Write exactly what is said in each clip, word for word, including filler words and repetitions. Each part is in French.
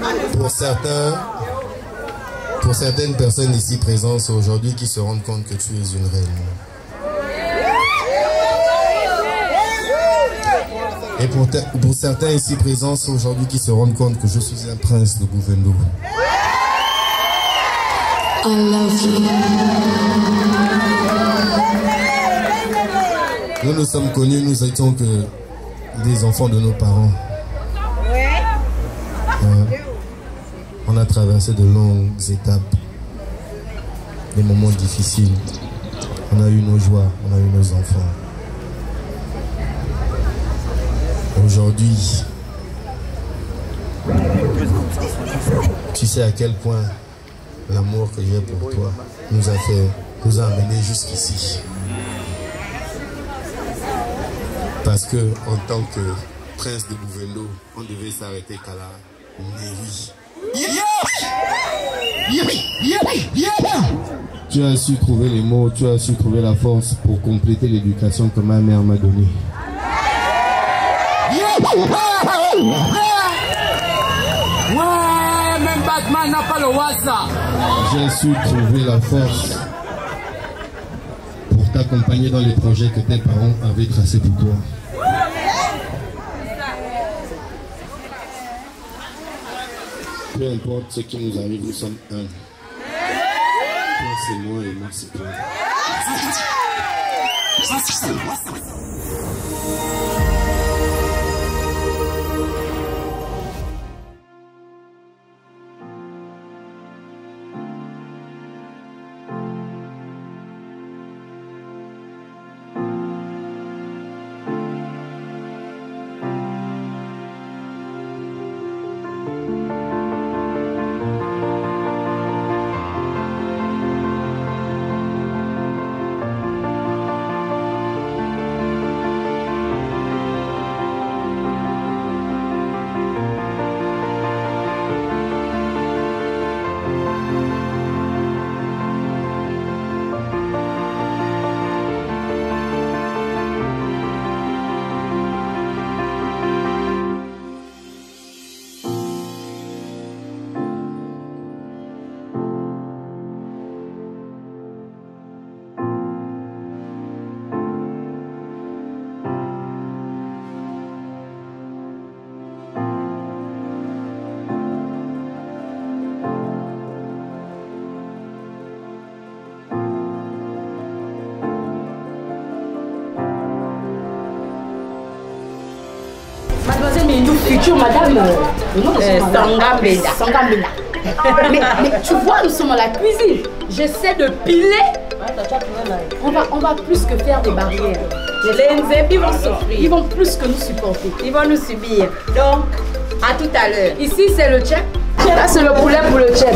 Pour certains, pour certaines personnes ici présentes, c'est aujourd'hui qu'ils se rendent compte que tu es une reine. Et pour, pour certains ici présents, c'est aujourd'hui qu'ils se rendent compte que je suis un prince de Bouvendo. I love you. Nous nous sommes connus, nous étions que des enfants de nos parents. Euh, on a traversé de longues étapes, des moments difficiles. On a eu nos joies, on a eu nos enfants. Aujourd'hui, tu sais à quel point l'amour que j'ai pour toi nous a fait, nous a amenés jusqu'ici. Parce que en tant que prince de Bouvendo, on devait s'arrêter qu'à la mairie. Tu as su trouver les mots, tu as su trouver la force pour compléter l'éducation que ma mère m'a donnée. Ouais, même Batman n'a pas le WhatsApp. J'ai su trouver la force pour t'accompagner dans les projets que tes parents avaient tracés pour toi. Peu importe ce qui nous arrive, nous sommes un. Toi c'est moi et moi c'est toi. Future madame, le nom de Sangambela. Sangambela. mais, mais tu vois, nous sommes à la cuisine. J'essaie de piler. On va, on va plus que faire des barrières. Les Nzembi vont souffrir. Ils vont plus que nous supporter. Ils vont nous subir. Donc, à tout à l'heure. Ici, c'est le tchèp. Là, c'est le poulet pour le tchèp.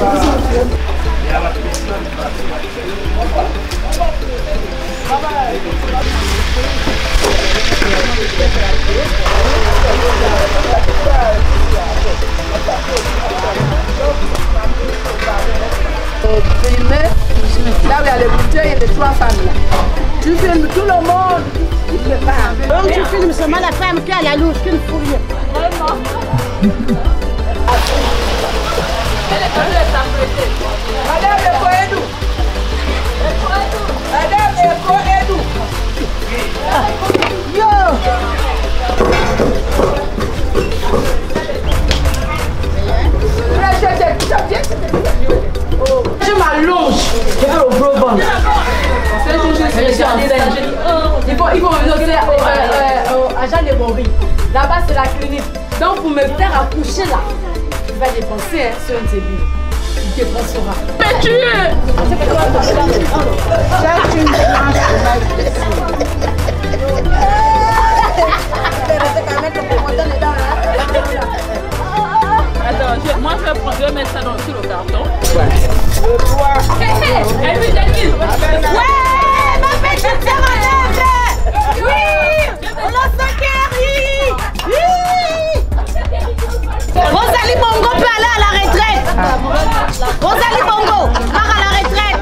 Là où il y a les bouteilles et les trois femmes là. Tu filmes tout le monde. Tu prépares. Donc tu filmes seulement la femme qui a la louche, qui ne fout rien. Vraiment. Madame le Koedou. Madame le Koedou. Yo. Je m'allonge. Je vais au gros bon. Il faut, il faut me donner à Jean de Bory. Là-bas, c'est la clinique. Donc, pour me faire accoucher là, tu vas dépenser hein, sur un début. Tu dépenseras. Mais tu es. C'est une planche Attends, je, moi je vais, prendre, je vais mettre ça dans, sur le carton. Ouais. Le poids. Hé hé, Elvie, Elvie. Ouais, ma petite sœur en œuvre. Oui, on l'a sacré. Oui. Rosalie Bongo peut aller à la retraite. Rosalie Bongo part à la retraite.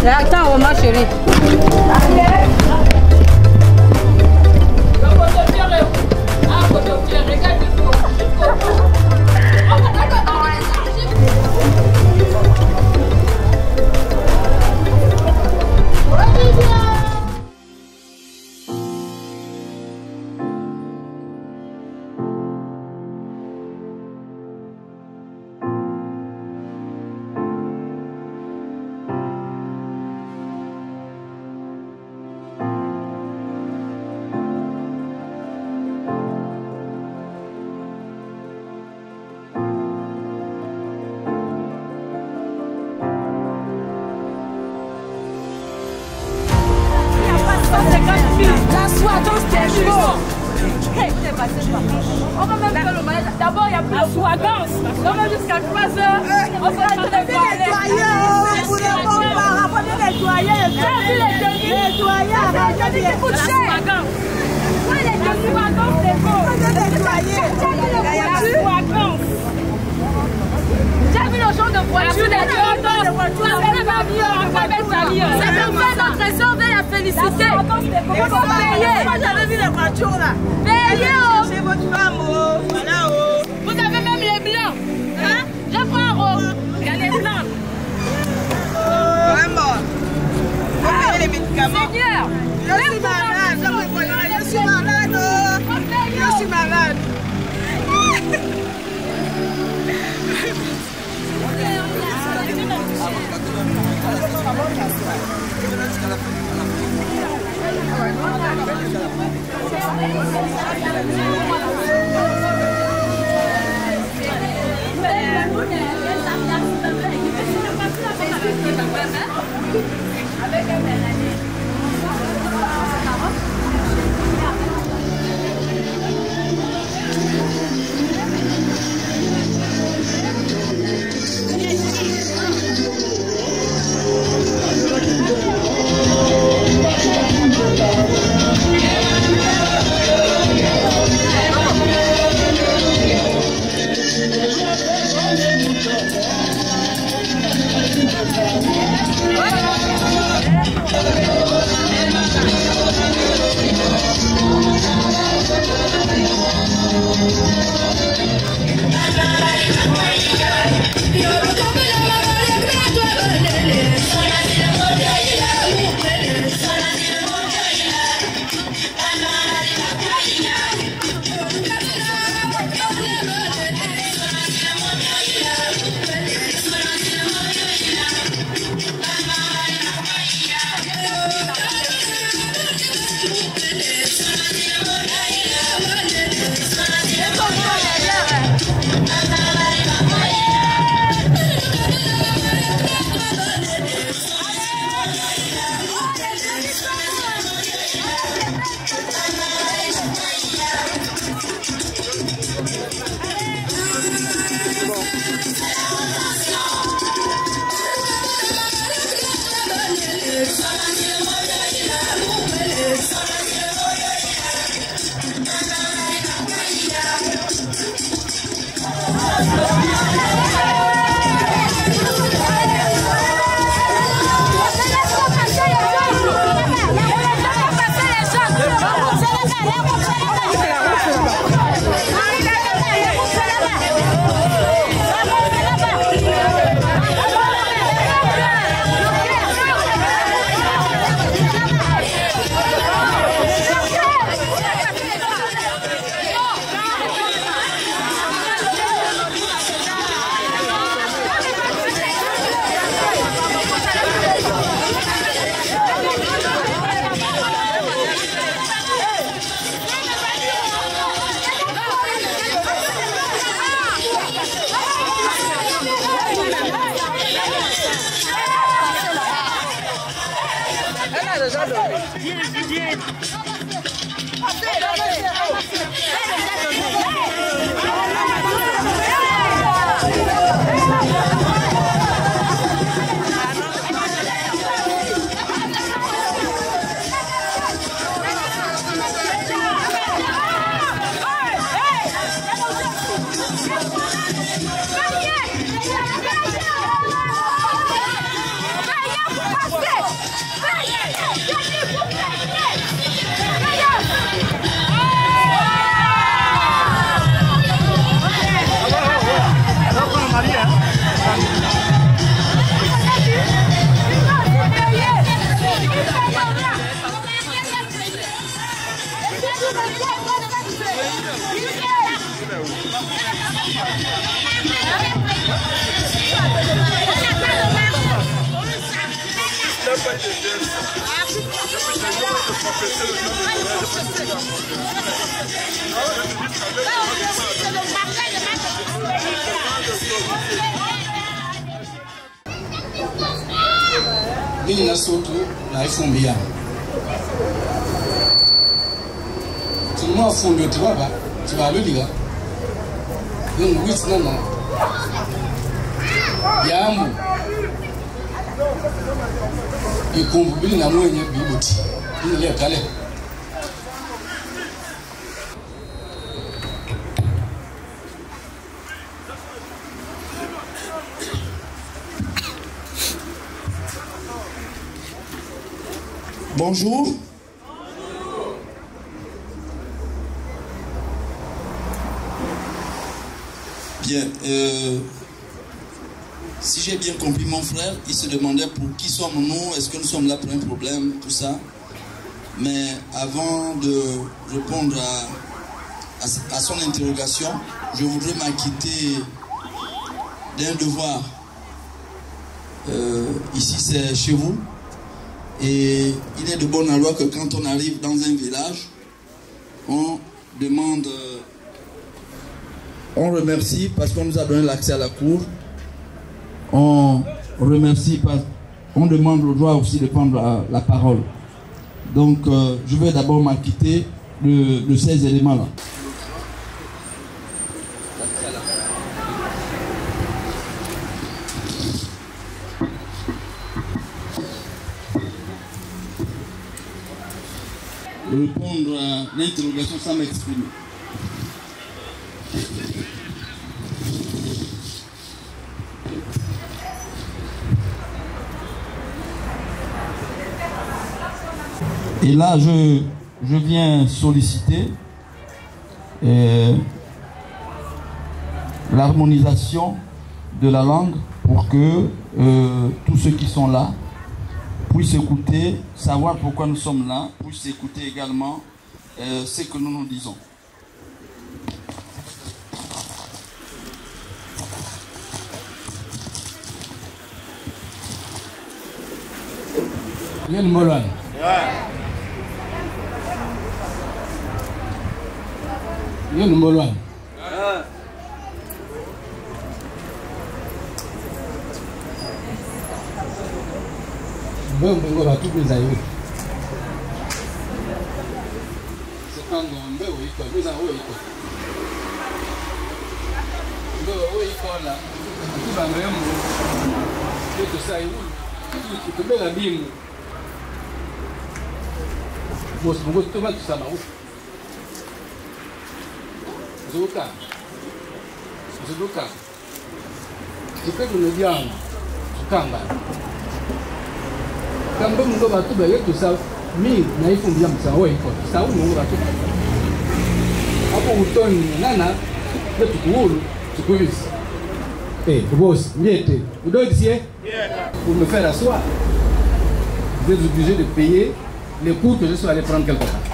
Attends, ma chérie. On va même faire le mariage. D'abord, il y a plus de soigance. On va jusqu'à trois heures. On sera en train de nettoyer. Vous ne pouvez pas rapporter nettoyer. Les tenues. Nettoyer. Les tenues qui coûtent cher. Oui, les tenues. Soigance, c'est beau. On va nettoyer. La soigance. J'ai vu le genre de voiture. Les voitures. C'est un fait notre trésor de la félicité. Il faut payer. Moi, j'avais vu les voitures là. Payez, oh. C'est votre femme, oh. Voilà, oh. Vous avez même les blancs. Hein? Je prends, oh. Il y a les blancs. Oh, vraiment. Vous payez les médicaments. Seigneur. Je suis malade. Je suis malade, oh. Je suis malade. Avec un Payez! Mimi na soto na ifumbi ya. Tunwa fundo tibaba, tibalo liga. Yung wits na na. Yamu. Ikumbu bili na mwenye bibuti. Ile kale. Bonjour. Bien, euh, si j'ai bien compris mon frère, il se demandait pour qui sommes-nous, est-ce que nous sommes là pour un problème, tout ça. Mais avant de répondre à, à, à son interrogation, je voudrais m'acquitter d'un devoir. Euh, ici c'est chez vous. Et il est de bonne loi que quand on arrive dans un village, on demande, on remercie parce qu'on nous a donné l'accès à la cour. On remercie parce qu'on demande le droit aussi de prendre la, la parole. Donc euh, je vais d'abord m'acquitter de, de ces éléments-là. Répondre à l'interrogation sans m'exprimer. Et là, je, je viens solliciter euh, l'harmonisation de la langue pour que euh, tous ceux qui sont là puissent écouter, savoir pourquoi nous sommes là, puissent écouter également euh, ce que nous nous disons. Yen Molan. Yen Molan. Bongo ba tuku za yo. C'est quand on veut oui quoi, nous avons oui quoi. Ndo oui quoi là. Tu vas même que tout ça est tu peux la bim. Bos bongo tu vas tout ça là. Zoka. Zoka. Tu peux nous dire Kanga. Quand on va tout bailler tout ça, mais naïf on vient ça ouais quoi. Ça on va tout. Après on tourne nana, le tout cool, tu peux vite. Eh, boss, miette. Vous doit dire pour me faire asseoir. Vous êtes obligé de payer les coûts que je suis allé prendre quelque part.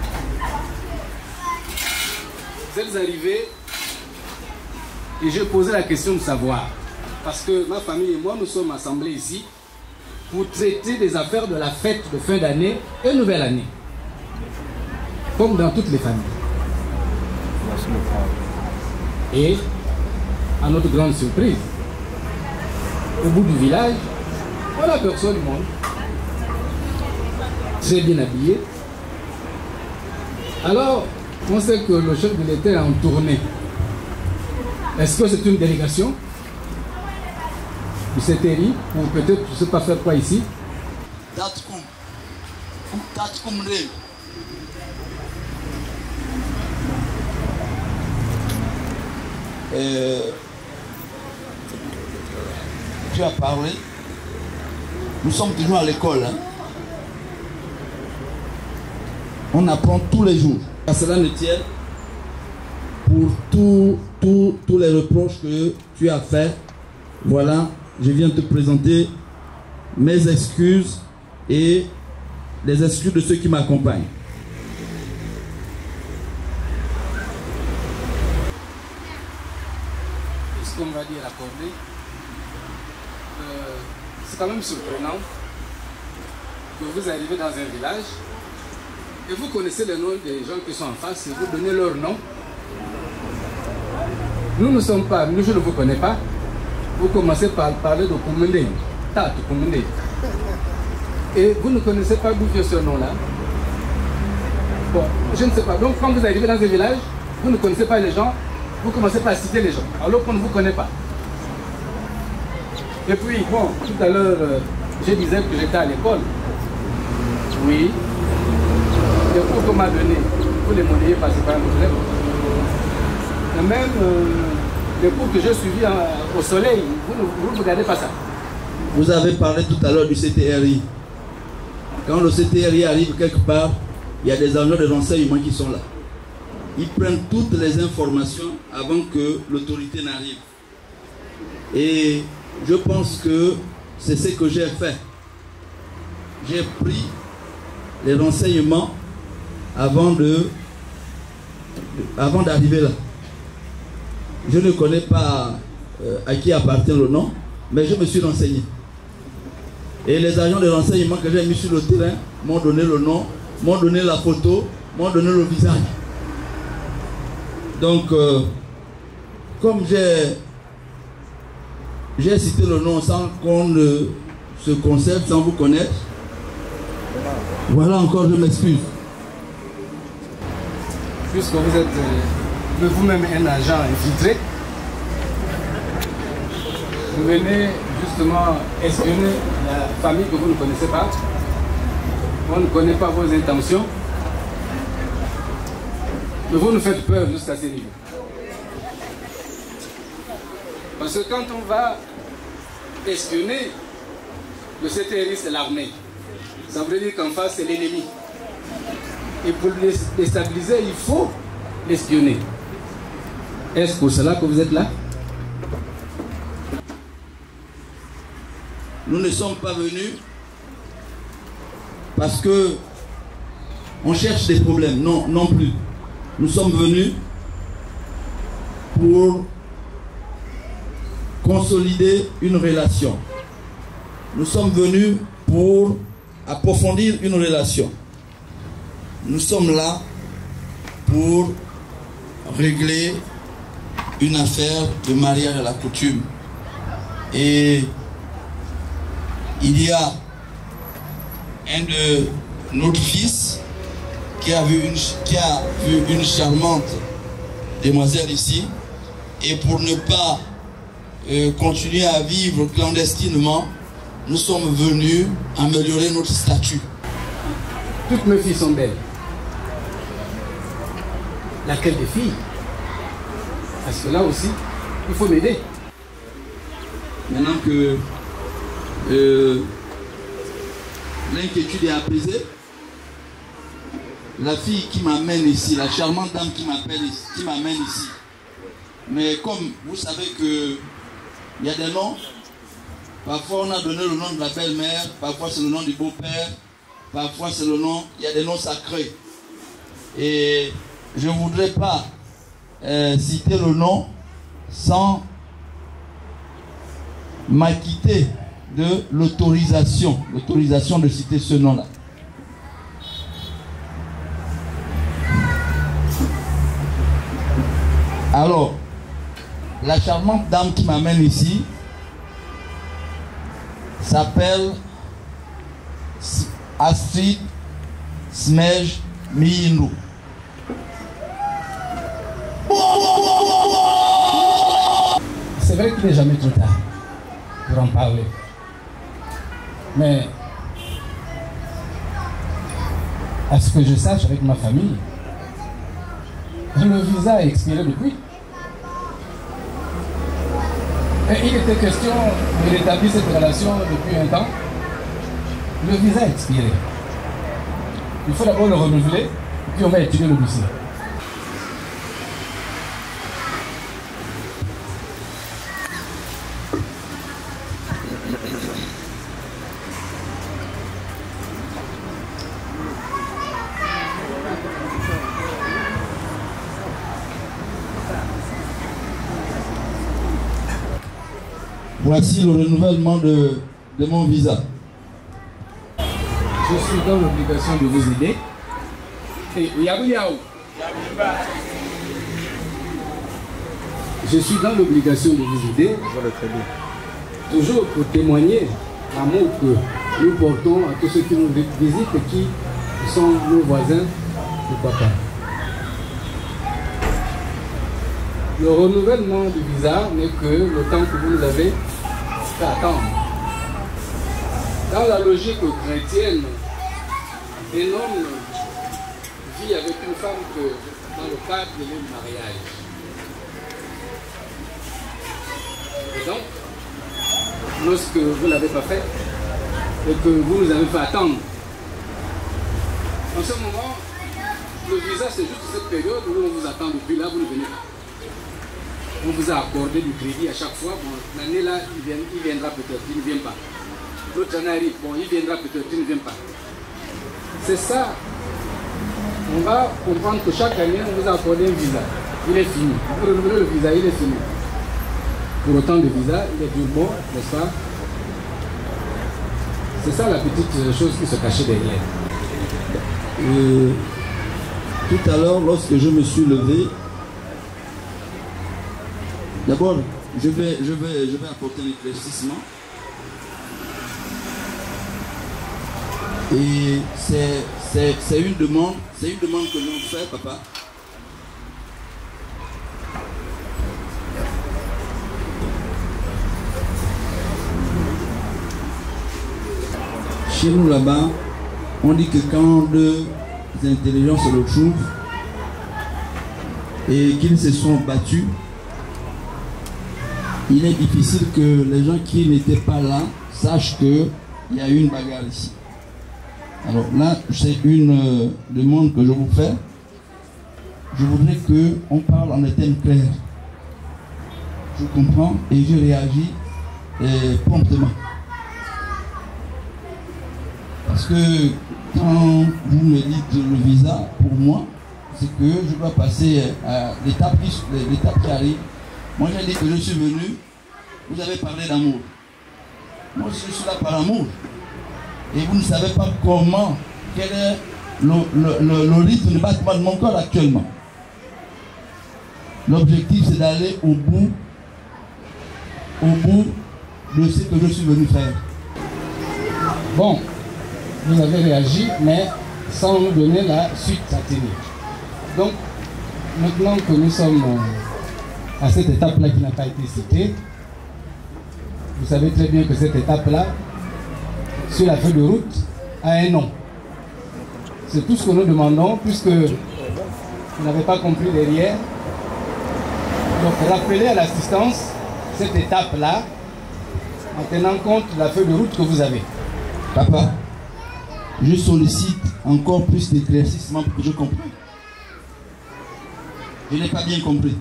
Vous êtes arrivés et j'ai posé la question de savoir. Parce que ma famille et moi, nous sommes assemblés ici pour traiter des affaires de la fête de fin d'année et nouvelle année. Comme dans toutes les familles. Et, à notre grande surprise, au bout du village, on aperçoit du monde. Très bien habillé. Alors, on sait que le chef de l'État est en tournée. Est-ce que c'est une délégation du C T R I ou peut-être, je ne sais pas faire quoi ici? Euh, tu as parlé. Nous sommes toujours à l'école. Hein? On apprend tous les jours. À cela ne tienne, pour tous tout, tout les reproches que tu as faits, voilà, je viens te présenter mes excuses et les excuses de ceux qui m'accompagnent. qu'on va dire accordé, euh, c'est quand même surprenant que vous arrivez dans un village et vous connaissez les noms des gens qui sont en face et vous donnez leur nom. Nous ne sommes pas, nous je ne vous connais pas. Vous commencez par parler de Koumende, Tatou Koumende. Et vous ne connaissez pas d'où vient ce nom-là. Bon, je ne sais pas. Donc quand vous arrivez dans un village, vous ne connaissez pas les gens, vous commencez par citer les gens, alors qu'on ne vous connaît pas. Et puis, bon, tout à l'heure, euh, je disais que j'étais à l'école. Oui. Les cours qu'on m'a donnés, vous les monnayer parce que c'est pas un problème. Et même euh, les cours que j'ai suivis euh, au soleil, vous ne regardez pas ça. Vous avez parlé tout à l'heure du C T R I. Quand le C T R I arrive quelque part, il y a des agents de renseignement qui sont là. Ils prennent toutes les informations avant que l'autorité n'arrive. Et je pense que c'est ce que j'ai fait. J'ai pris les renseignements avant de, avant d'arriver là. Je ne connais pas euh, à qui appartient le nom, mais je me suis renseigné. Et les agents de renseignement que j'ai mis sur le terrain m'ont donné le nom, m'ont donné la photo, m'ont donné le visage. Donc, euh, comme j'ai j'ai cité le nom sans qu'on ne se concerte, sans vous connaître, voilà encore, je m'excuse. Puisque vous êtes euh, vous-même un agent infiltré, vous venez justement espionner la famille que vous ne connaissez pas. On ne connaît pas vos intentions. Mais vous nous faites peur jusqu'à ce niveau. Parce que quand on va espionner, le C T R I c'est l'armée. Ça veut dire qu'en face c'est l'ennemi. Et pour le déstabiliser, il faut l'espionner. Est-ce pour cela que vous êtes là? Nous ne sommes pas venus parce que on cherche des problèmes. Non, non plus. Nous sommes venus pour consolider une relation. Nous sommes venus pour approfondir une relation. Nous sommes là pour régler une affaire de mariage à la coutume. Et il y a un de notre fils qui a vu une, qui a vu une charmante demoiselle ici. Et pour ne pas euh, continuer à vivre clandestinement, nous sommes venus améliorer notre statut. Toutes mes filles sont belles. Laquelle des filles? Parce que là aussi, il faut m'aider. Maintenant que euh, l'inquiétude est apaisée, la fille qui m'amène ici, la charmante dame qui m'appelle ici, qui m'amène ici. Mais comme vous savez que il y a des noms, parfois on a donné le nom de la belle-mère, parfois c'est le nom du beau-père, parfois c'est le nom, il y a des noms sacrés. Et je ne voudrais pas euh, citer le nom sans m'acquitter de l'autorisation, l'autorisation de citer ce nom-là. Alors, la charmante dame qui m'amène ici s'appelle Astrid Smej Miinou. C'est vrai qu'il n'est jamais trop tard pour en parler. Mais à ce que je sache avec ma famille, le visa a expiré depuis. Et il était question de rétablir cette relation depuis un temps. Le visa a expiré. Il faut d'abord le renouveler, puis on va étudier le dossier. Voici le renouvellement de, de mon visa. Je suis dans l'obligation de vous aider. Et Je suis dans l'obligation de vous aider, toujours pour témoigner l'amour que nous portons à tous ceux qui nous visitent et qui sont nos voisins, pourquoi pas. Le renouvellement du visa n'est que le temps que vous nous avez fait attendre. Dans la logique chrétienne, un homme vit avec une femme que dans le cadre de leur mariage. Et donc, lorsque vous ne l'avez pas fait et que vous nous avez fait attendre, en ce moment, le visa c'est juste cette période où on vous attend depuis là, vous ne venez pas. On vous a accordé du crédit à chaque fois. Bon, l'année là, il, vient, il viendra peut-être, il ne vient pas. L'autre année arrive, bon, il viendra peut-être, il ne vient pas. C'est ça. On va comprendre que chaque année, on vous a accordé un visa. Il est fini. Vous renouvelez le visa, il est fini. Pour autant de visa, il est du bon, n'est-ce pas? C'est ça la petite chose qui se cachait derrière. Et tout à l'heure, lorsque je me suis levé, d'abord, je vais, je, vais, je vais apporter un éclaircissement. Et c'est une demande, c'est une demande que l'on fait, papa. Chez nous là-bas, on dit que quand deux intelligents se retrouvent et qu'ils se sont battus, il est difficile que les gens qui n'étaient pas là sachent qu'il y a eu une bagarre ici. Alors là, c'est une euh, demande que je vous fais. Je voudrais qu'on parle en des termes clairs. Je comprends et je réagis euh, promptement. Parce que quand vous me dites le visa, pour moi, c'est que je dois passer à l'étape qui, qui arrive. Moi, j'ai dit que je suis venu, vous avez parlé d'amour. Moi, je suis là par amour. Et vous ne savez pas comment, quel est le, le, le, le rythme de battement de mon corps actuellement. L'objectif, c'est d'aller au bout, au bout de ce que je suis venu faire. Bon, vous avez réagi, mais sans nous donner la suite à tenir. Donc, maintenant que nous sommes à cette étape-là qui n'a pas été citée, vous savez très bien que cette étape-là, sur la feuille de route, a un nom. C'est tout ce que nous demandons, puisque vous n'avez pas compris derrière. Donc, rappelez à l'assistance cette étape-là, en tenant compte de la feuille de route que vous avez. Papa, je sollicite encore plus d'éclaircissement pour que je comprenne. Je n'ai pas bien compris.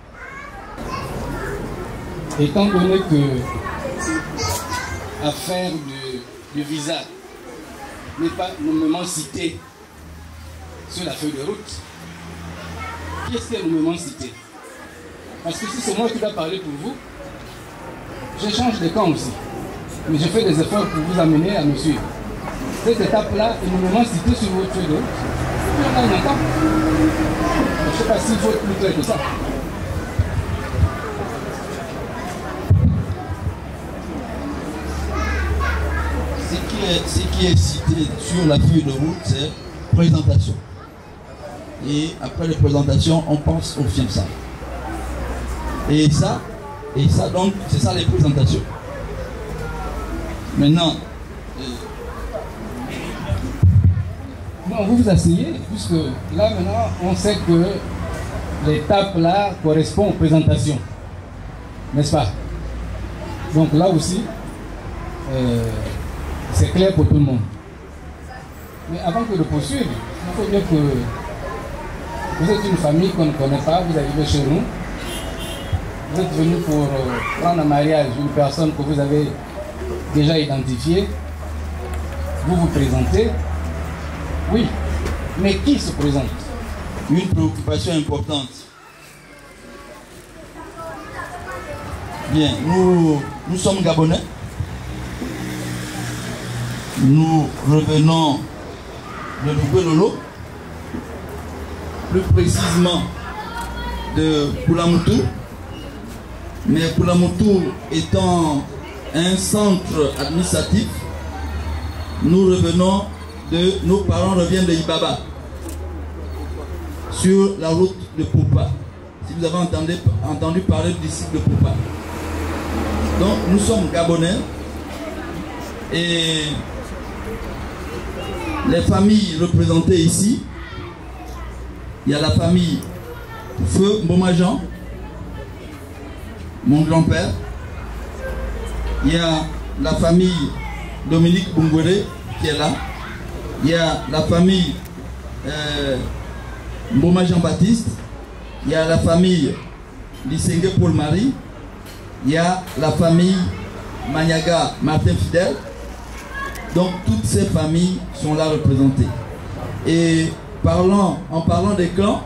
Étant donné que l'affaire du visa n'est pas nommément cité sur la feuille de route, qu'est-ce qui est nommément cité? Parce que si c'est moi qui dois parler pour vous, je change de camp aussi. Mais je fais des efforts pour vous amener à me suivre. Cette étape-là est nommément citée sur votre feuille de route. Puis on a un temps. Je ne sais pas s'il faut être plus clair que ça. Ce qui est cité sur la feuille de route, c'est présentation. Et après les présentations, on pense au fiançailles. Et ça, et ça donc, c'est ça les présentations. Maintenant, euh... non, vous vous asseyez, puisque là maintenant, on sait que l'étape là correspond aux présentations. N'est-ce pas? Donc là aussi, euh, c'est clair pour tout le monde. Mais avant que de poursuivre, il faut dire que vous êtes une famille qu'on ne connaît pas, vous arrivez chez nous. Vous êtes venu pour euh, prendre en mariage une personne que vous avez déjà identifiée. Vous vous présentez. Oui, mais qui se présente? Une préoccupation importante. Bien, nous, nous sommes Gabonais. Nous revenons de Nouvelolo, plus précisément de Poulamoutou. Mais Poulamoutou étant un centre administratif, nous revenons de, nos parents reviennent de Ibaba, sur la route de Poupa. Si vous avez entendu, entendu parler du site de Poupa. Donc nous sommes Gabonais et les familles représentées ici, il y a la famille Feu Mbomajan, mon grand-père, il y a la famille Dominique Bungwere qui est là, il y a la famille euh, Mboma Jean-Baptiste, il y a la famille Lissengue Paul-Marie, il y a la famille Maniaga Martin Fidèle. Donc toutes ces familles sont là représentées. Et parlant, en parlant des clans,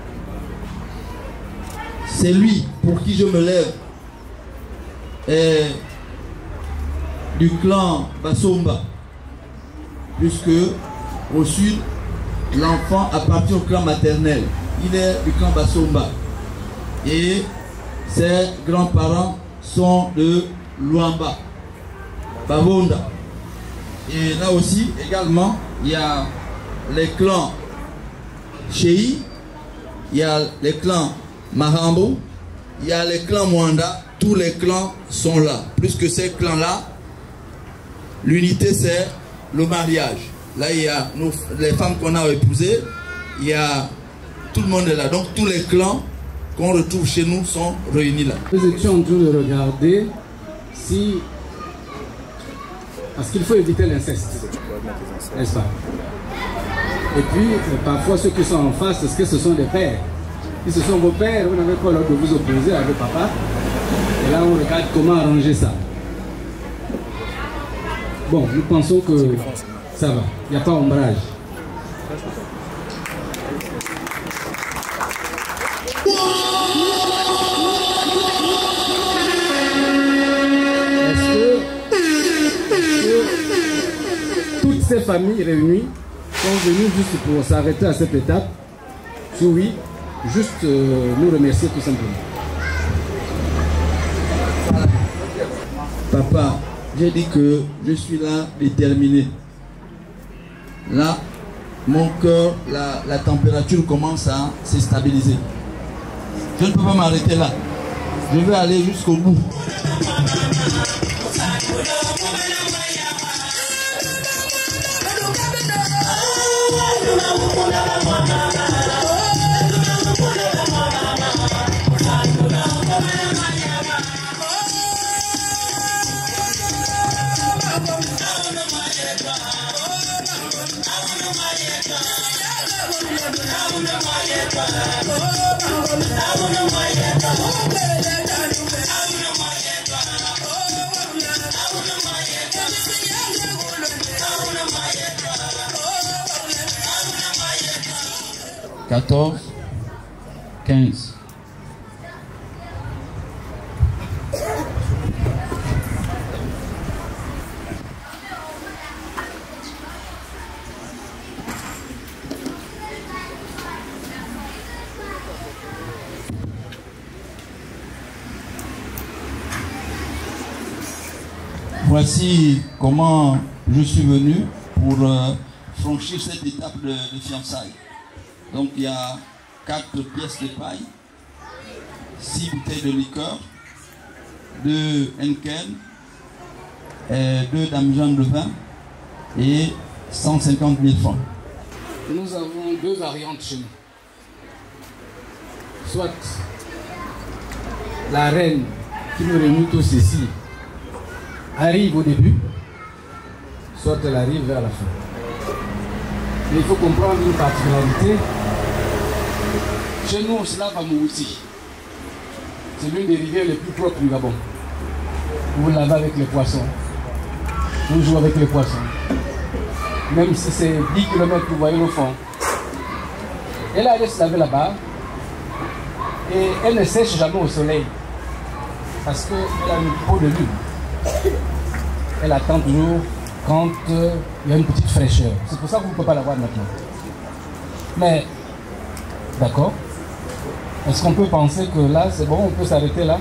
c'est lui pour qui je me lève est du clan Basomba, puisque au sud, l'enfant appartient au clan maternel. Il est du clan Basomba. Et ses grands-parents sont de Luamba, Babonda. Et là aussi, également, il y a les clans Chéi, il y a les clans Mahambo, il y a les clans Mwanda. Tous les clans sont là. Plus que ces clans-là, l'unité c'est le mariage. Là, il y a nos, les femmes qu'on a épousées, il y a tout le monde est là. Donc tous les clans qu'on retrouve chez nous sont réunis là. Nous étions en train de regarder si... Parce qu'il faut éviter l'inceste, n'est-ce pas? Et puis, parfois, ceux qui sont en face, est-ce que ce sont des pères? Si ce sont vos pères, vous n'avez pas l'ordre de vous opposer avec papa. Et là, on regarde comment arranger ça. Bon, nous pensons que ça va. Il n'y a pas ombrage. Est-ce que, est-ce que toutes ces familles réunies sont venues juste pour s'arrêter à cette étape? Si oui, juste euh, nous remercier tout simplement. Papa, j'ai dit que je suis là déterminé. Là, mon cœur, la, la température commence à se stabiliser. Je ne peux pas m'arrêter là. Je vais aller jusqu'au bout. quatorze, quinze. Voici comment je suis venu pour euh, franchir cette étape de, de fiançailles. Donc il y a quatre pièces de paille, six bouteilles de liqueur, deux Henken, et deux damigeons de vin et cent cinquante mille francs. Nous avons deux variantes chez nous. Soit la reine qui nous réunit tous ici arrive au début, soit elle arrive vers la fin. Mais il faut comprendre une particularité. Chez nous, cela va Mouti. C'est l'une des rivières les plus propres du Gabon. Vous lavez avec les poissons. Vous jouez avec les poissons. Même si c'est dix kilomètres, vous voyez le fond. Elle allait se laver là-bas. Et elle ne sèche jamais au soleil. parce qu'elle a une peau de lune. Elle attend toujours quand euh, il y a une petite fraîcheur. C'est pour ça que vous ne pouvez pas la voir maintenant. Mais, d'accord. Est-ce qu'on peut penser que là, c'est bon, on peut s'arrêter là?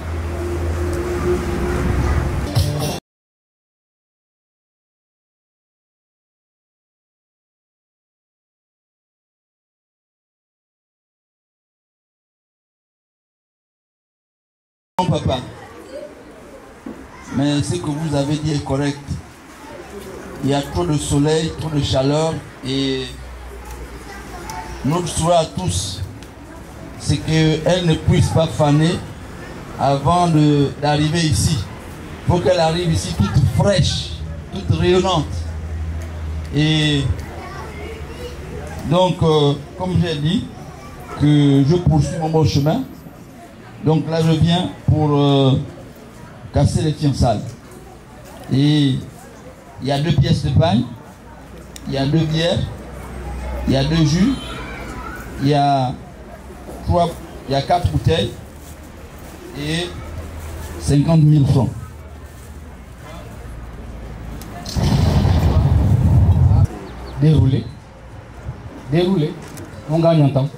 Non, papa. Mais ce que vous avez dit est correct. Il y a trop de soleil, trop de chaleur et notre souhait à tous, c'est qu'elle ne puisse pas faner avant d'arriver ici. Il faut qu'elle arrive ici toute fraîche, toute rayonnante. Et donc, euh, comme j'ai dit, que je poursuis mon bon chemin. Donc là, je viens pour euh, casser les fiançailles. Et il y a deux pièces de pain, il y a deux bières, il y a deux jus, il y a trois, il y a quatre bouteilles et cinquante mille francs. Déroulez. Déroulez. On gagne un temps.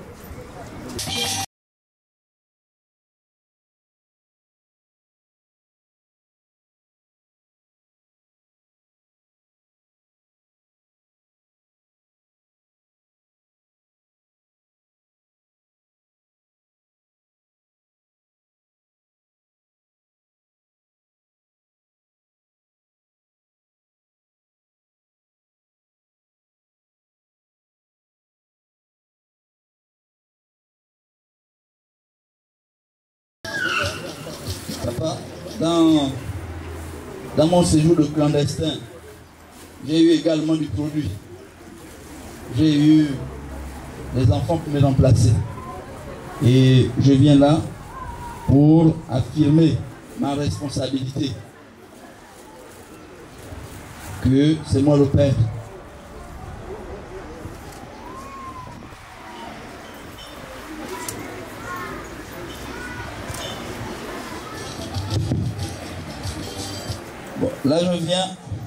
Papa, dans, dans mon séjour de clandestin, j'ai eu également du produit. J'ai eu des enfants pour me remplacer. Et je viens là pour affirmer ma responsabilité. Que c'est moi le père. Bon, là je viens.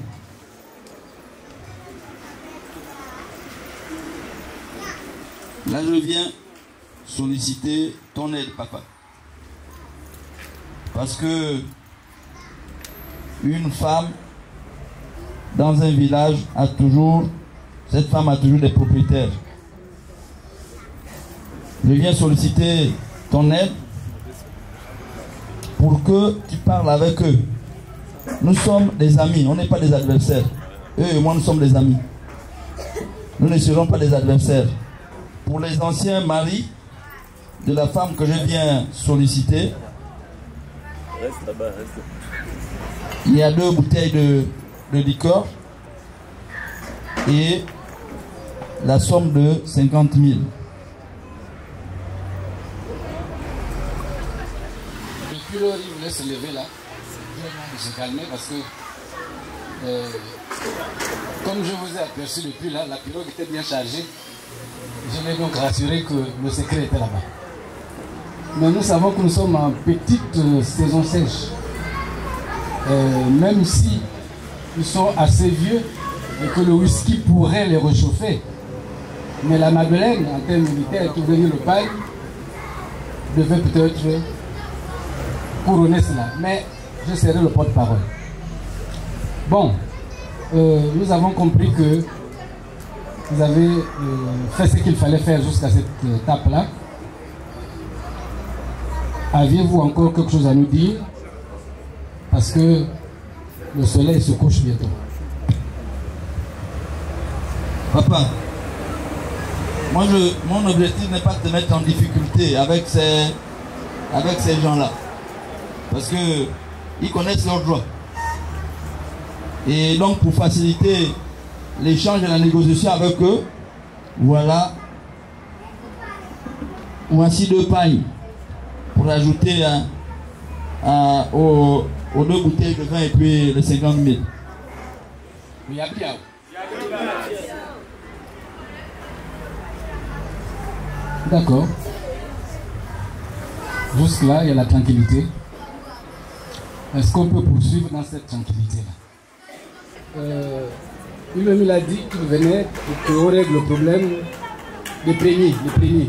Là je viens solliciter ton aide, papa. Parce que une femme dans un village a toujours, cette femme a toujours des propriétaires. Je viens solliciter ton aide pour que tu parles avec eux. Nous sommes des amis, on n'est pas des adversaires. Eux et moi, nous sommes des amis. Nous ne serons pas des adversaires. Pour les anciens maris de la femme que je viens solliciter, reste là-bas, reste. Il y a deux bouteilles de, de liqueur et la somme de cinquante mille. Depuis l'heure, il voulait se lever là. Je vais se calmer parce que, euh, comme je vous ai aperçu depuis là, la pirogue était bien chargée. Je l'ai donc rassuré que le secret était là-bas. Mais nous savons que nous sommes en petite euh, saison sèche. Euh, même si ils sont assez vieux et que le whisky pourrait les réchauffer. Mais la Madeleine, en termes militaires, qui venait le paille, devait peut-être couronner cela. Mais je serai le porte-parole. Bon, euh, nous avons compris que vous avez euh, fait ce qu'il fallait faire jusqu'à cette étape-là. Aviez-vous encore quelque chose à nous dire? Parce que le soleil se couche bientôt. Papa, moi je, mon objectif n'est pas de te mettre en difficulté avec ces, avec ces gens-là. Parce qu'ils connaissent leurs droits. Et donc pour faciliter l'échange et la négociation avec eux, voilà, voici deux pailles pour ajouter à, à, aux, aux deux bouteilles de vin et puis les cinquante mille. D'accord. Jusque-là, il y a la tranquillité. est-ce qu'on peut poursuivre dans cette tranquillité-là? euh, Lui-même, il a dit qu'il venait pour qu'on règle le problème des premiers, des premiers.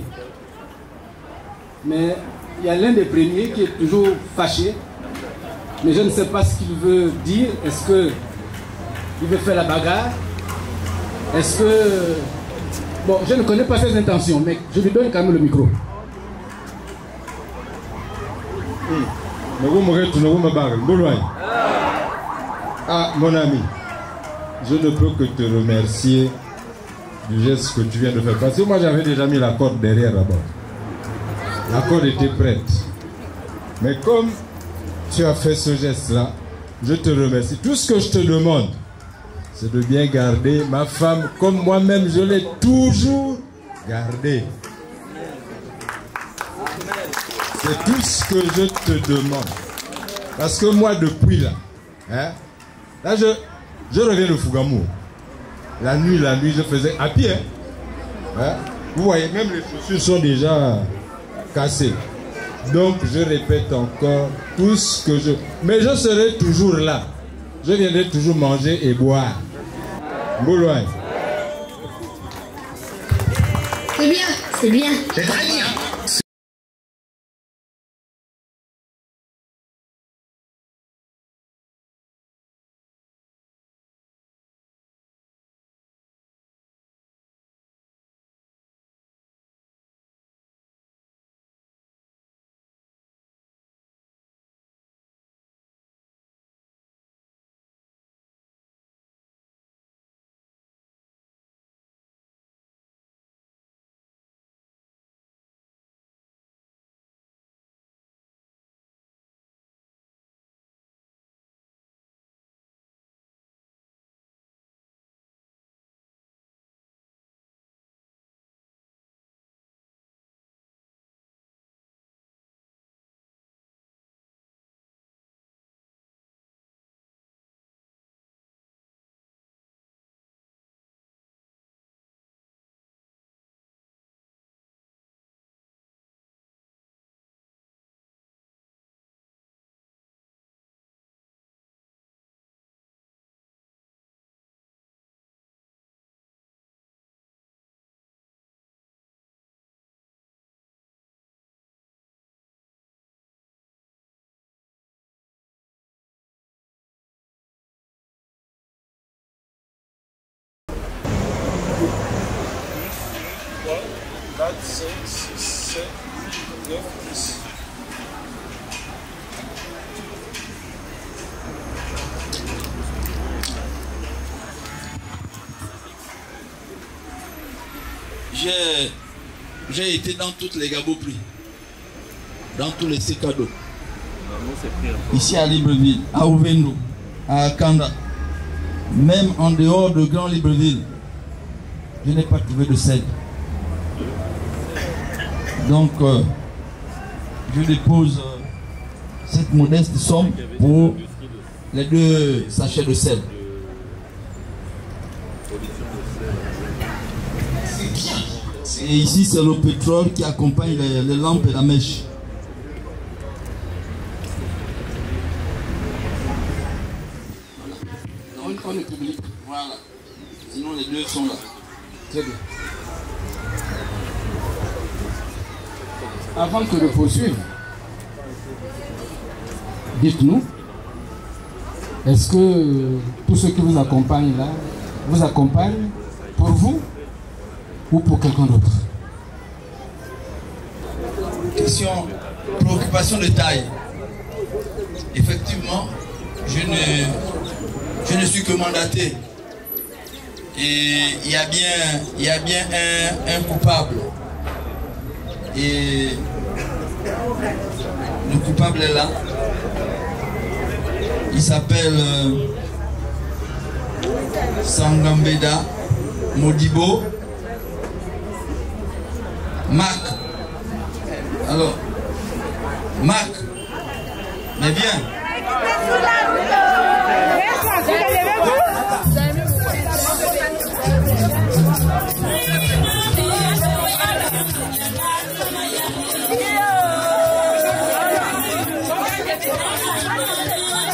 Mais il y a l'un des premiers qui est toujours fâché, mais je ne sais pas ce qu'il veut dire. Est-ce qu'il veut faire la bagarre? Est-ce que... Bon, je ne connais pas ses intentions, mais je lui donne quand même le micro. Ah, mon ami, je ne peux que te remercier du geste que tu viens de faire. Parce que moi, j'avais déjà mis la corde derrière là-bas. La corde était prête. Mais comme tu as fait ce geste-là, je te remercie. Tout ce que je te demande, c'est de bien garder ma femme comme moi-même, je l'ai toujours gardée. C'est tout ce que je te demande. Parce que moi, depuis là, hein, là, je, je reviens de Fougamou. La nuit, la nuit, je faisais à pied. Hein. Vous voyez, même les chaussures sont déjà cassées. Donc, je répète encore tout ce que je... Mais je serai toujours là. Je viendrai toujours manger et boire. Boulogne. C'est bien, c'est bien. C'est très bien. quatre, cinq, six, sept, neuf, dix. J'ai j'ai été dans toutes les gaboprix, dans tous les sécados. Ici à Libreville, à Ouvendo, à Kanda, même en dehors de Grand Libreville, je n'ai pas trouvé de cèdre. Donc, euh, je dépose euh, cette modeste somme pour les deux sachets de sel. Et ici, c'est le pétrole qui accompagne les, les lampes et la mèche. Voilà. On est public. Voilà. Sinon, les deux sont là. Très bien. Avant que de poursuivre, dites-nous, est-ce que tous ceux qui vous accompagnent là, vous accompagnent pour vous ou pour quelqu'un d'autre? Question, préoccupation de taille. Effectivement, je ne, je ne suis que mandaté. Et il y a bien, il y a bien un, un coupable. Et le coupable est là. Il s'appelle euh, Sangambeda Modibo Mac. Alors, Mac, mais viens. Yeah.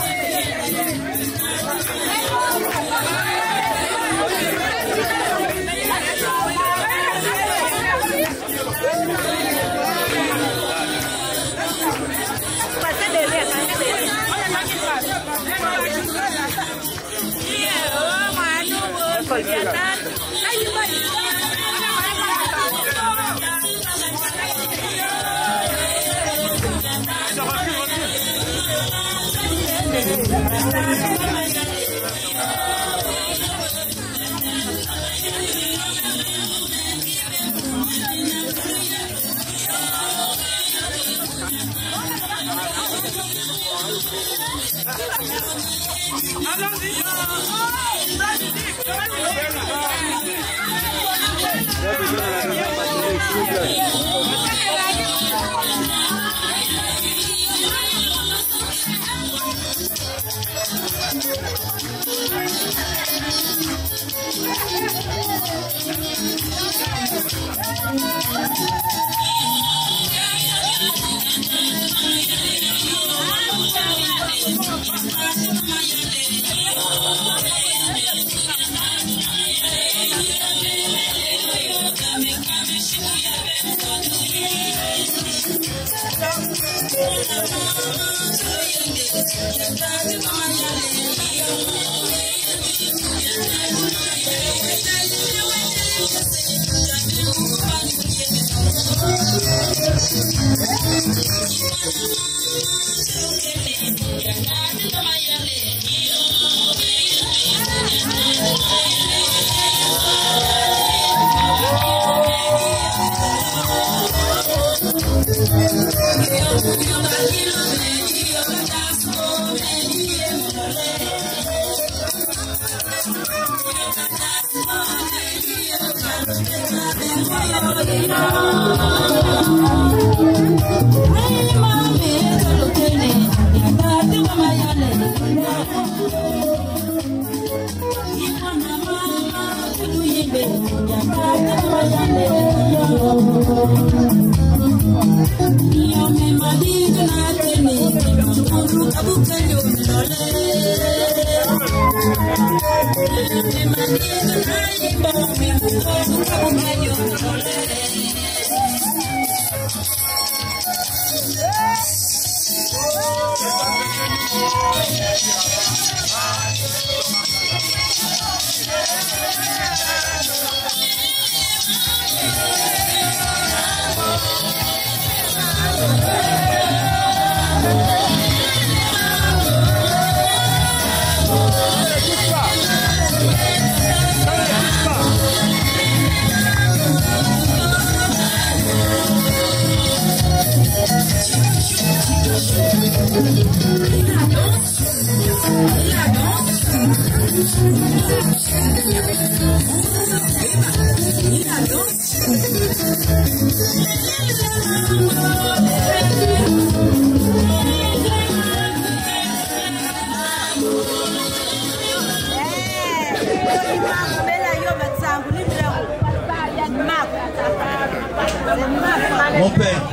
Mon père,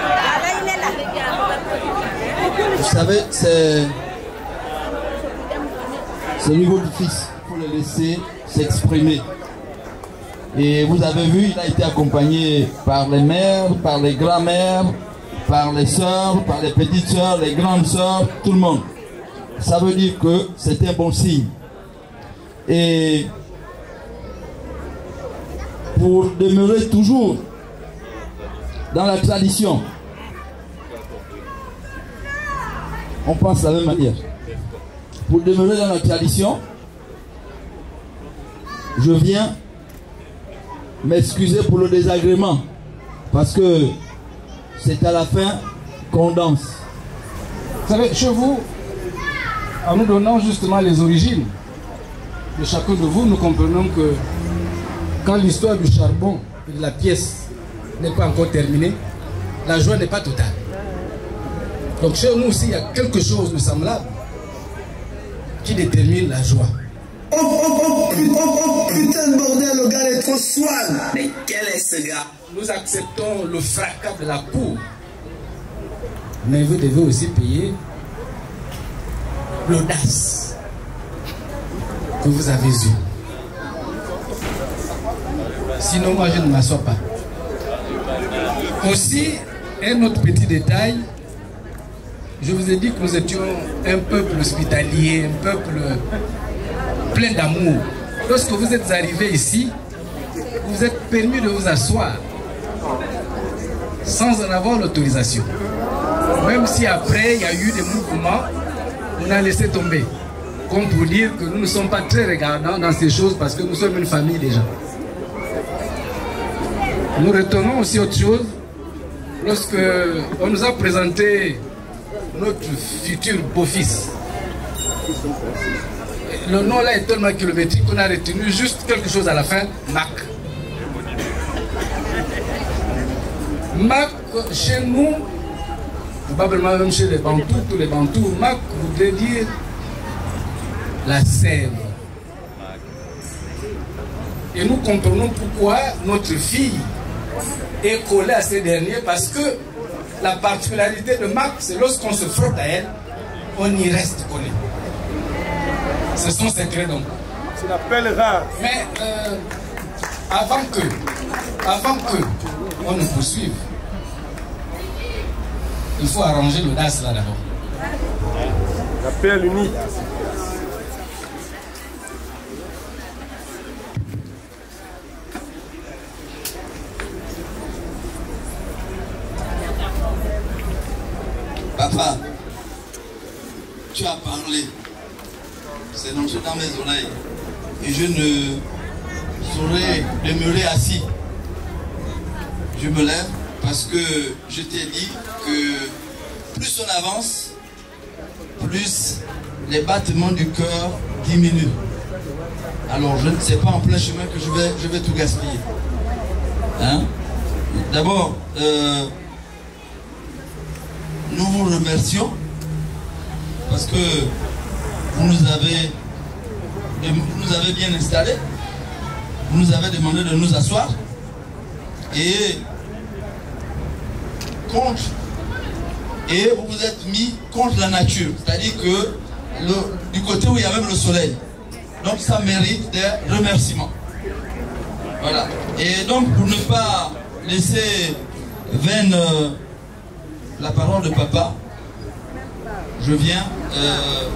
vous savez, c'est c'est le niveau du fils. Il faut le laisser s'exprimer. Et vous avez vu, il a été accompagné par les mères, par les grands-mères, par les sœurs, par les petites sœurs, les grandes sœurs, tout le monde. Ça veut dire que c'est un bon signe. Et pour demeurer toujours dans la tradition, on pense de la même manière. Pour demeurer dans la tradition, je viens m'excuser pour le désagrément, parce que c'est à la fin qu'on danse. Vous savez, chez vous, en nous donnant justement les origines de chacun de vous, nous comprenons que quand l'histoire du charbon et de la pièce n'est pas encore terminée, la joie n'est pas totale. Donc chez nous aussi, il y a quelque chose de semblable qui détermine la joie. Oh, oh, oh, putain, oh, oh, putain de bordel, le gars est trop soigne. Mais quel est ce gars? Nous acceptons le fracas de la cour, mais vous devez aussi payer l'audace que vous avez eue. Sinon, moi, je ne m'assois pas. Aussi, un autre petit détail, je vous ai dit que nous étions un peuple hospitalier, un peuple plein d'amour. lorsque vous êtes arrivé ici, vous êtes permis de vous asseoir sans en avoir l'autorisation. Même si après il y a eu des mouvements, on a laissé tomber. Comme pour dire que nous ne sommes pas très regardants dans ces choses parce que nous sommes une famille déjà. Nous retenons aussi autre chose. Lorsque on nous a présenté notre futur beau-fils, le nom là est tellement kilométrique qu'on a retenu juste quelque chose à la fin, Mac. Mac, chez nous, probablement même chez les Bantous, tous les Bantous, Mac voudrait dire la sève. Et nous comprenons pourquoi notre fille est collée à ces derniers, parce que la particularité de Mac, c'est lorsqu'on se frotte à elle, on y reste collé. C'est son secret donc. C'est la pelle rare. Mais euh, avant que, avant que on nous poursuive, il faut arranger l'audace là d'abord. La perle unique. Papa, tu as parlé. C'est entré dans mes oreilles. Et je ne saurais demeurer assis. Je me lève parce que je t'ai dit que plus on avance, plus les battements du cœur diminuent. Alors je ne sais pas en plein chemin que je vais, je vais tout gaspiller. Hein? D'abord, euh, nous vous remercions parce que vous nous avez, vous nous avez bien installés, vous nous avez demandé de nous asseoir et contre, et vous vous êtes mis contre la nature, c'est-à-dire que le, du côté où il y a même le soleil. Donc ça mérite des remerciements. Voilà. Et donc pour ne pas laisser vaine euh, la parole de papa, je viens euh,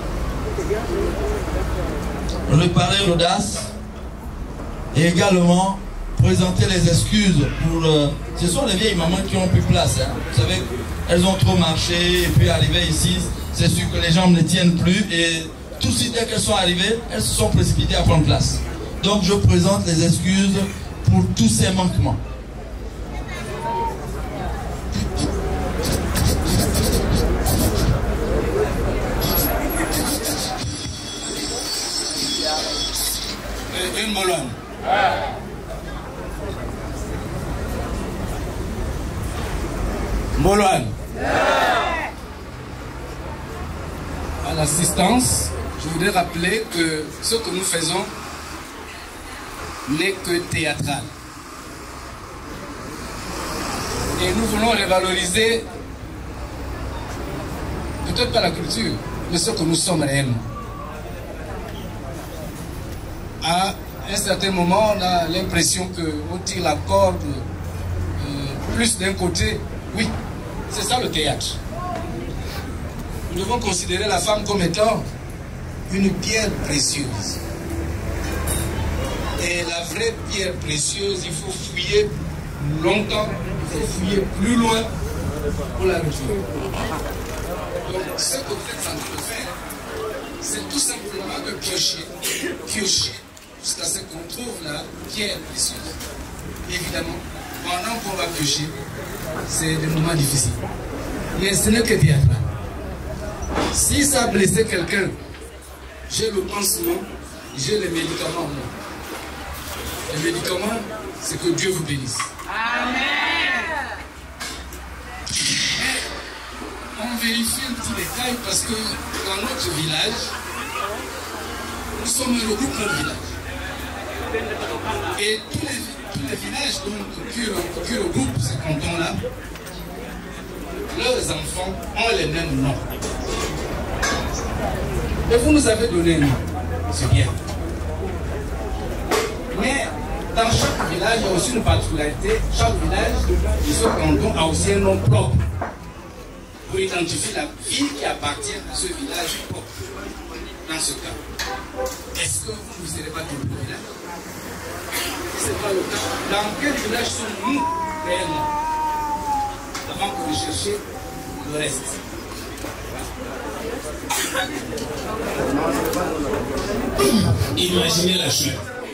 réparer l'audace et également présenter les excuses pour... Euh, ce sont les vieilles mamans qui ont plus place. Hein. Vous savez, elles ont trop marché et puis arrivées ici, c'est sûr que les jambes ne tiennent plus et tout de suite dès qu'elles sont arrivées, elles se sont précipitées à prendre place. Donc je présente les excuses pour tous ces manquements. Une Bologna. Bologna. À l'assistance, je voudrais rappeler que ce que nous faisons n'est que théâtral. Et nous voulons revaloriser, peut-être pas la culture, mais ce que nous sommes réellement. À un certain moment, on a l'impression qu'on tire la corde euh, plus d'un côté. Oui, c'est ça le théâtre. Nous devons considérer la femme comme étant une pierre précieuse. Et la vraie pierre précieuse, il faut fouiller longtemps, il faut fouiller plus loin pour la retrouver. Donc ce que vous êtes en train de faire, c'est tout simplement de piocher, piocher, jusqu'à ce qu'on trouve la pierre précieuse. Évidemment, pendant qu'on va piocher, c'est des moments difficiles. Mais ce n'est que théâtral. Si ça a blessé quelqu'un, j'ai le pansement, j'ai les médicaments en moi. Les médicaments, c'est que Dieu vous bénisse. Amen. Mais on vérifie un petit détail parce que dans notre village, nous sommes un regroupement de villages. Et tous les, tous les villages donc, qui, qui regroupent ces cantons-là, leurs enfants ont les mêmes noms. Et vous nous avez donné un nom, c'est bien. Mais dans chaque village, il y a aussi une particularité. Chaque village de ce canton a aussi un nom propre pour identifier la ville qui appartient à ce village propre. Dans ce cas. est-ce que vous ne serez pas débrouillés là? Si ce n'est pas le cas, dans quel village sommes-nous réellement? Avant que de chercher le reste. Imaginez la chose.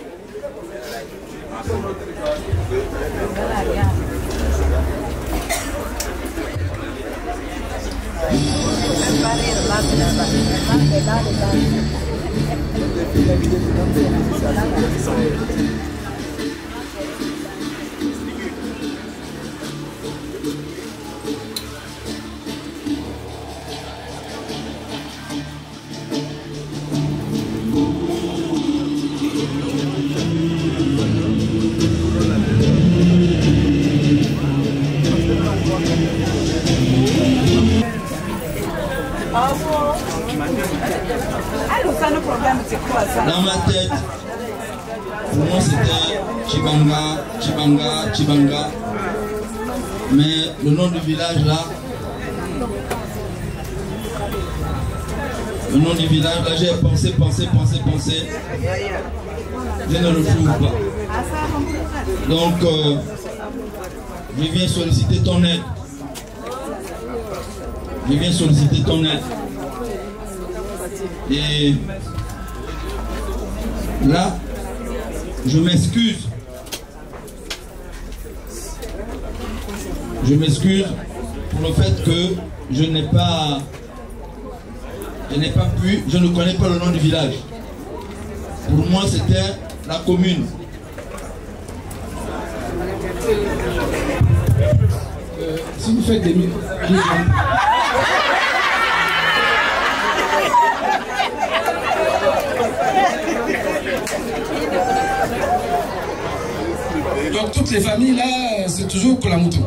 Dans ma tête, pour moi c'était Chibanga, Chibanga, Chibanga. Mais le nom du village là, le nom du village là, j'ai pensé, pensé, pensé, pensé. Je ne le trouve pas. Donc, euh, je viens solliciter ton aide. Je viens solliciter ton aide. Et là, je m'excuse. Je m'excuse pour le fait que je n'ai pas, je n'ai pas pu, je ne connais pas le nom du village. Pour moi, c'était la commune. Euh, si vous faites des mille... Donc toutes les familles là, c'est toujours Kolamutu.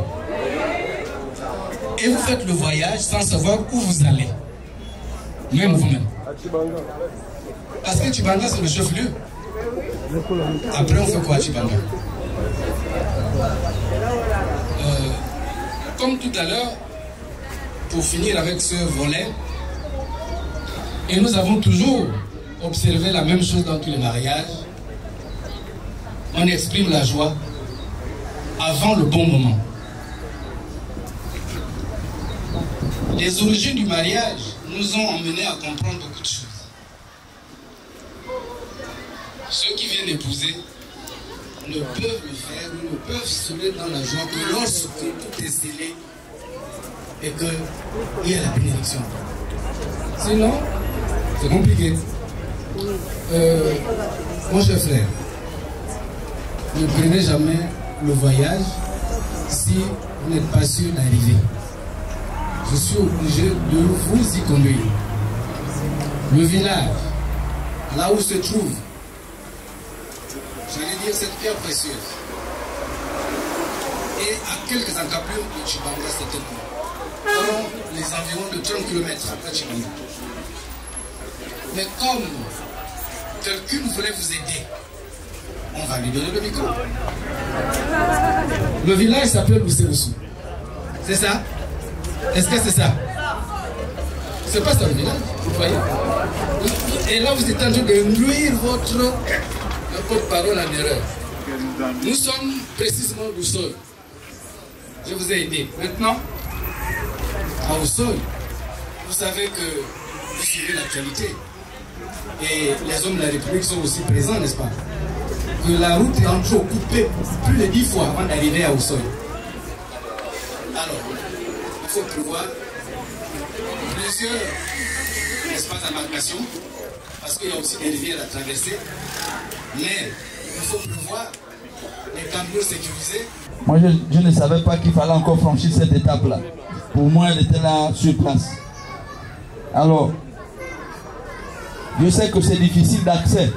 Et vous faites le voyage sans savoir où vous allez. Même vous-même. Parce que Chibanga c'est le chef-lieu. Après on fait quoi à Chibanga? euh, Comme tout à l'heure, pour finir avec ce volet, et nous avons toujours observé la même chose dans tous les mariages, on exprime la joie avant le bon moment. Les origines du mariage nous ont emmenés à comprendre beaucoup de choses. Ceux qui viennent épouser ne peuvent le faire, ne peuvent se mettre dans la joie que lorsque tout est scellé et qu'il y a la bénédiction. Sinon, c'est compliqué. Euh, mon cher frère, ne prenez jamais le voyage si vous n'êtes pas sûr d'arriver. Je suis obligé de vous y conduire. Le village, là où se trouve, j'allais dire cette pierre précieuse, et à quelques encablures de Chibanga, certainement, dans les environs de trente kilomètres après Chibanga. Mais comme quelqu'un voulait vous aider, on va lui donner le micro. Le village s'appelle Ousseroussou. C'est ça? Est-ce que c'est ça? C'est pas ça le village, vous voyez? Et là, vous êtes en train de nuire votre porte-parole en erreur. Nous sommes précisément d'Oussoy. Je vous ai aidé. Maintenant, à Oussoy, vous savez que vous suivez l'actualité. Et les hommes de la République sont aussi présents, n'est-ce pas? Que la route est en trop coupée plus de dix fois avant d'arriver à Oussoy. Alors, il faut prévoir plusieurs espaces d'embarcation, parce qu'il y a aussi des rivières à traverser. Mais il faut prévoir les camions sécurisés. Moi, je, je ne savais pas qu'il fallait encore franchir cette étape-là. Pour moi, elle était là sur place. Alors, je sais que c'est difficile d'accès.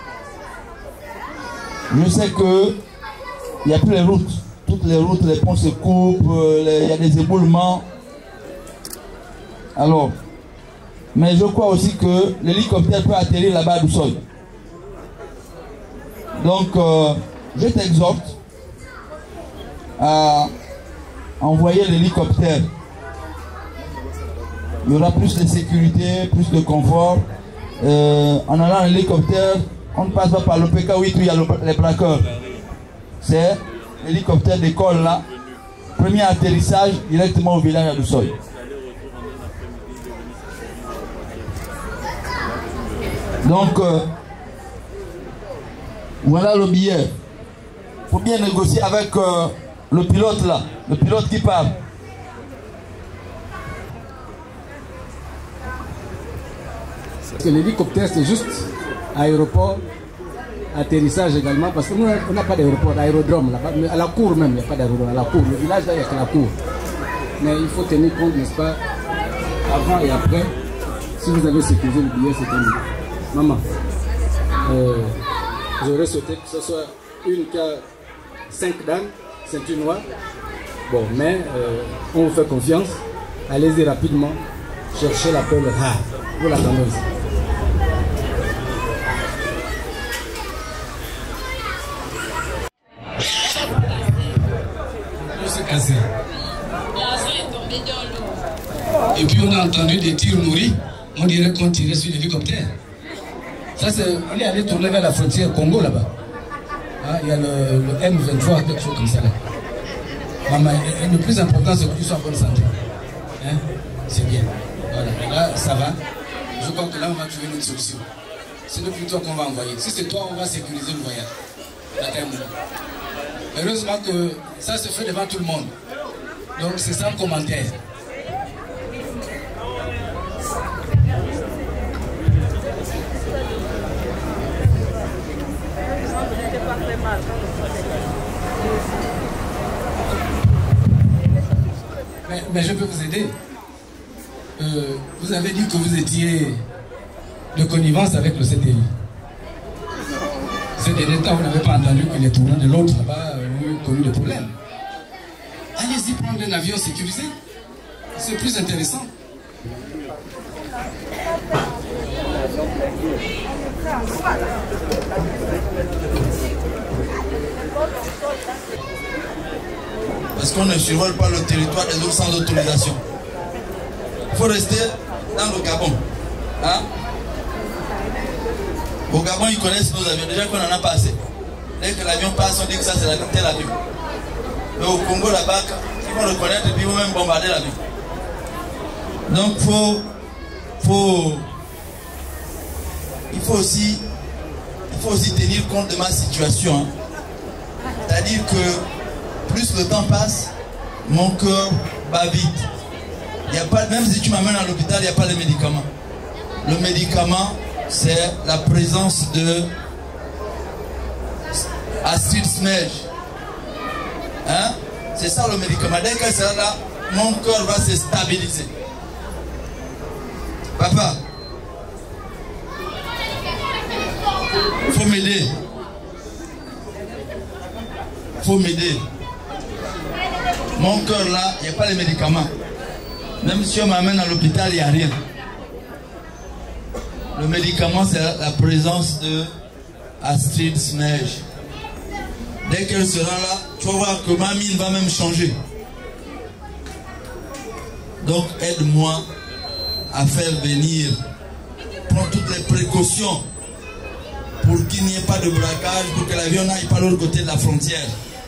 Je sais que il n'y a plus les routes. Toutes les routes, les ponts se coupent, il y a des éboulements. Alors, mais je crois aussi que l'hélicoptère peut atterrir là-bas à Oussoy. Donc, euh, je t'exhorte à envoyer l'hélicoptère. Il y aura plus de sécurité, plus de confort. euh, en allant en hélicoptère, on ne passe pas par le P K huit où il y a le, les braqueurs. C'est l'hélicoptère d'école là. Premier atterrissage directement au village à Doussoy. Donc, euh, voilà le billet. Il faut bien négocier avec euh, le pilote là, le pilote qui part. L'hélicoptère, c'est juste aéroport, atterrissage également, parce que nous, on n'a pas d'aéroport, d'aérodrome là-bas, mais à la cour même, il n'y a pas d'aérodrome, à la cour. Le village là, il n'y a que la cour. Mais il faut tenir compte, n'est-ce pas, avant et après, si vous avez sécurisé le billet, c'est terminé. Maman, euh, j'aurais souhaité que ce soit une qui a cinq dames, ceinture noire. Bon, mais euh, on vous fait confiance. Allez-y rapidement chercher la perle rare. Vous l'attendez ici. On s'est cassé. Et puis on a entendu des tirs nourris. On dirait qu'on tirait sur l'hélicoptère. Ça, c'est, on est allé tourner vers la frontière Congo là-bas. Ah, il y a le, le M vingt-trois, quelque chose comme ça là. Maman, le plus important, c'est que tu sois en bonne santé. Hein? C'est bien. Voilà, et là, ça va. Je crois que là, on va trouver une autre solution. C'est plus toi qu'on va envoyer. Si c'est toi, on va sécuriser le voyage. La terre. Heureusement que ça se fait devant tout le monde. Donc, c'est sans commentaire. Mais, mais je peux vous aider. Euh, vous avez dit que vous étiez de connivence avec le C T I. Ces derniers temps, vous n'avez pas entendu que les tournants de l'autre là-bas ont connu des problèmes. Allez-y prendre un avion sécurisé. C'est plus intéressant. Parce qu'on ne survole pas le territoire des autres sans autorisation. Il faut rester dans le Gabon. Hein? Au Gabon, ils connaissent nos avions. Déjà qu'on en a pas assez. Dès que l'avion passe, on dit que ça c'est tel avion. Mais au Congo, là-bas, ils vont le connaître et puis ils vont même bombarder l'avion. Donc, faut, faut, il faut aussi, il faut aussi tenir compte de ma situation. Hein. C'est-à-dire que plus le temps passe, mon cœur bat vite. Il y a pas, même si tu m'amènes à l'hôpital, il n'y a pas de médicaments. Le médicament, c'est la présence de acide smège. Hein? C'est ça le médicament. Dès que c'est là, mon cœur va se stabiliser. Papa, il faut m'aider. Il faut m'aider. Mon cœur là, il n'y a pas de médicaments. Même si on m'amène à l'hôpital, il n'y a rien. Le médicament, c'est la présence de Astrid Smège. Dès qu'elle sera là, tu vas voir que ma mine va même changer. Donc, aide-moi à faire venir, prends toutes les précautions pour qu'il n'y ait pas de braquage, pour que l'avion n'aille pas de l'autre côté de la frontière.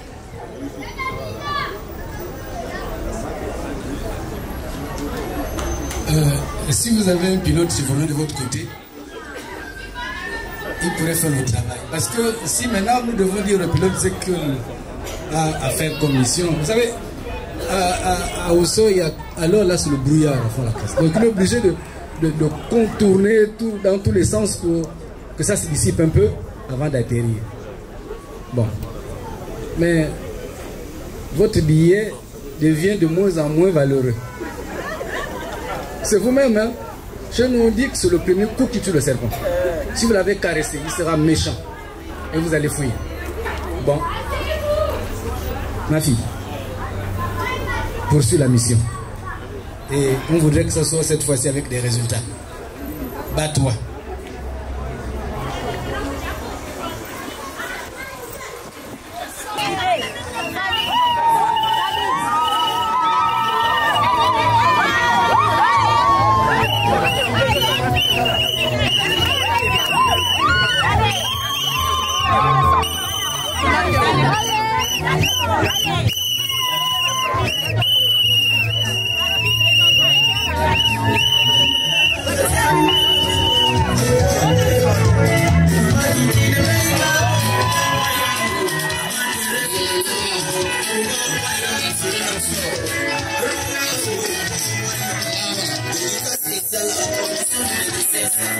Euh, si vous avez un pilote chevronné de votre côté, il pourrait faire le travail. Parce que si maintenant nous devons dire au pilote ce qu'il a à faire comme mission, vous savez, à, à, à Osso, il y a, alors là c'est le brouillard à fond la casse. Donc il est obligé de, de, de contourner tout, dans tous les sens pour que ça se dissipe un peu avant d'atterrir. Bon. Mais votre billet devient de moins en moins valeureux. C'est vous-même, hein? Chez nous, on dit que c'est le premier coup qui tue le serpent. Si vous l'avez caressé, il sera méchant. Et vous allez fouiller. Bon. Ma fille, poursuis la mission. Et on voudrait que ce soit cette fois-ci avec des résultats. Bats-toi. Thank you.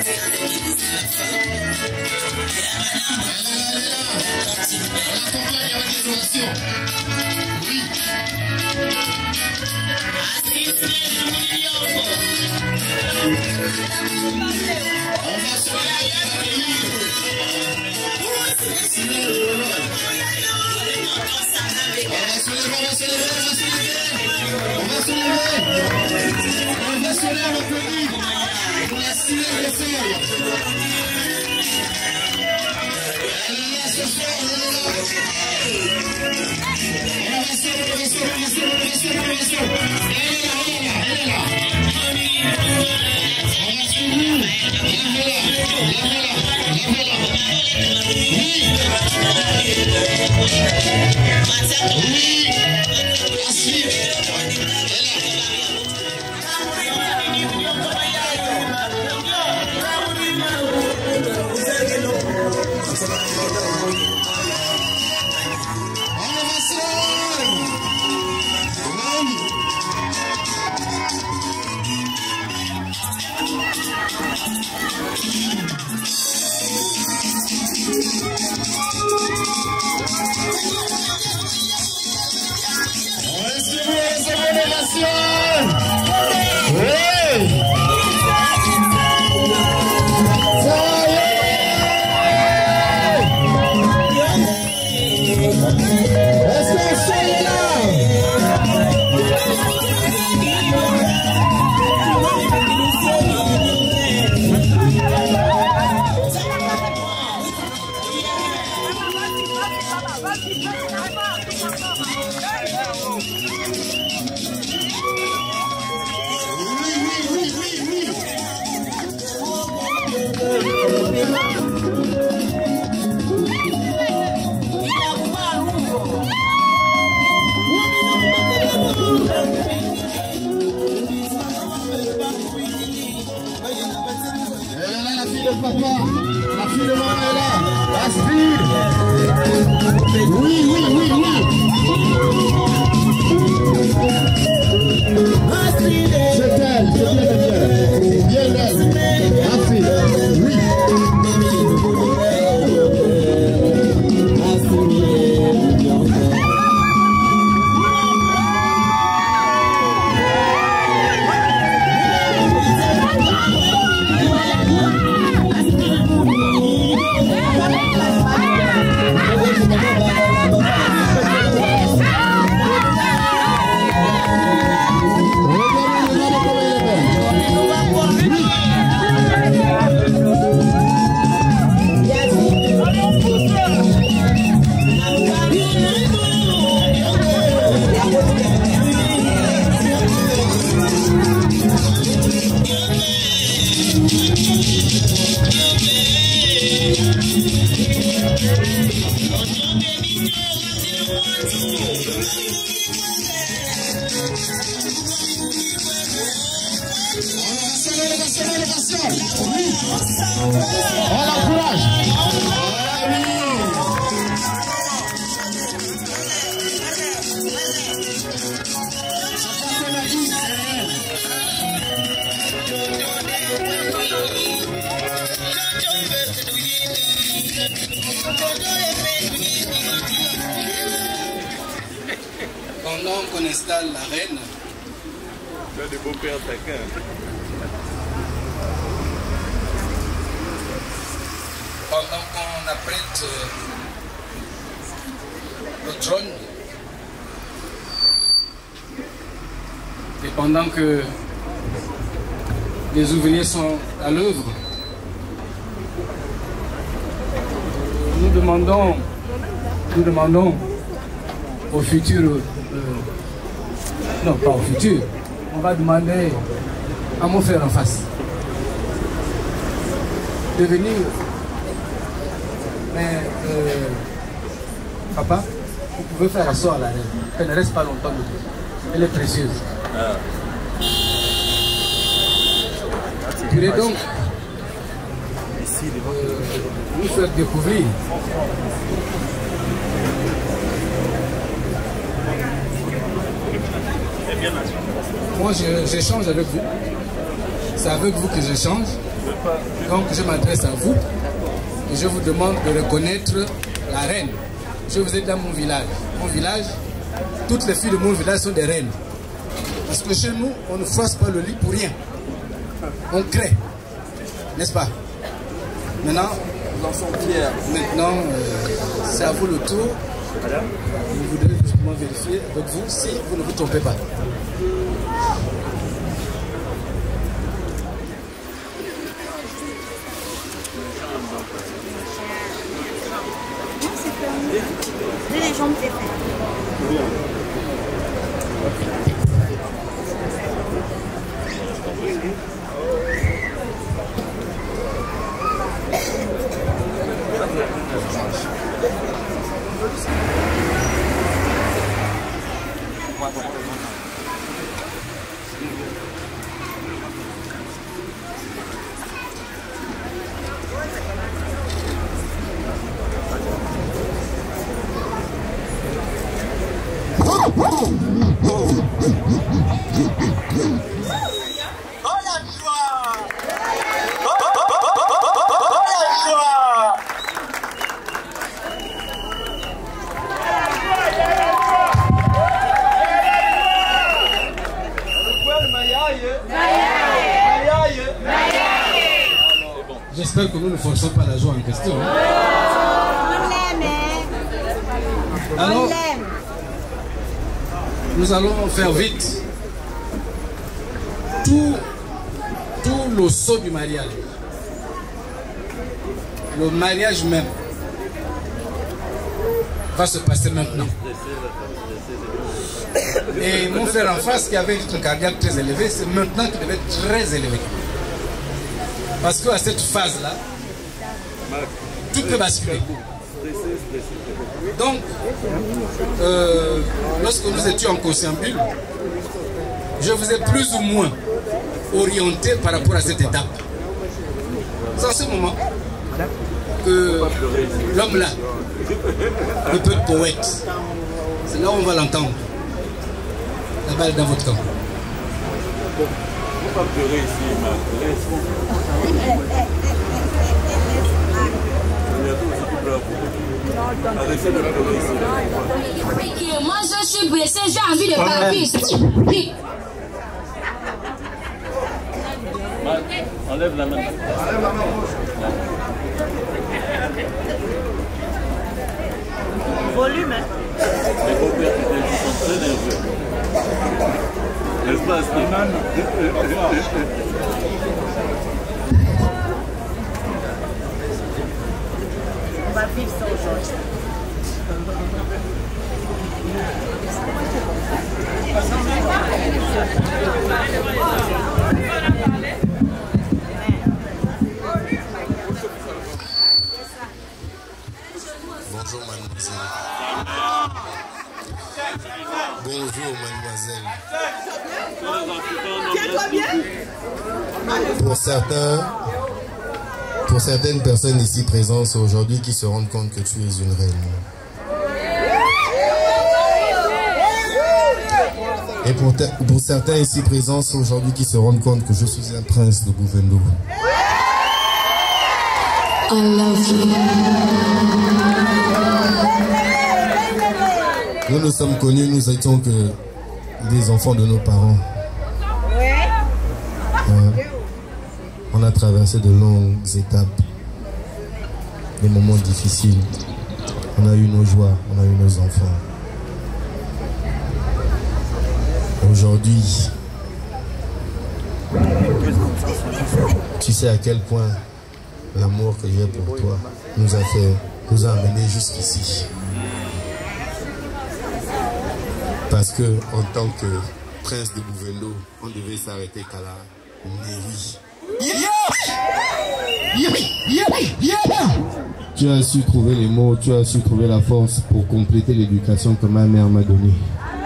Pendant qu'on installe la reine, tu as des beaux pères taquins. Pendant qu'on apprête le trône, et pendant que les ouvriers sont à l'œuvre, nous demandons, nous demandons au futur, euh, non pas au futur, on va demander à mon frère en face de venir. Mais euh, papa, vous pouvez faire asseoir la reine, elle ne reste pas longtemps debout, elle est précieuse. Ah. Je voulais donc euh, nous faire découvrir moi j'échange avec vous, c'est avec vous que j'échange. Donc je m'adresse à vous et je vous demande de reconnaître la reine. Je vous ai dans mon village. Mon village, toutes les filles de mon village sont des reines. Parce que chez nous, on ne froisse pas le lit pour rien. On crée. N'est-ce pas? Maintenant, nous en sommes fiers. Maintenant, euh, c'est à vous le tour. Vous voudrez justement vérifier avec vous si vous ne vous trompez pas. J'ai les jambes fait faire. J'espère que nous ne forçons pas la joie en question. Hein? On l'aime, hein? Alors, on l'aime. Nous allons faire vite. Tout, tout le saut du mariage, le mariage même, va se passer maintenant. Et mon frère en face qui avait un rythme cardiaque très élevé, c'est maintenant qu'il devait être très élevé. Parce qu'à cette phase-là, tout peut basculer. Donc, euh, lorsque nous étions en conciliabule, je vous ai plus ou moins orienté par rapport à cette étape. C'est en ce moment que l'homme-là ne peut être poète. C'est là où on va l'entendre. La balle dans votre camp. Faut pas pleurer ici, Marc. Moi je suis blessé, j'ai envie de partir. Vite. Enlève la main. Enlève la main. Volume. Les beaux-pères sont très nerveux. N'est-ce pas, Slimane? On va vivre ça aujourd'hui. Bonjour mademoiselle. Bonjour mademoiselle. Tiens-toi bien. Pour certains, pour certaines personnes ici présentes, c'est aujourd'hui qui se rendent compte que tu es une reine. Et pour, pour certains ici présents, c'est aujourd'hui qui se rendent compte que je suis un prince de Bouvendo. I love you. Nous nous sommes connus, nous étions que des enfants de nos parents. Ouais. On a traversé de longues étapes, des moments difficiles. On a eu nos joies, on a eu nos enfants. Aujourd'hui, tu sais à quel point l'amour que j'ai pour toi nous a fait, nous a amenés jusqu'ici. Parce que en tant que prince de Bouvendo, on devait s'arrêter qu'à la mairie. Tu as su trouver les mots, tu as su trouver la force pour compléter l'éducation que ma mère m'a donnée.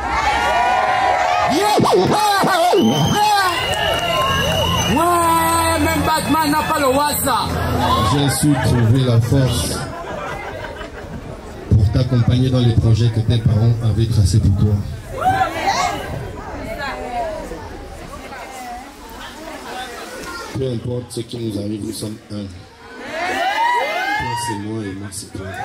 Ouais, même Batman n'a pas le WhatsApp. J'ai su trouver la force pour t'accompagner dans les projets que tes parents avaient tracés pour toi. Peu importe ce qui nous arrive, nous sommes un. Toi c'est moi et moi c'est toi.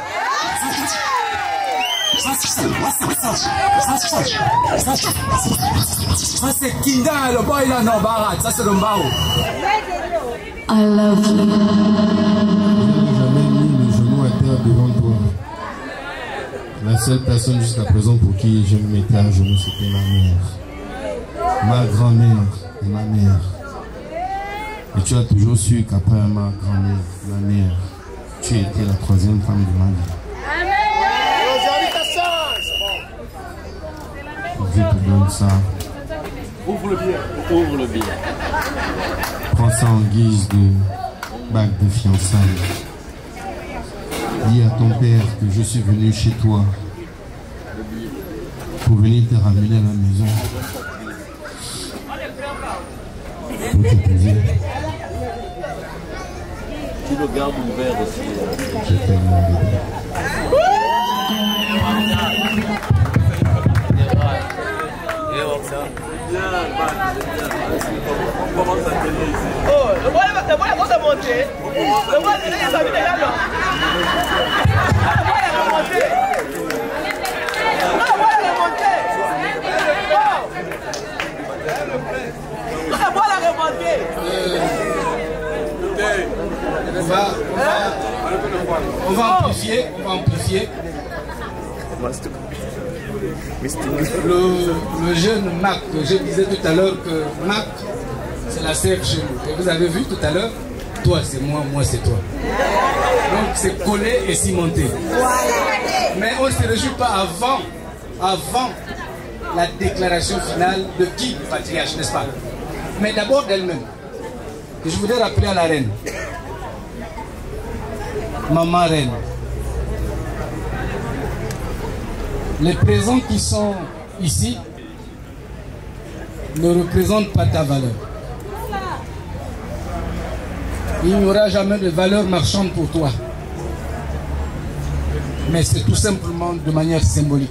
Ça c'est Kinda, le boy là, non, Barat, ça c'est le Mbao. I love you. Je n'ai jamais mis le genou à terre devant toi. La seule personne jusqu'à présent pour qui je me mettais à genoux, c'était ma mère. Ma grand-mère et ma mère. Et tu as toujours su qu'après ma grand-mère, ma mère, tu étais la troisième femme de ma vie. Je te donne ça. Ouvre le billet. Ouvre le billet. Prends ça en guise de bague de fiançailles. Dis à ton père que je suis venu chez toi pour venir te ramener à la maison. Pour te plaisir. Tu le gardes ouvert aussi. Je t'aime mon bébé. On commence à tenir ici. Oh, le bois là, le bois là, comment monter? Le bois là, il a mis déjà là. Ah, le bois là, il a monté. Ah, le bois là, il a monté. Ah, le bois là, il a monté. On va, on va, on va amplifier, on va amplifier. Le, le jeune Marc, je disais tout à l'heure que Marc, c'est la sève chez nous. Et vous avez vu tout à l'heure, toi c'est moi, moi c'est toi. Donc c'est collé et cimenté. Mais on ne se réjouit pas avant, avant la déclaration finale de qui le patriarche, n'est-ce pas? Mais d'abord d'elle-même. Et je voudrais rappeler à la reine. Maman reine. Les présents qui sont ici ne représentent pas ta valeur. Il n'y aura jamais de valeur marchande pour toi. Mais c'est tout simplement de manière symbolique.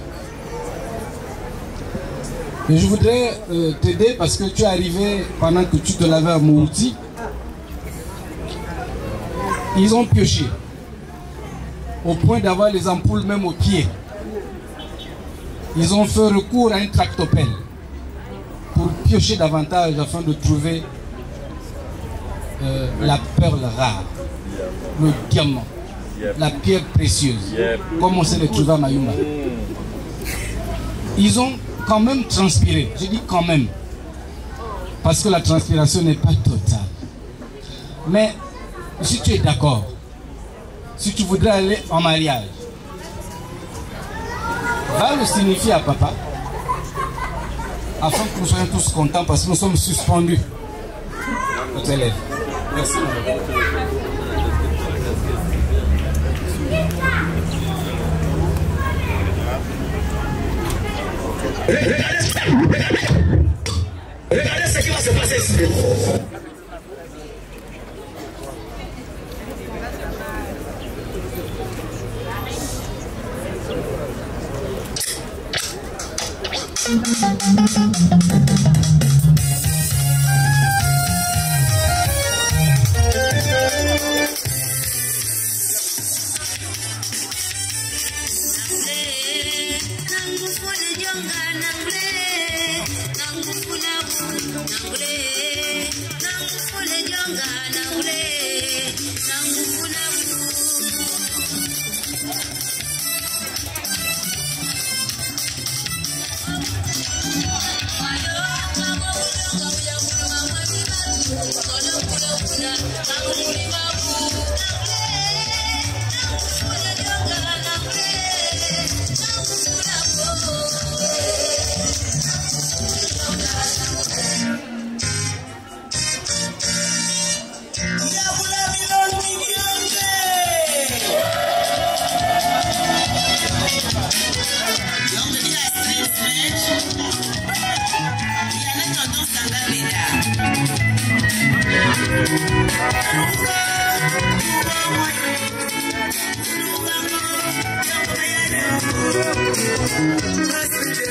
Et je voudrais euh, t'aider parce que tu es arrivé pendant que tu te lavais à Mouti. Ils ont pioché au point d'avoir les ampoules même aux pieds. Ils ont fait recours à un tractopelle pour piocher davantage afin de trouver euh, la perle rare, le diamant, la pierre précieuse, comme on sait le trouver à Mayumba. Ils ont quand même transpiré, je dis quand même, parce que la transpiration n'est pas totale. Mais si tu es d'accord, si tu voudrais aller en mariage, va le signifier à papa, afin que nous soyons tous contents parce que nous sommes suspendus. Notre élève. Merci. Regardez ce qui va se passer ici.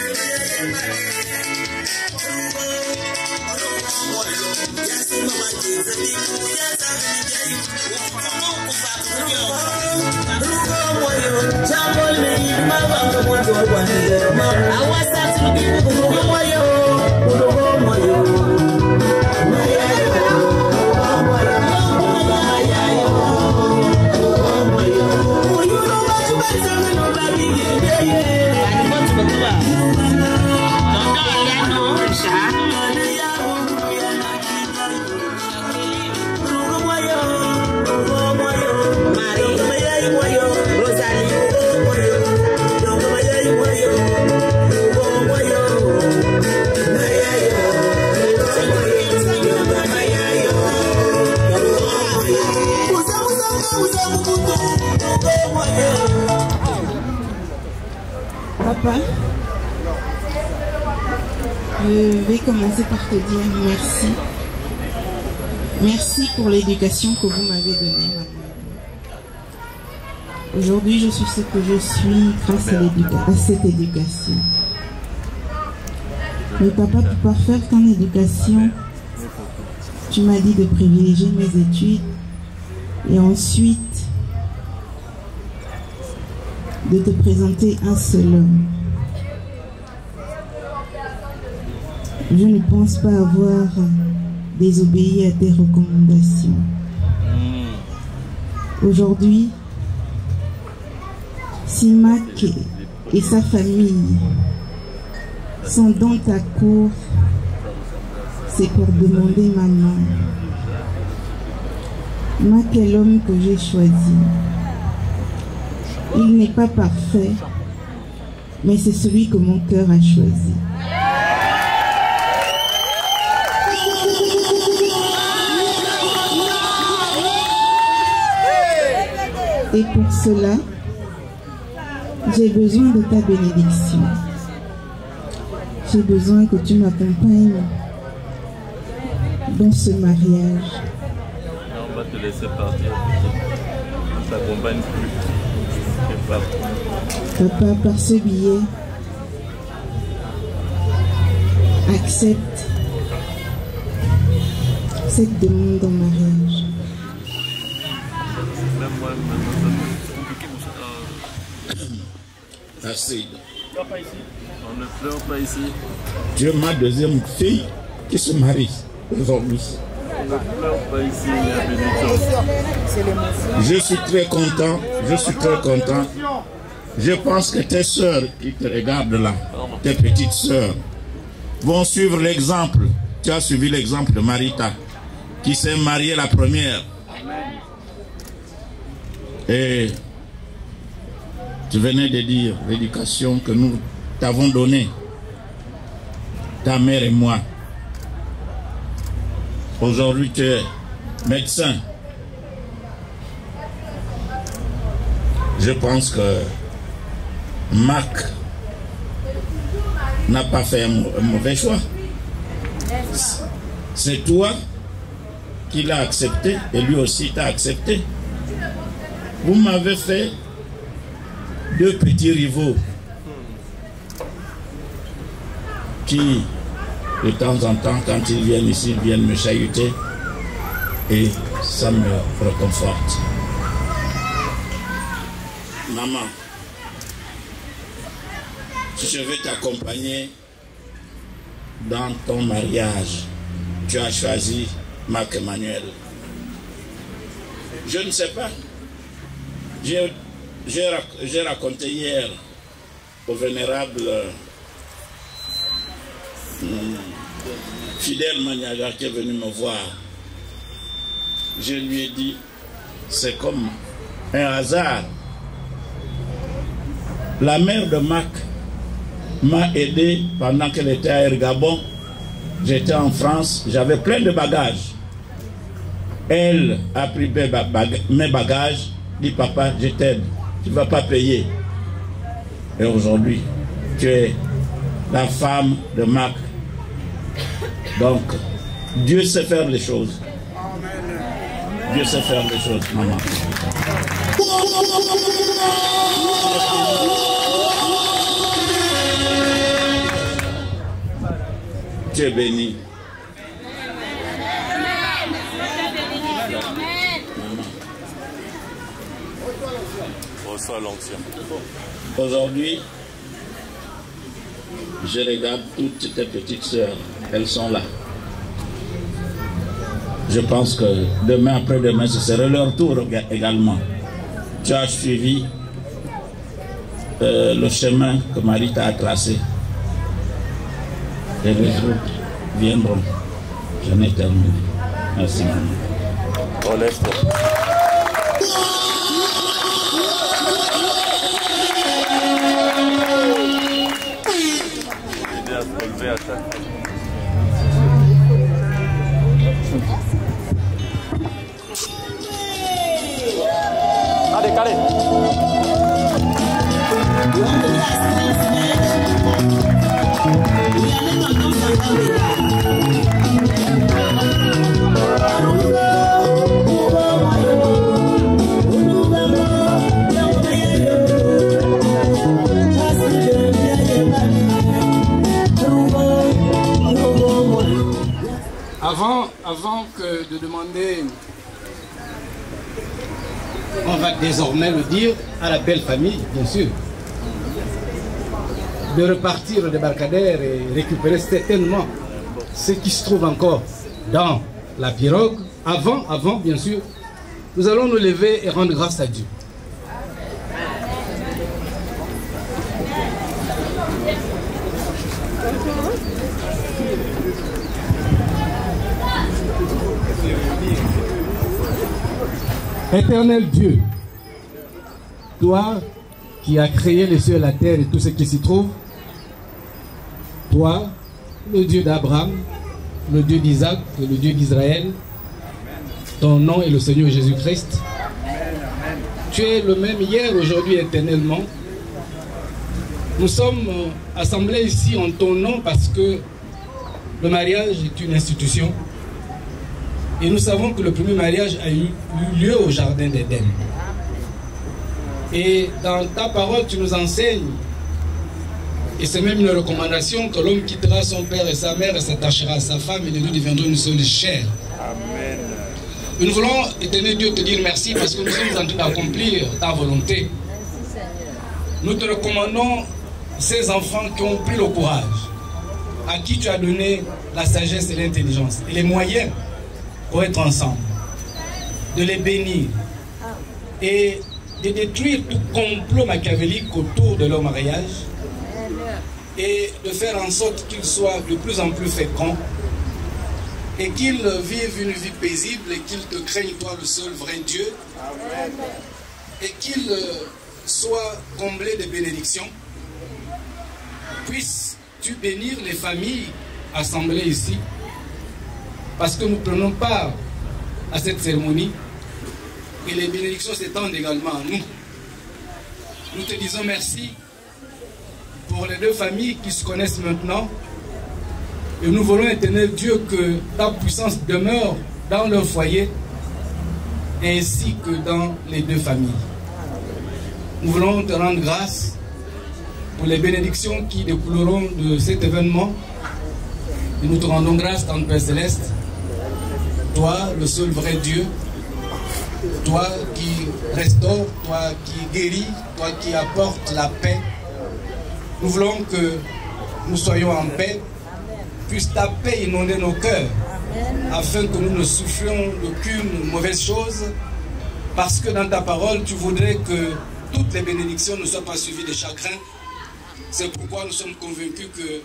Yes, Papa, je vais commencer par te dire merci. Merci pour l'éducation que vous m'avez donnée, maman. Aujourd'hui, je suis ce que je suis grâce à, à cette éducation. Mais papa, pour parfaire ton éducation, tu m'as dit de privilégier mes études et ensuite de te présenter un seul homme. Je ne pense pas avoir désobéi à tes recommandations. Aujourd'hui, si Mac et sa famille sont dans ta cour, c'est pour demander ma main. Mac est l'homme que j'ai choisi. Il n'est pas parfait, mais c'est celui que mon cœur a choisi. Et pour cela, j'ai besoin de ta bénédiction. J'ai besoin que tu m'accompagnes dans ce mariage. On va te laisser partir. On ne t'accompagne plus. Papa, par ce billet, accepte cette demande en mariage. Assez. On ne pleure pas ici. Tu es ma deuxième fille qui se marie aujourd'hui. On ne pleure pas ici, la bénédiction. Je suis très content, je suis très content. Je pense que tes sœurs qui te regardent là, tes petites sœurs, vont suivre l'exemple. Tu as suivi l'exemple de Marita, qui s'est mariée la première. Et tu venais de dire l'éducation que nous t'avons donnée, ta mère et moi. Aujourd'hui, tu es médecin. Je pense que Marc n'a pas fait un mauvais choix. C'est toi qui l'as accepté et lui aussi t'a accepté. Vous m'avez fait deux petits rivaux qui, de temps en temps, quand ils viennent ici, viennent me chahuter et ça me réconforte. Maman, je vais t'accompagner dans ton mariage. Tu as choisi Marc Emmanuel. Je ne sais pas. J'ai raconté hier au vénérable euh, Fidèle Maniaga qui est venu me voir. Je lui ai dit, c'est comme un hasard. La mère de Mac m'a aidé pendant qu'elle était à Ergabon. J'étais en France, j'avais plein de bagages. Elle a pris mes bagages, dit papa, je t'aide, tu ne vas pas payer. Et aujourd'hui, tu es la femme de Mac. Donc, Dieu sait faire les choses. Dieu sait faire les choses, maman. Tu es béni. reçois l'onction. Aujourd'hui, je regarde toutes tes petites sœurs, elles sont là. Je pense que demain, après-demain, ce sera leur tour également. Tu as suivi euh, le chemin que Marie t'a tracé. Et les autres viendront. J'en ai terminé. Merci, maman. Relève-toi. Aider à se relever à chaque fois. Allez, allez. Avant, avant que de demander, on va désormais le dire à la belle famille, bien sûr, de repartir au débarcadère et récupérer certainement ce qui se trouve encore dans la pirogue. Avant, avant, bien sûr, nous allons nous lever et rendre grâce à Dieu. Éternel Dieu, toi qui as créé les cieux et la terre et tout ce qui s'y trouve, toi, le Dieu d'Abraham, le Dieu d'Isaac et le Dieu d'Israël, ton nom est le Seigneur Jésus-Christ. Tu es le même hier, aujourd'hui, éternellement. Nous sommes assemblés ici en ton nom parce que le mariage est une institution. Et nous savons que le premier mariage a eu lieu au jardin d'Éden. Et dans ta parole, tu nous enseignes, et c'est même une recommandation, que l'homme quittera son père et sa mère et s'attachera à sa femme, et les deux deviendront une seule chair. Amen. Et nous voulons, éternel Dieu, te dire merci parce que nous sommes en train d'accomplir ta volonté. Nous te recommandons ces enfants qui ont pris le courage, à qui tu as donné la sagesse et l'intelligence, et les moyens pour être ensemble, de les bénir et de détruire tout complot machiavélique autour de leur mariage et de faire en sorte qu'ils soient de plus en plus féconds et qu'ils vivent une vie paisible et qu'ils te craignent toi le seul vrai Dieu. Amen. Et qu'ils soient comblés de bénédictions. Puisses-tu bénir les familles assemblées ici, parce que nous prenons part à cette cérémonie et les bénédictions s'étendent également à nous. Nous te disons merci pour les deux familles qui se connaissent maintenant et nous voulons, éternel Dieu, que ta puissance demeure dans leur foyer ainsi que dans les deux familles. Nous voulons te rendre grâce pour les bénédictions qui découleront de cet événement et nous te rendons grâce dans le Père Céleste. Toi, le seul vrai Dieu, toi qui restaure, toi qui guéris, toi qui apportes la paix. Nous voulons que nous soyons en paix, puisse ta paix inonder nos cœurs, afin que nous ne souffrions d'aucune mauvaise chose, parce que dans ta parole, tu voudrais que toutes les bénédictions ne soient pas suivies de chagrin. C'est pourquoi nous sommes convaincus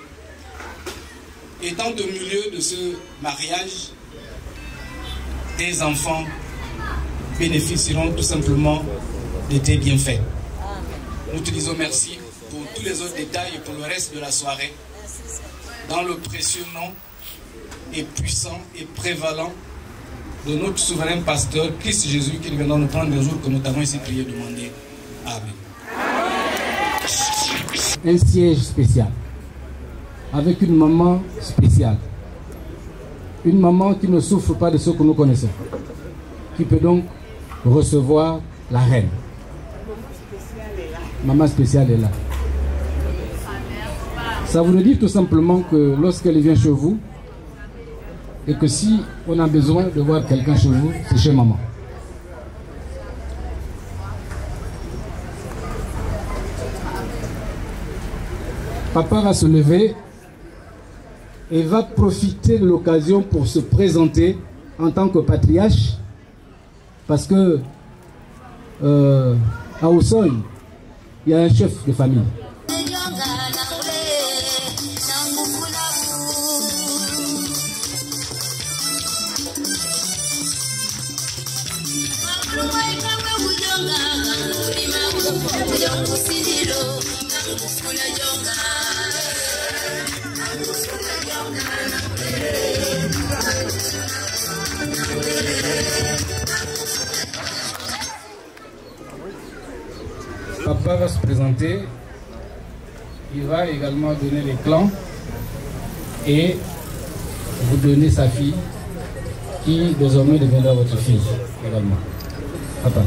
que, étant au milieu de ce mariage, tes enfants bénéficieront tout simplement de tes bienfaits. Nous te disons merci pour tous les autres détails et pour le reste de la soirée. Dans le précieux nom et puissant et prévalent de notre souverain pasteur, Christ Jésus, qui viendra nous prendre les jours que nous t'avons ici prié et demandé. Amen. Un siège spécial, avec une maman spéciale. Une maman qui ne souffre pas de ce que nous connaissons, qui peut donc recevoir la reine. Maman spéciale est là. Ça voudrait dire tout simplement que lorsqu'elle vient chez vous, et que si on a besoin de voir quelqu'un chez vous, c'est chez maman. Papa va se lever et va profiter de l'occasion pour se présenter en tant que patriarche, parce que euh, à Osoy, il y a un chef de famille. Papa va se présenter, il va également donner les clans et vous donner sa fille qui désormais deviendra votre fille également. Papa.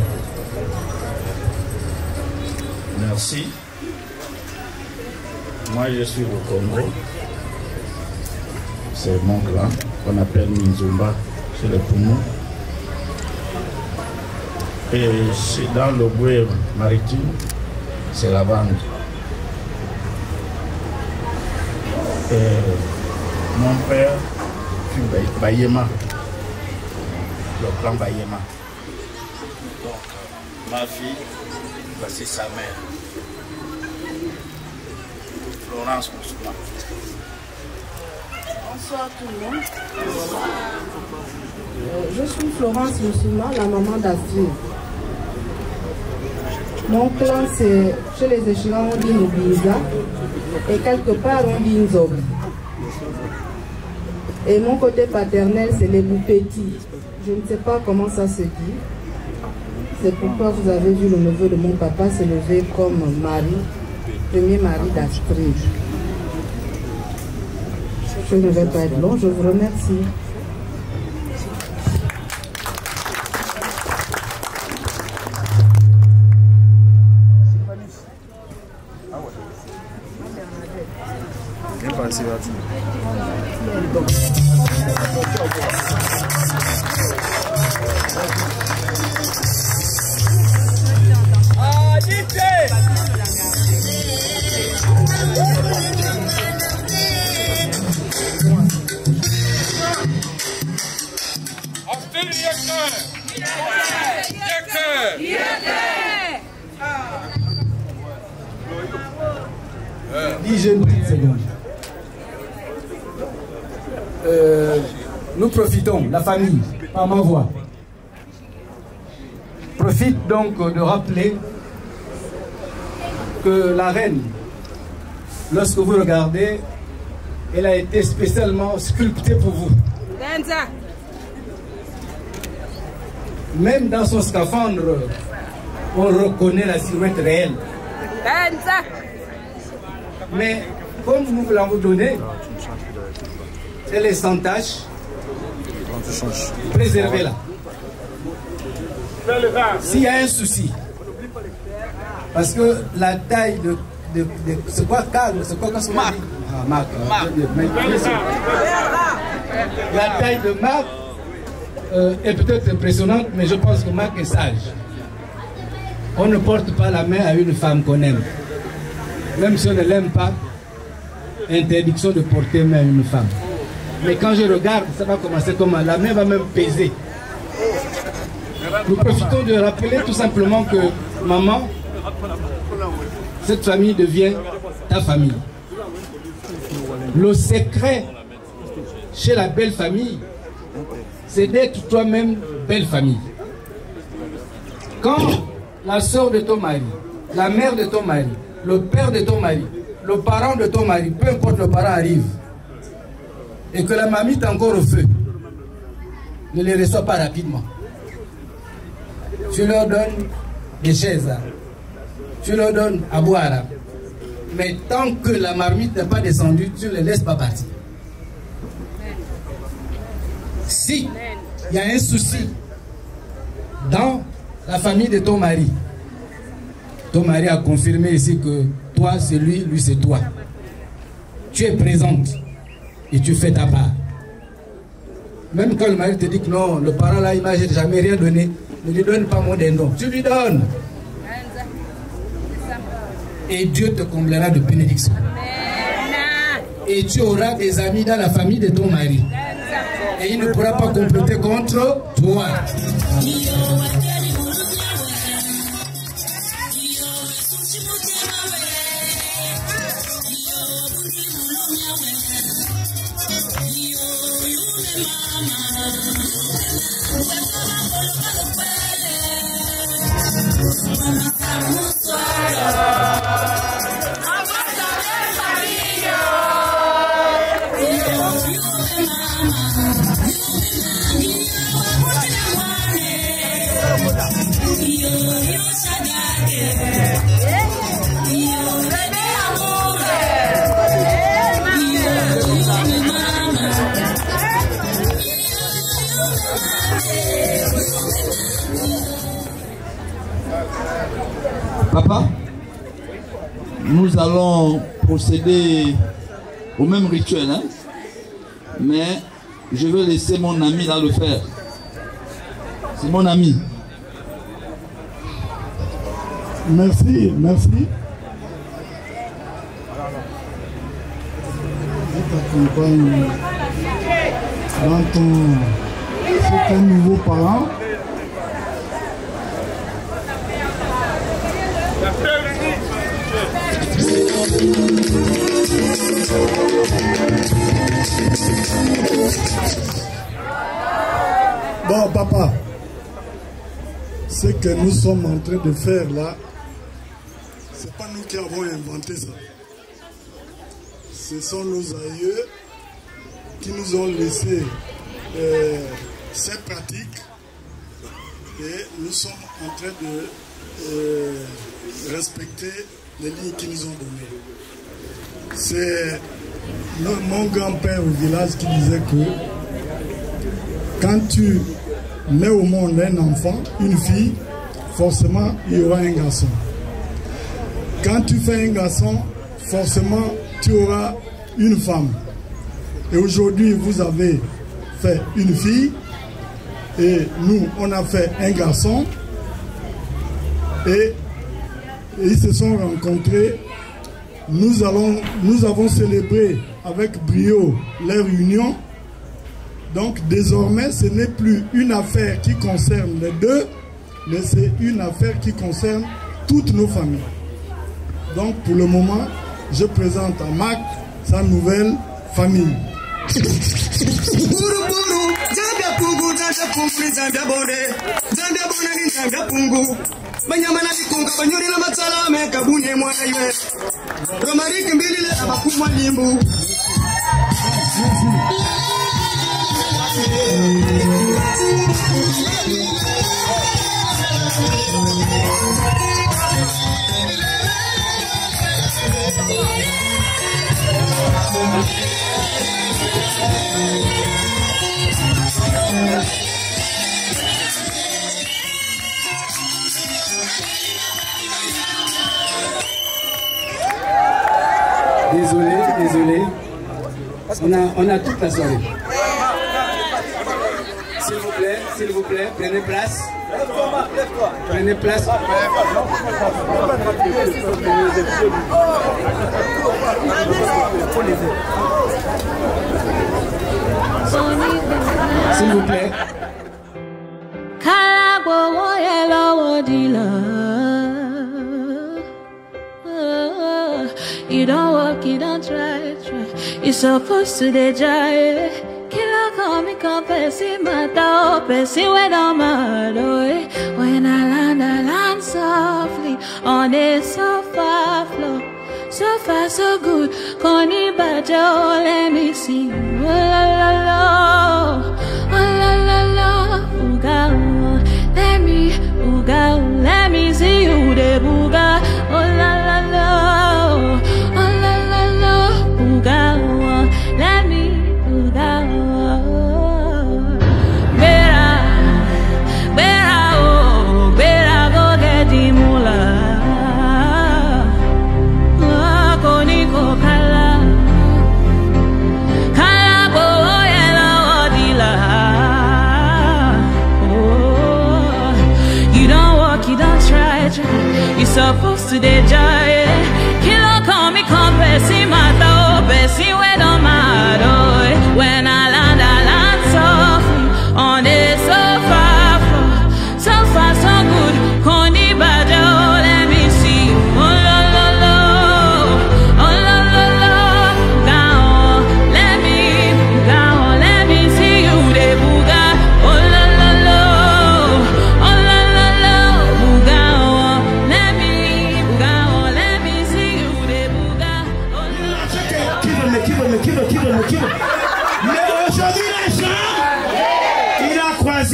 Merci. Moi je suis au Congo. C'est mon clan qu'on appelle Minzumba, c'est le poumon. Et dans le bouée maritime, c'est la bande. Et mon père fut Bayema, le clan Bayema. Donc, ma fille, voici sa mère, Florence Moussouma. Bonsoir tout le monde. Euh, je suis Florence Moussouma, la maman d'Astrid. Mon clan, c'est chez les échirants, on dit Nubiza, et quelque part on dit Nzob. Et mon côté paternel, c'est les Boupétis. Je ne sais pas comment ça se dit. C'est pourquoi vous avez vu le neveu de mon papa se lever comme mari, premier mari d'Astrid. Je ne vais pas être long, je vous remercie. Une petite seconde. Euh, nous profitons, la famille, par ma voix, profite donc de rappeler que la reine, lorsque vous regardez, elle a été spécialement sculptée pour vous. Même dans son scaphandre, on reconnaît la silhouette réelle. Mais comme nous voulons vous donner, elle est sans tache, préservez-la. S'il y a un souci, parce que la taille de... de, de c'est quoi calme, c'est quoi qu'on se marque ah, Marc, la taille de Marc euh, est peut-être impressionnante, mais je pense que Marc est sage. On ne porte pas la main à une femme qu'on aime. Même si on ne l'aime pas, interdiction de porter main à une femme. Mais quand je regarde, ça va commencer comme la main va même peser. Nous profitons de rappeler tout simplement que maman, cette famille devient ta famille. Le secret chez la belle famille, c'est d'être toi-même belle famille. Quand la soeur de ton mari, la mère de ton mari, le père de ton mari, le parent de ton mari, peu importe le parent arrive, et que la mamie est encore au feu, ne les reçois pas rapidement. Tu leur donnes des chaises, tu leur donnes à boire, mais tant que la marmite n'est pas descendue, tu ne les laisses pas partir. Si il y a un souci dans la famille de ton mari, ton mari a confirmé ici que toi c'est lui, lui c'est toi. Tu es présente et tu fais ta part. Même quand le mari te dit que non, le parent là il m'a jamais rien donné, ne lui donne pas mon dindon. Tu lui donnes. Et Dieu te comblera de bénédictions. et tu auras des amis dans la famille de ton mari. Et il ne pourra pas comploter contre toi. Papa, nous allons procéder au même rituel, hein? Mais je vais laisser mon ami là le faire. C'est mon ami. Merci, merci. Je t'accompagne dans ton... C'est un nouveau parent. Bon, papa, ce que nous sommes en train de faire là, c'est pas nous qui avons inventé ça. Ce sont nos aïeux qui nous ont laissé euh, ces pratiques et nous sommes en train de euh, respecter les lignes qu'ils nous ont données. C'est mon grand-père au village qui disait que quand tu mets au monde un enfant, une fille, forcément il y aura un garçon. Quand tu fais un garçon, forcément tu auras une femme. Et aujourd'hui vous avez fait une fille et nous on a fait un garçon et, et ils se sont rencontrés. Nous, allons, nous avons célébré avec brio leur union. Donc désormais, ce n'est plus une affaire qui concerne les deux, mais c'est une affaire qui concerne toutes nos familles. Donc pour le moment, je présente à Mac sa nouvelle famille. Banyamana likunga banyuri na matsala me kabune mwana ywe Romariki mbili le abakumwa limbu Désolé, désolé. On a, on a toute la soirée. S'il vous plaît, s'il vous plaît, prenez place. Prenez place. S'il vous plaît. You don't walk, you don't try, try. You're supposed to dey try. Killer call me, come Percy, mata, Percy, when I'm out, when I land, I land softly on a sofa floor. So far, so good. Connie Badger, let me see. Oh la la la, oh la la la, ooga, oh. Let me, ooga, oh. Let me see you, the booga. Oh la la la, oh la la la, ooga, oh. Let me, ooga, oh. Better, better, oh, better go get the moolah. You're supposed to dey joy. Kilo call me, come Percy, mata, oh, Percy, when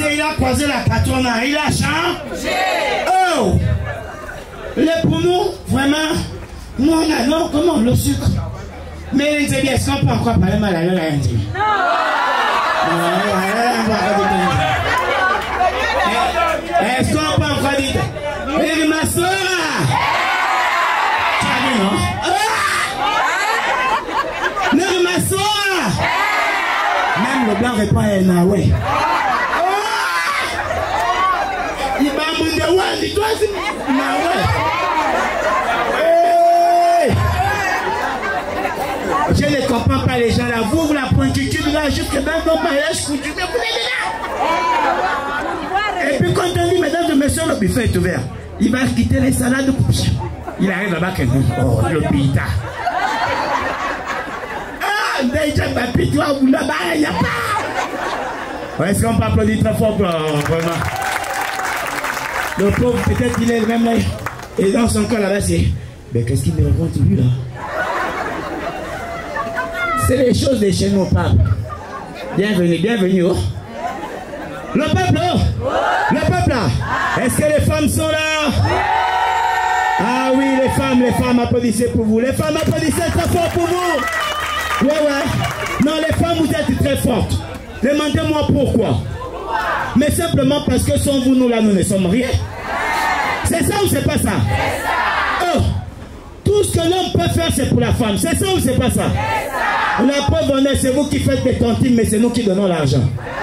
il a croisé la patronne, il a changé. Oh! Les pour nous, vraiment, nous on a, non, comment, le sucre. Mais il dit, est-ce qu'on peut encore parler mal à l'heure à Indie? Non! Est-ce qu'on peut encore dire? Mais ma soeur! Tu as vu, non? Mais ma soeur! Même le blanc répond à Elna, ouais. Il va me dire, ouais, dis-toi, c'est ma ouais. Je ne comprends pas les gens là. Vous, vous la pointitude là, jusque dans ton mariage foutu, mais vous êtes là. Et puis quand on dit, mesdames et messieurs, le buffet est ouvert. Il va quitter les salades. Il arrive là-bas, oh, le pita. Ah, déjà, papi, toi, vous là-bas, il n'y a pas. Est-ce qu'on peut applaudir très fort pour, vraiment? Le pauvre, peut-être il est le même là. Et dans son corps là-bas, c'est. Mais qu'est-ce qu'il me raconte lui là? C'est les choses de chez nous, pape. Bienvenue, bienvenue. Oh. Le peuple, oh. Le peuple là. Est-ce que les femmes sont là? Ah oui, les femmes, les femmes, applaudissez pour vous. Les femmes, applaudissez très fort pour vous. Ouais, ouais. Non, les femmes, vous êtes très fortes. Demandez-moi pourquoi. Mais simplement parce que sans vous, nous là, nous ne sommes rien. C'est ça ou c'est pas ça? Oh. Tout ce que l'homme peut faire, c'est pour la femme. C'est ça ou c'est pas ça? La pauvre honnête, c'est vous qui faites des tontines, mais c'est nous qui donnons l'argent.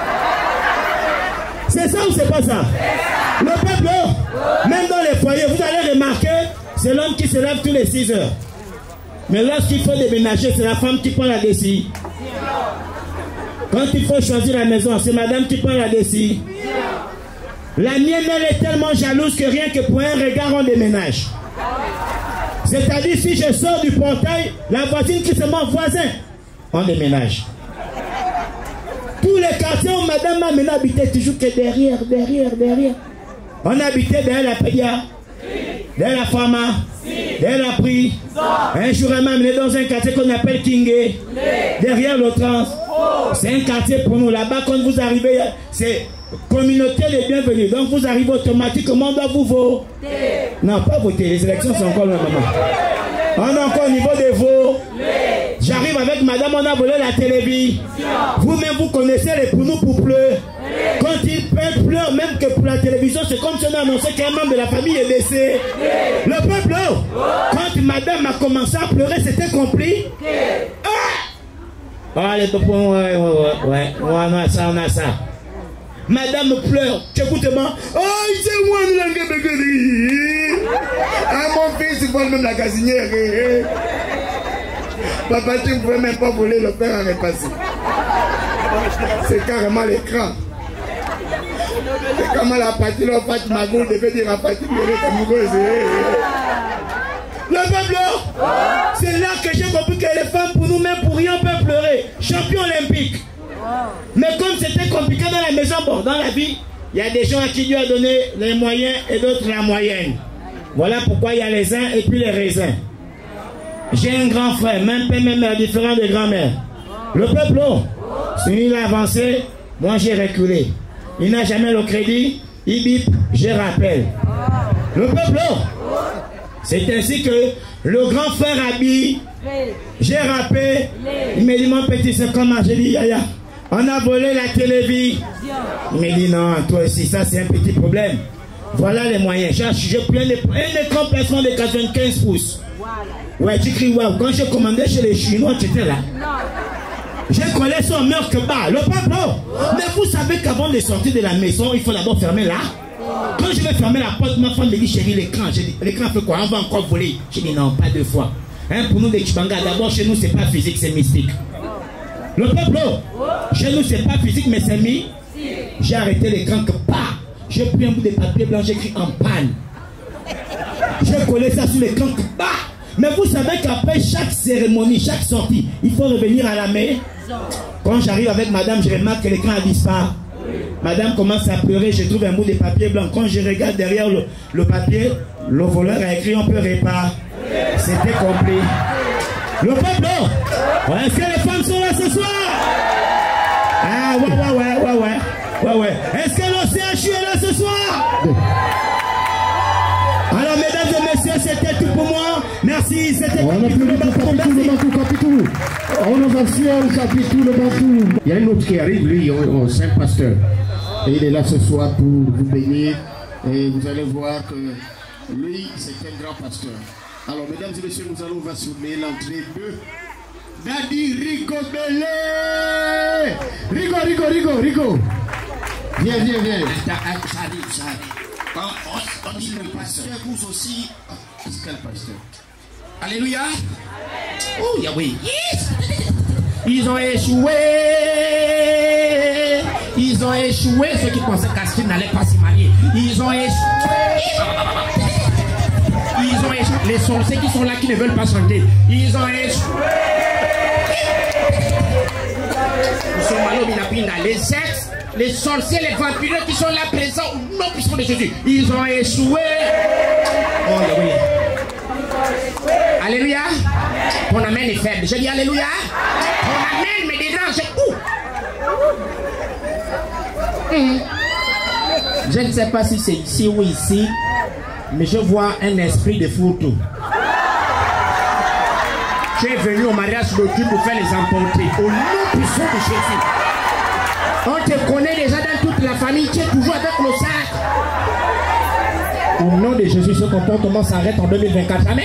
C'est ça ou c'est pas ça? Le peuple, même dans les foyers, vous allez remarquer, c'est l'homme qui se lève tous les six heures. Mais lorsqu'il faut déménager, c'est la femme qui prend la décision. Quand il faut choisir la maison, c'est madame qui prend la décision. La mienne, elle est tellement jalouse que rien que pour un regard, on déménage. C'est-à-dire, si je sors du portail, la voisine qui se met voisin, on déménage. Tous les quartiers où madame Mamena habitait toujours que derrière, derrière, derrière. On habitait derrière la pédia, derrière la pharma, derrière la prix. Un jour, elle m'a amené dans un quartier qu'on appelle Kingé, derrière le trans. C'est un quartier pour nous. Là-bas, quand vous arrivez, c'est communauté les bienvenus. Donc vous arrivez automatiquement, on doit vous voter. Non, pas voter, les élections sont encore loin, maman. On est encore au niveau des votes. J'arrive avec madame, on a volé la télévision. Vous-même, vous connaissez les pounous pour pleurer. Quand il pleure, même que pour la télévision, c'est comme si on a annoncé qu'un membre de la famille est décédé. Le peuple, quand madame a commencé à pleurer, c'était compliqué. Ah, les popons, ouais, ouais, ouais, ouais, on a ça, on a ça. Madame pleure, tu écoutes moi. Oh, c'est moi, nous l'avons. Ah, mon fils, il vole même la casinière. Papa, tu ne pouvais même pas voler, le père a repassé. C'est carrément l'écran. C'est comme la partie, là, Fatima Magou devait dire à Fatima Magou. Le peuple, c'est là que j'ai compris que les femmes, pour nous-mêmes, pour rien, peuvent pleurer. Champion olympique. Mais comme c'était compliqué dans la maison, bon, dans la vie, il y a des gens à qui Dieu a donné les moyens et d'autres la moyenne. Voilà pourquoi il y a les uns et puis les raisins. J'ai un grand frère, même père, même mère, différent des grands-mères. Le peuple, si il a avancé, moi j'ai reculé. Il n'a jamais le crédit, il bip, je rappelle. Le peuple, c'est ainsi que le grand frère habille, j'ai rappelé, il me dit mon petit, c'est comment? J'ai dit yaya, on a volé la télévision. Il me dit non, toi aussi, ça c'est un petit problème. Voilà les moyens. J'ai pris un écran placement de quatre-vingt-quinze pouces. Ouais, tu cries waouh. Quand j'ai commandé chez les Chinois, tu étais là. J'ai collé son mur que bas. Le peuple, mais vous savez qu'avant de sortir de la maison, il faut d'abord fermer là. Quand je vais fermer la porte, ma femme me dit chérie, l'écran. J'ai dit, l'écran fait quoi? On va encore voler. J'ai dit non, pas deux fois. Hein, pour nous, les Chibanga, d'abord chez nous, c'est pas physique, c'est mystique. Le peuple, chez nous, c'est pas physique, mais c'est mis. J'ai arrêté l'écran que pas. J'ai pris un bout de papier blanc, j'ai écrit en panne. J'ai collé ça sur l'écran que pas. Mais vous savez qu'après chaque cérémonie, chaque sortie, il faut revenir à la maison. Quand j'arrive avec madame, je remarque que l'écran a disparu. Madame commence à pleurer, je trouve un bout de papier blanc. Quand je regarde derrière le, le papier, le voleur a écrit on peut réparer. C'était compris. Le peuple, est-ce que les femmes sont là ce soir? Ah ouais, ouais, ouais, ouais, ouais. Ouais, ouais. Est-ce que l'O C H U est là ce soir? Alors, mesdames et messieurs, c'était tout pour moi. Merci. C'était On a plus le Capitou, le Bantou, Capitou. On ovation, Capitou, le Bantou. Il y a un autre qui arrive, lui, c'est un pasteur. Et il est là ce soir pour vous bénir. Et vous allez voir que lui, c'est un grand pasteur. Alors, mesdames et messieurs, nous allons ovationner l'entrée de Daddy Rigo Belé. Rigo, Rigo, Rigo, Rigo. Viens, viens, viens. Ça arrive, ça arrive. On dit le pasteur, vous aussi. Quel pasteur? Alléluia. Oh, Yahweh. Ils ont échoué. Ils ont échoué. Ceux qui pensaient qu'Astrid n'allait pas se marier. Ils ont échoué. Ils ont échoué. Les sorciers qui sont là, qui ne veulent pas chanter. Ils ont échoué. Nous sommes à l'Obinapinda. Les sectes, les sorciers, les vampires qui sont là présents au nom puissant de Jésus. Ils ont échoué. Oh, oui. Alléluia. Mon amen est faible. Je dis Alléluia. Mon amen me dérange. Où? Mmh. Je ne sais pas si c'est ici ou ici, mais je vois un esprit de fourre-tout. Tu es venu au mariage de Dieu pour faire les emporter. Au nom puissant de Jésus. On te connaît déjà dans toute la famille. Tu es toujours avec le sac. Au nom de Jésus, ce comportement s'arrête en deux mille vingt-quatre. Amen.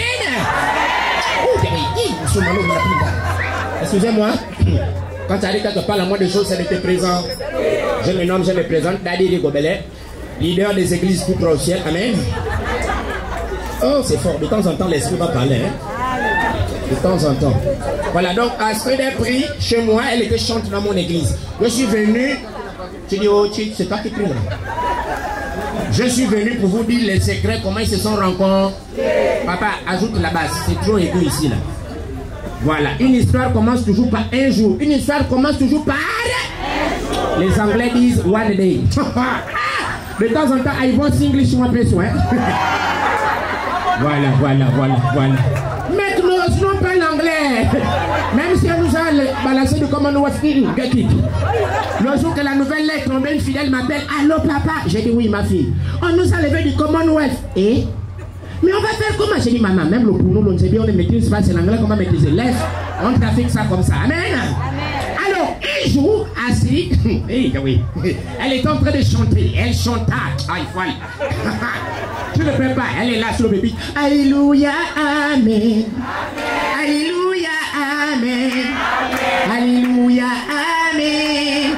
Excusez-moi. Quand tu arrives quelque part, la moindre des choses, c'est d'être présent. Je me nomme, je me présente. Daddy Rigo Belé, leader des églises tout au ciel. Amen. Oh, c'est fort. De temps en temps, l'esprit va parler. Hein? De temps en temps. Voilà, donc Astrid est pris chez moi. Elle était chante dans mon église. Je suis venu. Tu dis, oh, c'est toi qui prie là. Je suis venu pour vous dire les secrets, comment ils se sont rencontrés. Papa, ajoute la base. C'est trop aigu ici là. Voilà, une histoire commence toujours par un jour. Une histoire commence toujours par... Les Anglais disent one day. De temps en temps, I want English one place, ouais. Voilà, voilà, voilà, voilà. Mais nous ne parlons pas l'anglais. Même si on nous a balancé du Commonwealth, get it. Le jour que la nouvelle lettre tombée, une fidèle m'appelle. Allô papa? J'ai dit oui ma fille. On nous a levé du Commonwealth. Et mais on va faire comment? J'ai dit maman, même le pour nous, on sait bien, on ne maîtrise pas, c'est l'anglais, comment maîtriser? Laisse, on trafique ça comme ça. Amen. Amen. Alors, un jour, Astrid, hey, oui, elle est en train de chanter. Elle chanta. Ah, il faut aller. Tu ne peux pas, elle est là sur le bébé. Alléluia, Amen. Alléluia, Amen. Alléluia, Amen.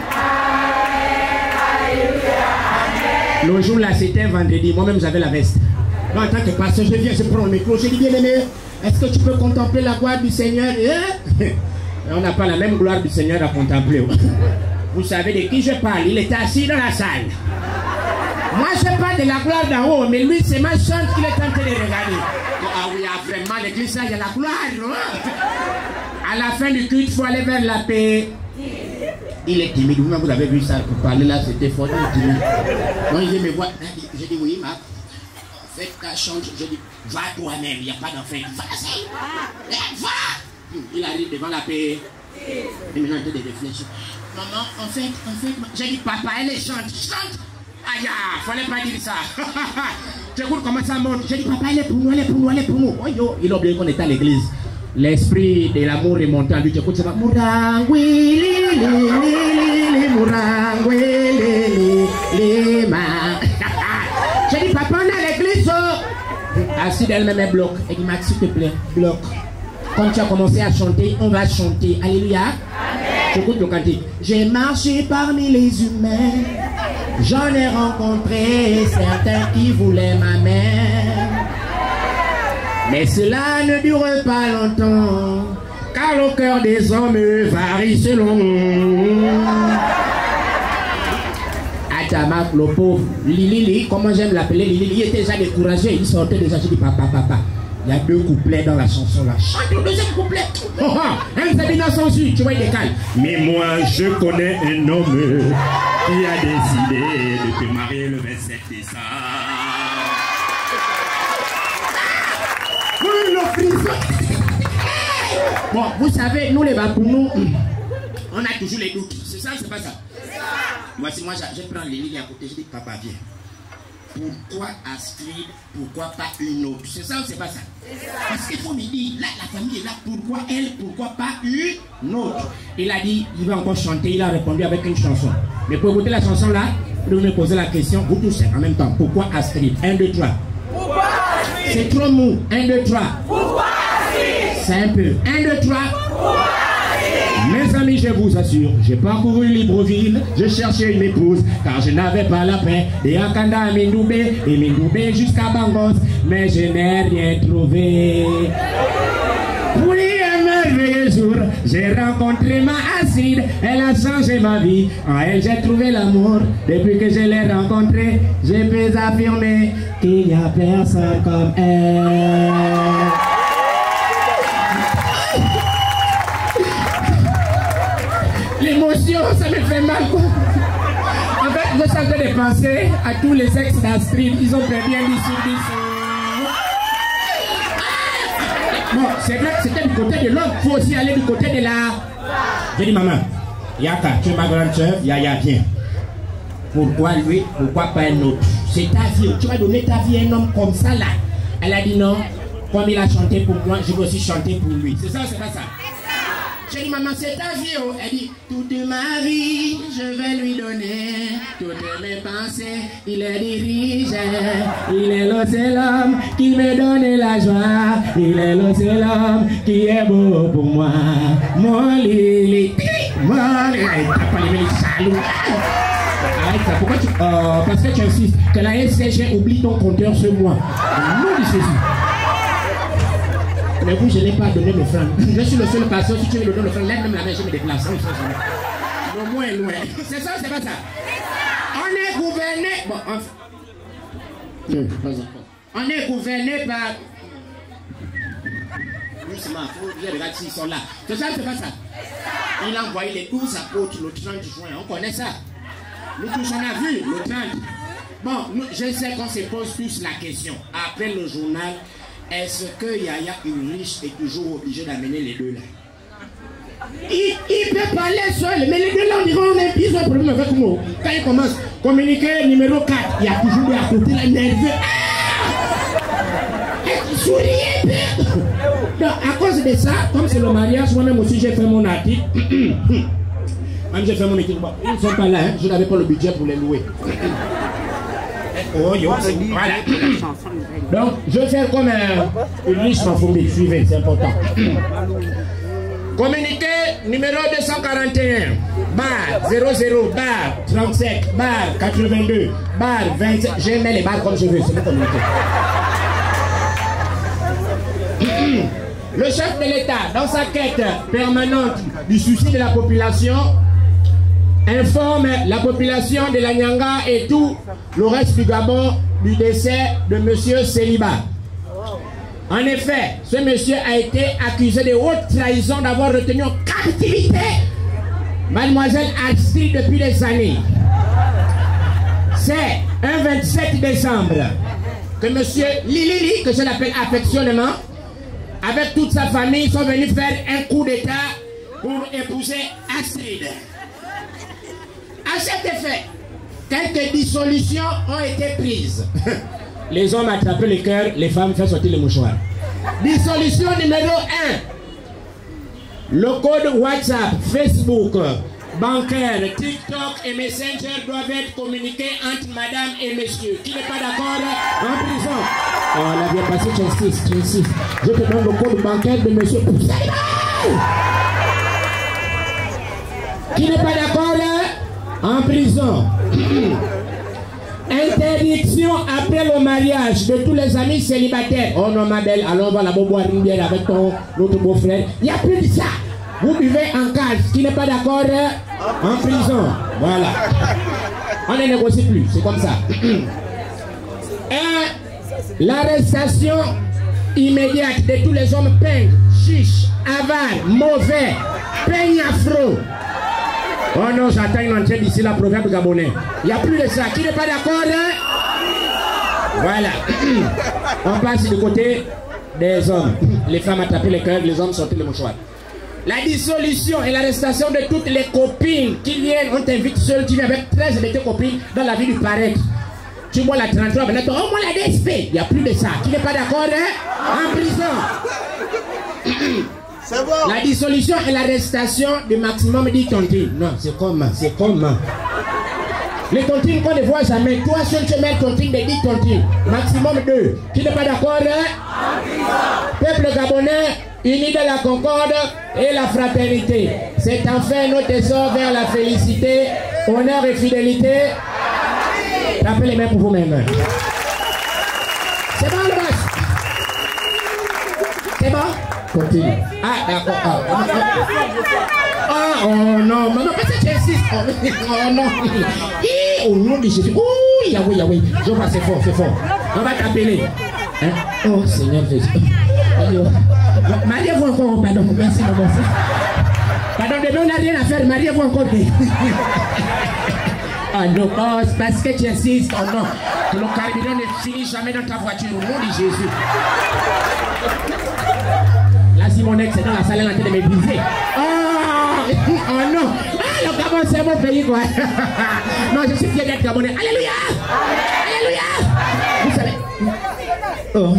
Le jour là, c'était un vendredi. Moi-même, j'avais la veste. Moi, en tant que pasteur, je viens, je prends le micro. Je dis, bien aimé, est-ce que tu peux contempler la gloire du Seigneur? Et on n'a pas la même gloire du Seigneur à contempler. Vous savez de qui je parle? Il était assis dans la salle. Moi, je parle de la gloire d'en haut, mais lui, c'est ma chante qu'il est en train de regarder. Ah oui, vraiment, l'église, il y a la gloire. Non? À la fin du culte, il faut aller vers la paix. Il est timide. Vous-même, vous avez vu ça, pour parler là, c'était fort, il est timide. Donc, il dit, mais voilà. J'ai dit, oui, Marc. En fait, ta chante, je dis, va toi-même, il n'y a pas d'enfant. Va, va. Il arrive devant la paix. Et maintenant, il te réfléchir. Maman, en fait, en fait, j'ai dit, papa, elle est chante, chante. Aïe, il fallait pas dire ça. Tu écoutes comment ça monte. J'ai dit, papa, elle est pour nous, elle est pour nous, elle est pour nous. Oh, yo. Il a oublié qu'on était à l'église. L'esprit de l'amour est monté en lui. Tu écoutes ça. Mourangoué, li, li, li, li, mourangoué, li, li, li, ma. J'ai dit, papa, on est à l'église. Assis d'elle-même, elle bloque. Elle dit, Max, s'il te plaît, bloque. Quand tu as commencé à chanter, on va chanter. Alléluia. J'écoute le cantique. J'ai marché parmi les humains. J'en ai rencontré certains qui voulaient ma main. Mais cela ne dure pas longtemps, car le cœur des hommes varie selon. Adama, le pauvre Lili, comment j'aime l'appeler Lili, il était déjà découragé, il sortait déjà, je dis papa, papa. Il y a deux couplets dans la chanson là. Chante le deuxième couplet. Oh, oh, un Sabina sans suite, tu vois, il décale. Mais moi, je connais un homme qui a décidé de te marier le vingt-sept décembre. Oui, le frisson. Bon, vous savez, nous les Bapounou, on a toujours les doutes. C'est ça ou c'est pas ça? Voici, moi, je prends les lignes à côté, je dis, papa, viens. Pourquoi Astrid, pourquoi pas une autre? C'est ça ou c'est pas ça? Parce qu'il faut me dire, là, la famille est là, pourquoi elle, pourquoi pas une autre? Il a dit, il va encore chanter, il a répondu avec une chanson. Mais pour écouter la chanson là, vous me posez la question, vous tous en même temps, pourquoi Astrid? Un, deux, trois. Pourquoi Astrid? C'est trop mou. Un, deux, trois. Pourquoi Astrid? C'est un peu. Un, deux, trois. Pourquoi Astrid? Mes amis, je vous assure, j'ai parcouru Libreville, je cherchais une épouse, car je n'avais pas la paix. Et à Kanda à Mindoubé, et Mindoubé jusqu'à Bangos, mais je n'ai rien trouvé. Puis un merveilleux jour, j'ai rencontré ma Astrid, elle a changé ma vie, en elle j'ai trouvé l'amour. Depuis que je l'ai rencontrée, je peux affirmer qu'il n'y a personne comme elle. L'émotion, ça me fait mal. En fait, je suis en train de penser à tous les ex d'Astrid. Ils ont fait bien dix sur dix. Bon, c'est vrai que c'était du côté de l'homme. Il faut aussi aller du côté de la... J'ai dit, maman, Yaka, tu es ma grande soeur, Yaya, viens. Pourquoi lui, pourquoi pas un autre? C'est ta vie. Tu vas donner ta vie à un homme comme ça, là. Elle a dit non. Comme il a chanté pour moi, je vais aussi chanter pour lui. C'est ça ou c'est pas ça? J'ai dit, maman, c'est ta vie, oh. Elle dit, toute ma vie, je vais lui donner toutes mes pensées. Il est dirige, il est le seul homme qui me donne la joie. Il est le seul homme qui est beau pour moi. Mon Lili, mon Lili, t'as pas les salauds. Arrête ça, pourquoi tu... Euh, parce que tu insistes que la S C G oublie ton compteur ce mois. Non, dis ceci. Mais vous, je n'ai pas donné le franc. Je suis le seul pasteur. Si tu veux me donner le franc, lève même la main, je me déplace. Le moins est loin. C'est ça ou c'est pas ça? On est gouverné. Bon, enfin. Non, pas encore. On est gouverné par. Doucement, je regarde s'ils sont là. C'est ça ou c'est pas ça? Il a envoyé les douze apôtres le trente juin. On connaît ça. Nous tous, on a vu le trente. Bon, nous, je sais qu'on se pose tous la question. Après le journal. Est-ce que Yaya Ulrich est toujours obligé d'amener les deux là? Il, il peut parler seul, mais les deux là on dirait on a ils ont un problème avec moi. Quand il commence, communiquer numéro quatre, il y a toujours des à côté là nerveux. Ah, souriez, donc à cause de ça, comme c'est le mariage, moi-même aussi j'ai fait mon article. Même j'ai fait mon article. Ils ne sont pas là, hein? Je n'avais pas le budget pour les louer. Oh, yo, voilà. Donc, je vais faire comme euh, une liste en famille. Suivez, c'est important. Communiqué numéro deux cent quarante et un, bar zéro zéro, bar trente-sept, bar quatre-vingt-deux, bar vingt-sept. Je mets les barres comme je veux, c'est le communiqué. Le chef de l'État, dans sa quête permanente du souci de la population, informe la population de la Nyanga et tout le reste du Gabon du décès de M. Célibat. En effet, ce monsieur a été accusé de haute trahison d'avoir retenu en captivité Mademoiselle Astrid depuis des années. C'est un vingt-sept décembre que M. Lilili, que je l'appelle affectionnément, avec toute sa famille, sont venus faire un coup d'état pour épouser Astrid. À cet effet, quelques dissolutions ont été prises. Les hommes attrapent les cœurs, les femmes font sortir les mouchoirs. Dissolution numéro un. Le code WhatsApp, Facebook, bancaire, TikTok et Messenger doivent être communiqués entre madame et monsieur. Qui n'est pas d'accord, en prison. Oh, la bien passée, tu insistes, tu insistes. Je te donne le code bancaire de monsieur. Qui n'est pas d'accord, en prison. Interdiction après le mariage de tous les amis célibataires. Oh non, ma belle, allons voir la boire une bière avec ton autre beau-frère. Il n'y a plus de ça. Vous buvez en case. Qui n'est pas d'accord, en prison. Voilà. On ne négocie plus, c'est comme ça. Et l'arrestation immédiate de tous les hommes peints, chiches, avares, mauvais, peignafro. Oh non, j'attends une entrée d'ici la proverbe gabonais. Il n'y a plus de ça. Qui n'est pas d'accord, hein? Voilà. On passe du côté des hommes. Les femmes attrapent les cœurs, les hommes sortent les mouchoirs. La dissolution et l'arrestation de toutes les copines qui viennent, on t'invite seul, tu viens avec treize de tes copines dans la vie du paraître. Tu vois la trente-trois, maintenant, au moins la D S P. Il n'y a plus de ça. Tu n'es pas d'accord, hein? En prison. C'est bon. La dissolution et l'arrestation du maximum dix tontines. Non, c'est comment? C'est comment? Les tontines qu'on ne voit jamais. Toi, seul, tu mets tontine de dix tontines. Maximum deux. Tu n'es pas d'accord, hein? Peuple gabonais, uni de la concorde et la fraternité. C'est enfin notre essor vers la félicité, honneur et fidélité. Tapez les mains pour vous-même. C'est bon le boss? C'est bon? Continue. Ah, d'accord. Ah, ah, ah, ah, oh non, maman, parce que tu insistes. Oh, oh non. Hi, au nom de Jésus. Ouh, Yahweh, Yahweh. Je vois, c'est fort, c'est fort. On va t'appeler. Hein? Oh Seigneur Jésus. Mariez-vous encore, pardon. Merci, maman. Pardon, bébé, on n'a rien à faire. Mariez-vous encore. Ah non, oh, parce que tu insistes, oh non, que le carburant ne finit jamais dans ta voiture, au nom de Jésus. Là, Simonette, c'est dans la salle, elle est en train de m'épuiser. Oh, oh non, ah, le Gabon, c'est mon pays, quoi. Non, je suis fier d'être Gabonais. Alléluia! Alléluia! Vous savez, oh.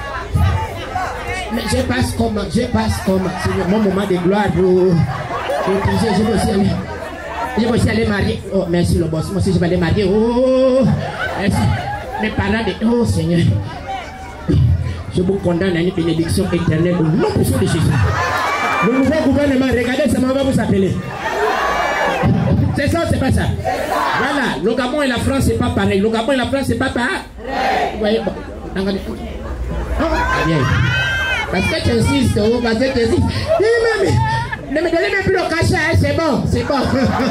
Mais je passe comme, je passe comme, c'est mon moment de gloire, vous. Je vais aussi aller. Je vais aussi aller marier. Oh, merci le boss. Moi aussi, je vais aller marier. Oh, merci. Mes parents, de... oh Seigneur. Je vous condamne à une bénédiction éternelle au nom de Jésus. Le nouveau gouvernement, regardez, ça va vous appeler. C'est ça ou c'est pas ça? Voilà, le Gabon et la France, c'est pas pareil. Le Gabon et la France, c'est pas pareil. Vous voyez, bon. Oh, bien. Parce que tu insistes, oh, parce que tu insistes. Ne me donnez même plus le cachet, hein, c'est bon, c'est bon.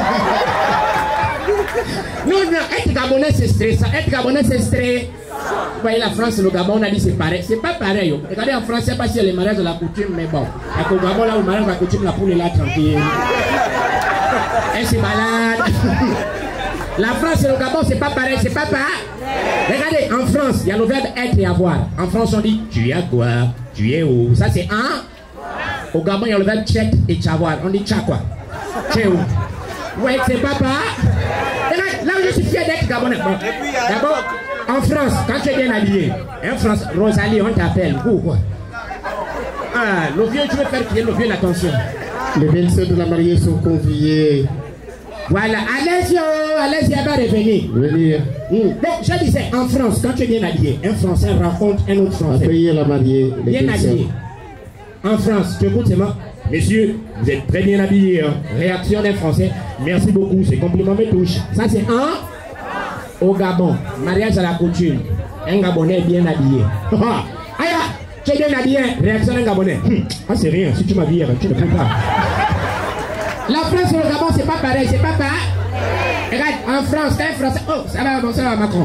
Non, non, être Gabonais c'est stressant, être Gabonais c'est stressant. Vous voyez la France et le Gabon, on a dit c'est pareil, c'est pas pareil. Oh. Regardez en France, c'est pas si c'est les mariages de la coutume, mais bon. Avec le Gabon là, le mariage de la coutume, la poule est là tranquille. Elle c'est malade. La France et le Gabon, c'est pas pareil, c'est pas pareil. Regardez, en France, il y a le verbe être et avoir. En France, on dit tu es à quoi, tu es où. Ça c'est un. Au Gabon, il y a le verbe check et tchavoir. On dit tcha quoi. Tché où. Ouais, c'est papa. Là où je suis fier d'être Gabonais. Bon. D'abord, en France, quand tu es bien habillé, en France, Rosalie, on t'appelle. Pourquoi? Ah, le vieux, tu veux faire crier le vieux l'attention. Les belles-sœurs de la mariée sont conviées. Voilà, allez-y, allez-y, elle va revenir. Venir. Mmh. Donc, je disais, en France, quand tu es bien habillé, un Français rencontre un autre Français. Payer la mariée. Bien habillé. En France, tu écoutes, c'est moi. Messieurs, vous êtes très bien habillés. Hein. Réaction des Français. Merci beaucoup, ces compliments me touchent. Ça, c'est un. Au Gabon, mariage à la coutume. Un Gabonais bien habillé. Aïe, tu es bien habillé. Réaction d'un Gabonais. Hum. Ah, c'est rien. Si tu m'habilles, tu ne peux pas. La France et le Gabon, c'est pas pareil. C'est pas pareil. Regarde, en France, quand un Français. Oh, ça va, bon, ça va, Macron.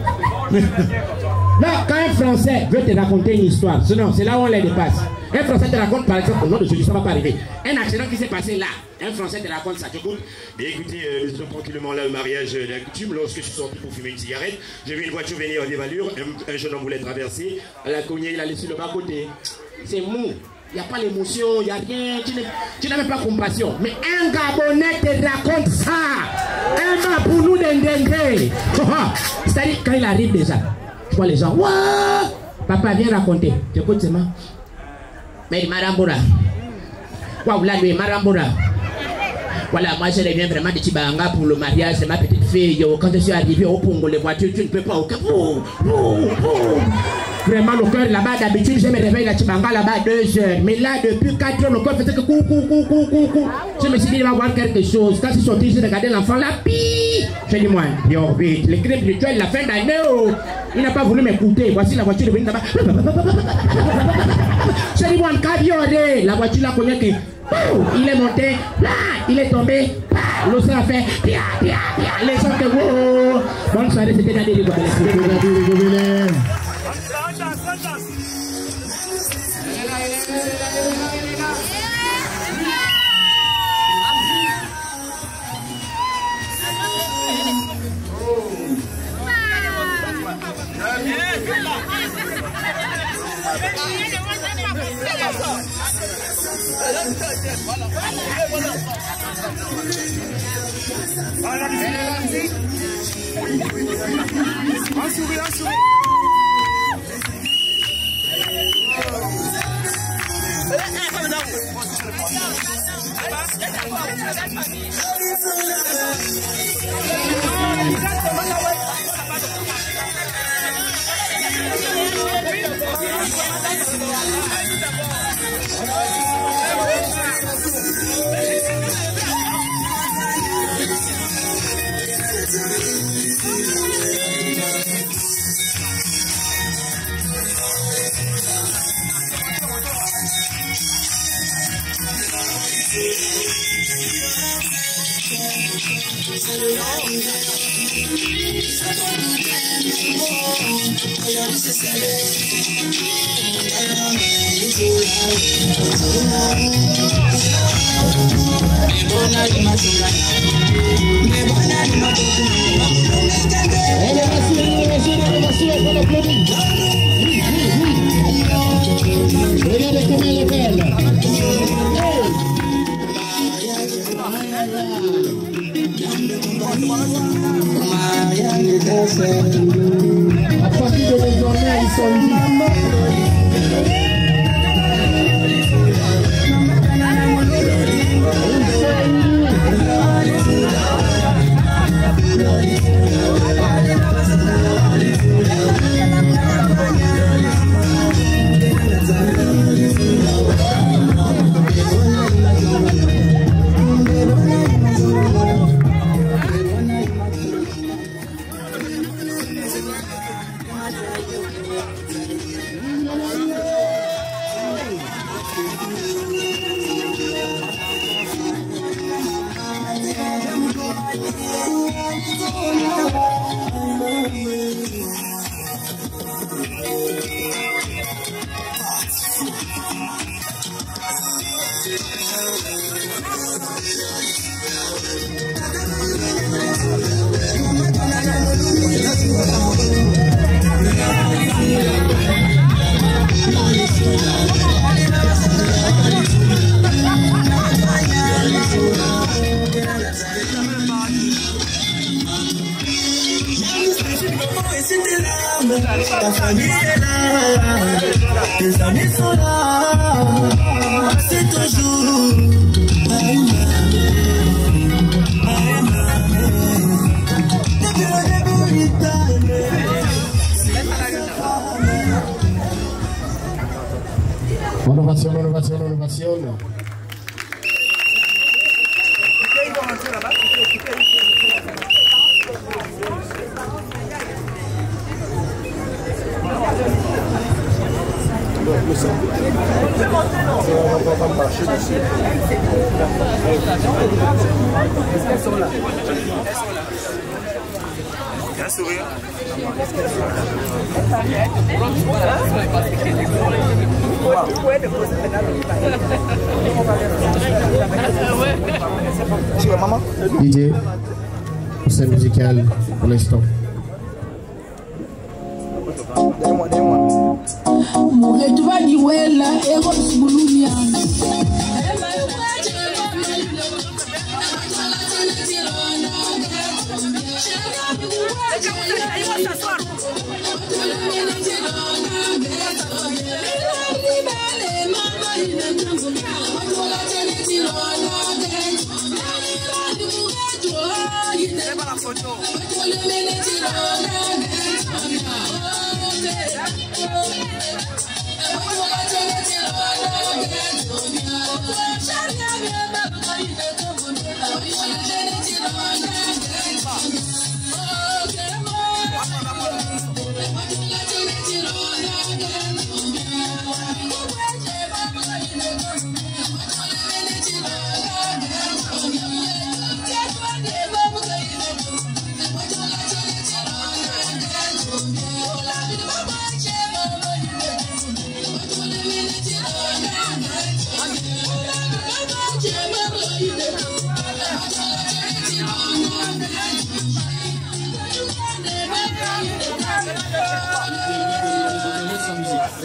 Non, quand un Français veut te raconter une histoire, sinon c'est là où on les dépasse. Un Français te raconte par exemple, au nom de Jésus, ça ne va pas arriver. Un accident qui s'est passé là, un Français te raconte ça, tu écoutes. Bien écoutez, euh, nous sommes tranquillement là au mariage de la coutume. Lorsque je suis sorti pour fumer une cigarette, j'ai vu une voiture venir en dévalure, un, un jeune homme voulait traverser, à la cognée, il a laissé le bas côté. C'est mou, il n'y a pas l'émotion, il n'y a rien, tu n'as même pas compassion. Mais un Gabonais te raconte ça, un m'a pour nous d'endender. C'est-à-dire quand il arrive déjà, tu vois les gens, waouh, papa viens raconter, tu écoutes c'est moi. Mais Marambura, waouh là lui Marambura. Voilà, moi je reviens vraiment de Tibanga pour le mariage de ma petite fille. Quand je suis arrivé au Pongo, les voitures, tu ne peux pas au cap. Vraiment, le cœur là-bas, d'habitude, je me réveille à Tibanga là-bas deux heures. Mais là, depuis quatre heures, le cœur faisait que coucou, coucou, coucou, coucou. Je me suis dit, il va voir quelque chose. Quand je suis sorti, j'ai regardé l'enfant là, pii. Je dis, moi, yo, vite, le crime rituel, la fin d'année, oh. Il n'a pas voulu m'écouter. Voici la voiture de venir là-bas. Je dis, moi, en cavioré, la voiture là, connaît que. Il est monté, là, il est tombé, l'océan a fait, pia, pia, pia, les gens que vous. Bonne soirée, c'était Nadé Rigobert. C'était Nadé Rigobert. Un sourire, un sourire. Regardez comme elle est belle. À partir de désormais, ils sont libres. Ta famille est là, tes amis sont là, c'est toujours Aïma, Aïma. Depuis le début du temps, Innovation, innovation, innovation. Est-ce qu'elles sont là? Il y a un sourire. D J, scène musicale pour l'instant. Mugetuba diwela ego bulumia.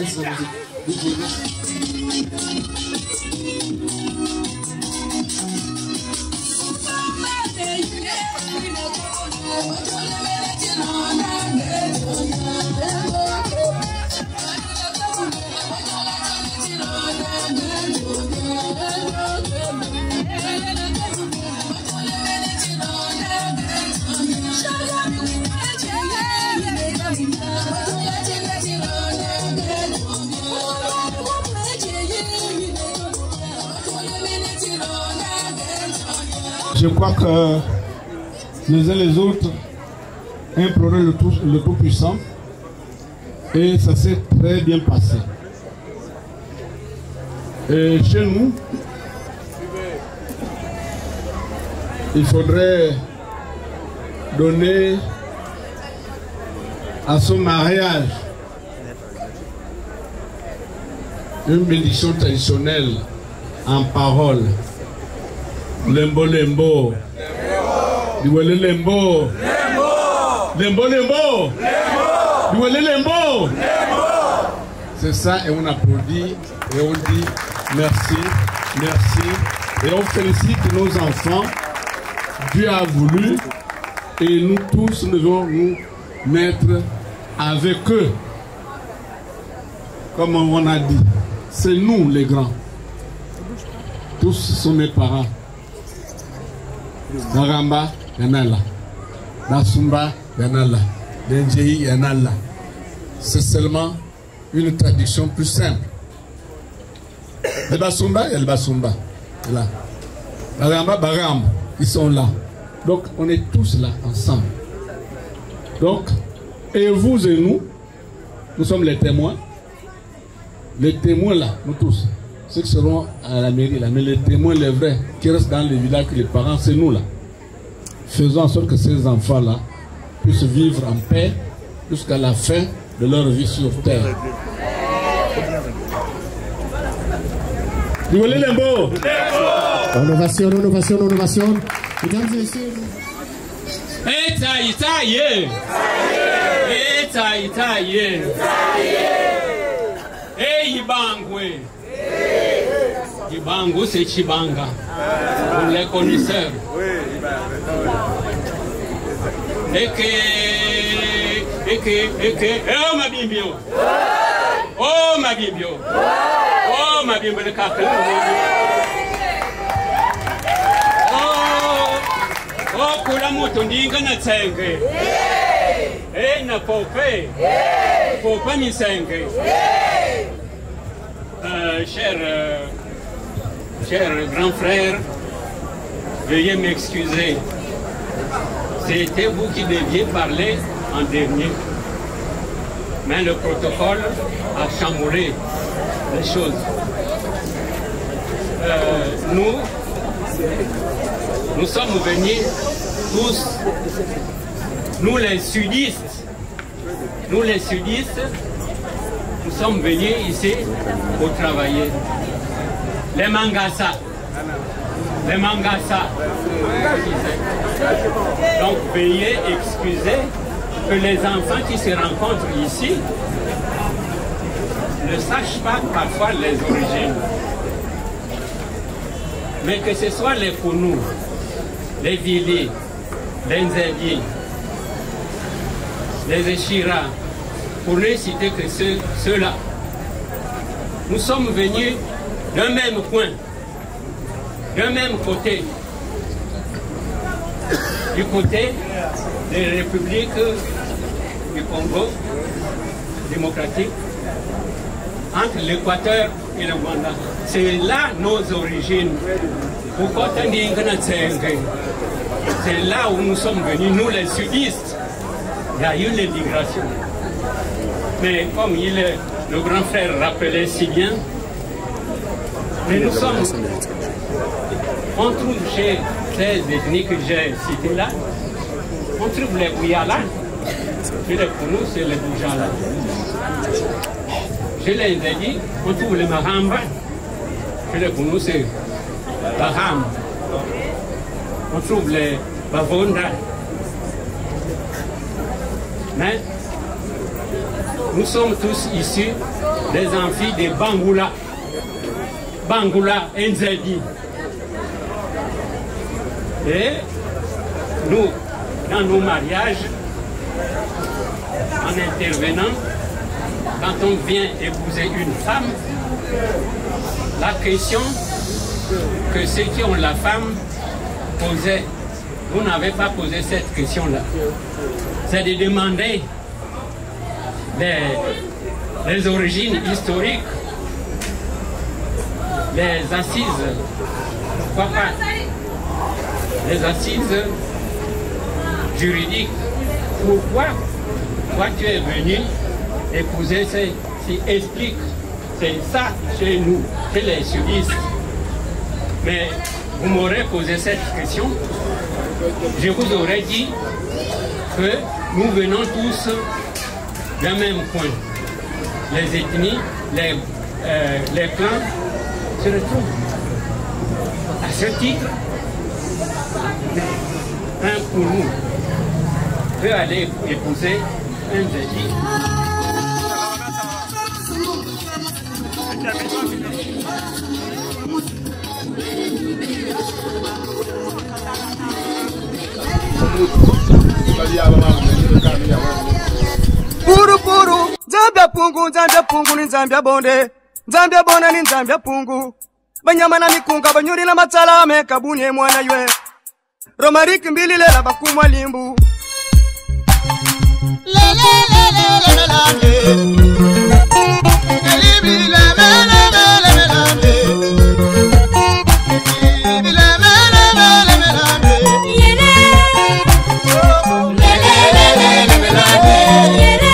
Laisse la musique. D J, Je crois que les uns les autres imploraient le tout, le Tout-Puissant et ça s'est très bien passé. Et chez nous, il faudrait donner à ce mariage une bénédiction traditionnelle en parole. Lembo lembo. Diwele lembo. Lembo lembo. Diwele lembo. C'est ça et on applaudit et on dit merci, merci et on félicite nos enfants. Dieu a voulu et nous tous nous devons nous mettre avec eux. Comme on a dit, c'est nous les grands. Tous sont mes parents. Nagamba, Yanala. Nasumba, Yanala. Denjei, Yanala. C'est seulement une traduction plus simple. Le Basumba, il y a le Basumba. Là. Nagamba, Baram, ils sont là. Donc, on est tous là, ensemble. Donc, et vous et nous, nous sommes les témoins. Les témoins là, nous tous. Ceux qui seront à la mairie là, mais les témoins, les vrais, qui restent dans les villages, les parents, c'est nous là. Faisons en sorte que ces enfants là puissent vivre en paix jusqu'à la fin de leur vie sur terre. Innovation, innovation, innovation. Mesdames et messieurs. Eh, ça y est, ça y est. Eh, ça y est, ça y est. Eh, Ibangwe. Ibango, c'est Chibanga. Pour les connaisseurs. Et que, et que, et que, oh ma bimbio. Oh ma bimbio. Oh ma bimbio de café. Oh, oh, kula moto ndinga na tsenge. Eh, na popé. Popé mi tsenge. Euh, cher, euh, cher grand frère, veuillez m'excuser. C'était vous qui deviez parler en dernier. Mais le protocole a chamboulé les choses. Euh, nous, nous sommes venus tous, nous les sudistes, nous les sudistes, nous sommes venus ici pour travailler. Les Mangasa. Les Mangasa. Donc veuillez excuser que les enfants qui se rencontrent ici ne sachent pas parfois les origines. Mais que ce soit les Kounou, les Vili, les Nzedi, les Eshira, pour ne citer que ceux-là. Nous sommes venus d'un même coin, d'un même côté, du côté des républiques du Congo démocratique, entre l'Équateur et le Rwanda. C'est là nos origines. C'est là où nous sommes venus, nous les sudistes. Il y a eu l'immigration. Mais comme il est, le grand frère rappelait si bien, mais nous sommes, on trouve chez ces ethnies que j'ai citées là, on trouve les Bouyala, chez les Kounou, c'est les Boujala. Chez les Ndedi, on trouve les Mahamba, chez les Kounou, c'est Baham. On trouve les Bavonda. Mais nous sommes tous issus les amphis de Bangoula, Bangoula Nzedi. Et nous, dans nos mariages, en intervenant, quand on vient épouser une femme, la question que ceux qui ont la femme posaient, vous n'avez pas posé cette question-là. C'est de demander les, les origines historiques, les assises, pourquoi pas, les assises juridiques. Pourquoi toi tu es venu épouser ces, si explique, c'est ça chez nous, chez les sudistes. Mais vous m'aurez posé cette question, je vous aurais dit que nous venons tous d'un même coin. Les ethnies, les, euh, les clans se retrouvent. À ce titre, un pour nous peut aller épouser un Zedi. Puru puru, Zambia pungu, Zambia pungu ni Zambia bonde, Zambia bona ni Zambia pungu. Banyama na mikunga, banyuri na matala me kabunye mwana ywe. Romariki mbili lela bakumwa limbu. Le le le le le le le. Elibi le le le le le le. Elibi le le le le le le. Yene. Le le le le le le le. Yene.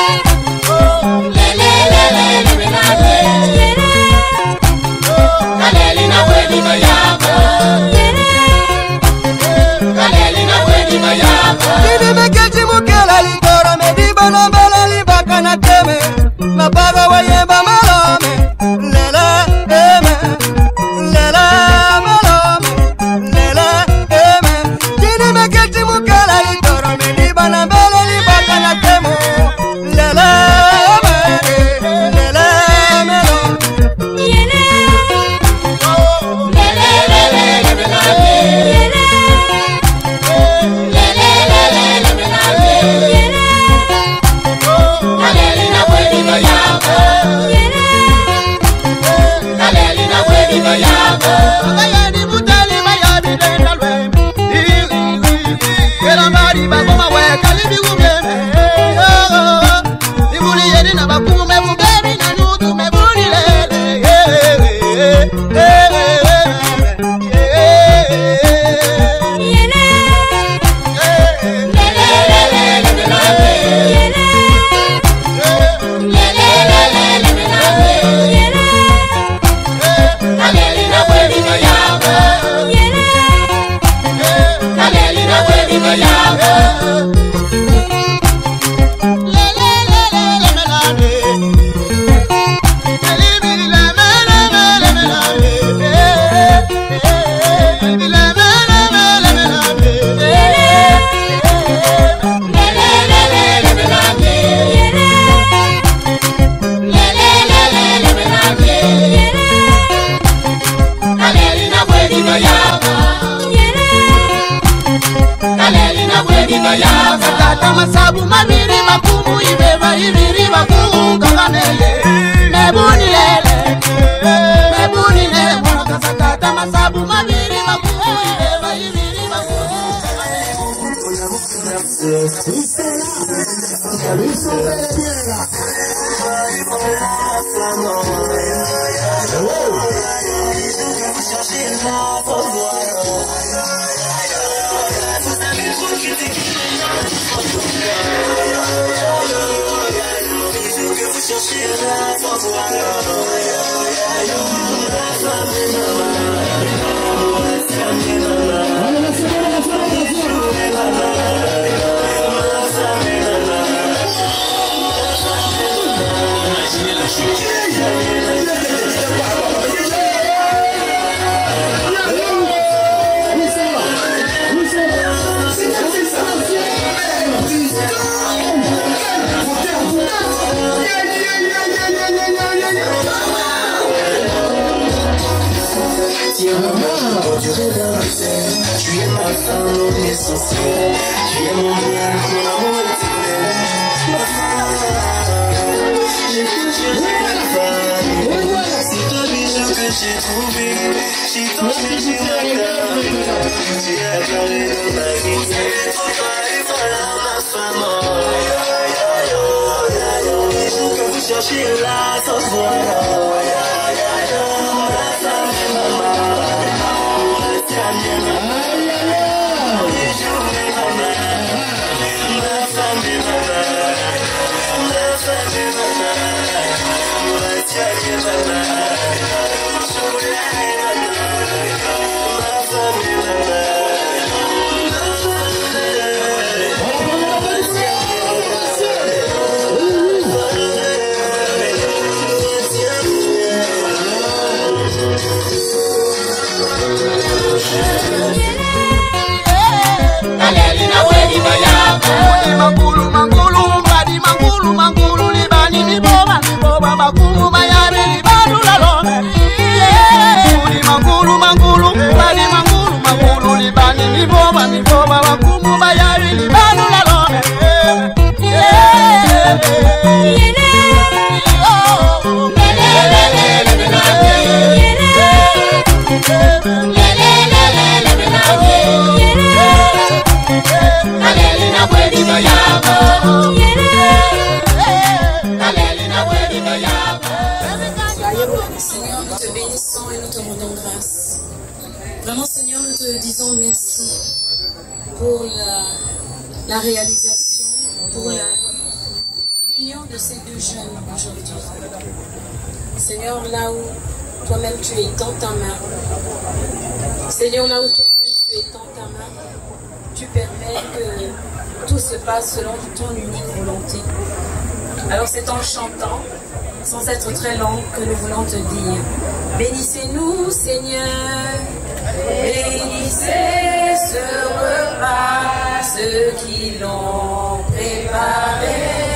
Le le le le le le le. Yene. Kaleli na weni bayaba. Yene. Kaleli na weni bayaba. Didi mekeji mukela litora mediba na bela libaka na teme. Mabaga wa yemba malome. Lele eme. Lele malome. Lele eme. Didi mekeji mukela litora mediba na bela libaka na teme. Lele eme. Lele malome. Yene. Lele lele lele lele. Yene. Lele lele lele lele. Yene. Kaleli na weni bayaba. Yene. Kaleli na weni bayaba. Bayadi butali bayabi denalwe. Kera mari bagoma we kalibi gumeme. Ibuli yedi na bakume bubeni na nutu mebuni lele. Yene. Lele lele lele lele. Yene. Lele lele lele lele. Yene. Kaleli na weni bayaba. Yene. Kaleli na weni bayaba. Lele lele lele lele. Elibi le me le me le me lele. Elibi le me le me le me lele. Lele lele lele lele. Yene. Lele lele lele lele. Yene. Kaleli na weni bayaba. Yene. Kaleli na weni bayaba. Tata masabu mabiri makumu ibeba ibiri makumu kakanele. Mebuni lele. Mebuni lele. Wanakasa tata masabu mabiri makumu ibeba ibiri makumu Yeah, yeah, yeah, yeah, yeah, yeah, yeah. j'ai trouvé, j'ai tombé, j'ai regardé, j'ai regardé dans ma vie. Vous avez trop parlé, voilà ma femme. Les jours que vous cherchez là, sans voilà. Ma femme et maman, restez à bien maman. Les jours et maman, ma femme et maman, ma femme et maman, restez à bien maman. Mangulu, mangulu, mbadi, mangulu, mangulu, libani, miboba, miboba, makumu, mayari, libanu, lalome. Mangulu, mangulu, mbadi, mangulu, mangulu, libani, miboba, miboba, makumu, mayari, libanu, lalome. Seigneur, nous te bénissons et nous te rendons grâce. Vraiment, Seigneur, nous te disons merci pour la, la réalisation, pour l'union de ces deux jeunes aujourd'hui. Seigneur, là où toi-même tu étends ta main, Seigneur, là où toi-même tu étends ta main, tu permets que tout se passe selon ton unique volonté. Alors c'est en chantant, sans être très long, que nous voulons te dire: bénissez-nous, Seigneur, bénissez ce repas, ceux qui l'ont préparé,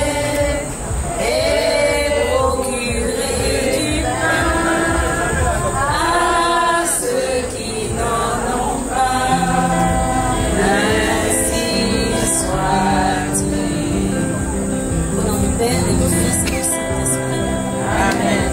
et procurez du pain à ceux qui n'en ont pas. Ainsi soit-il. Au nom du Père et du Fils et du Saint-Esprit. Amen.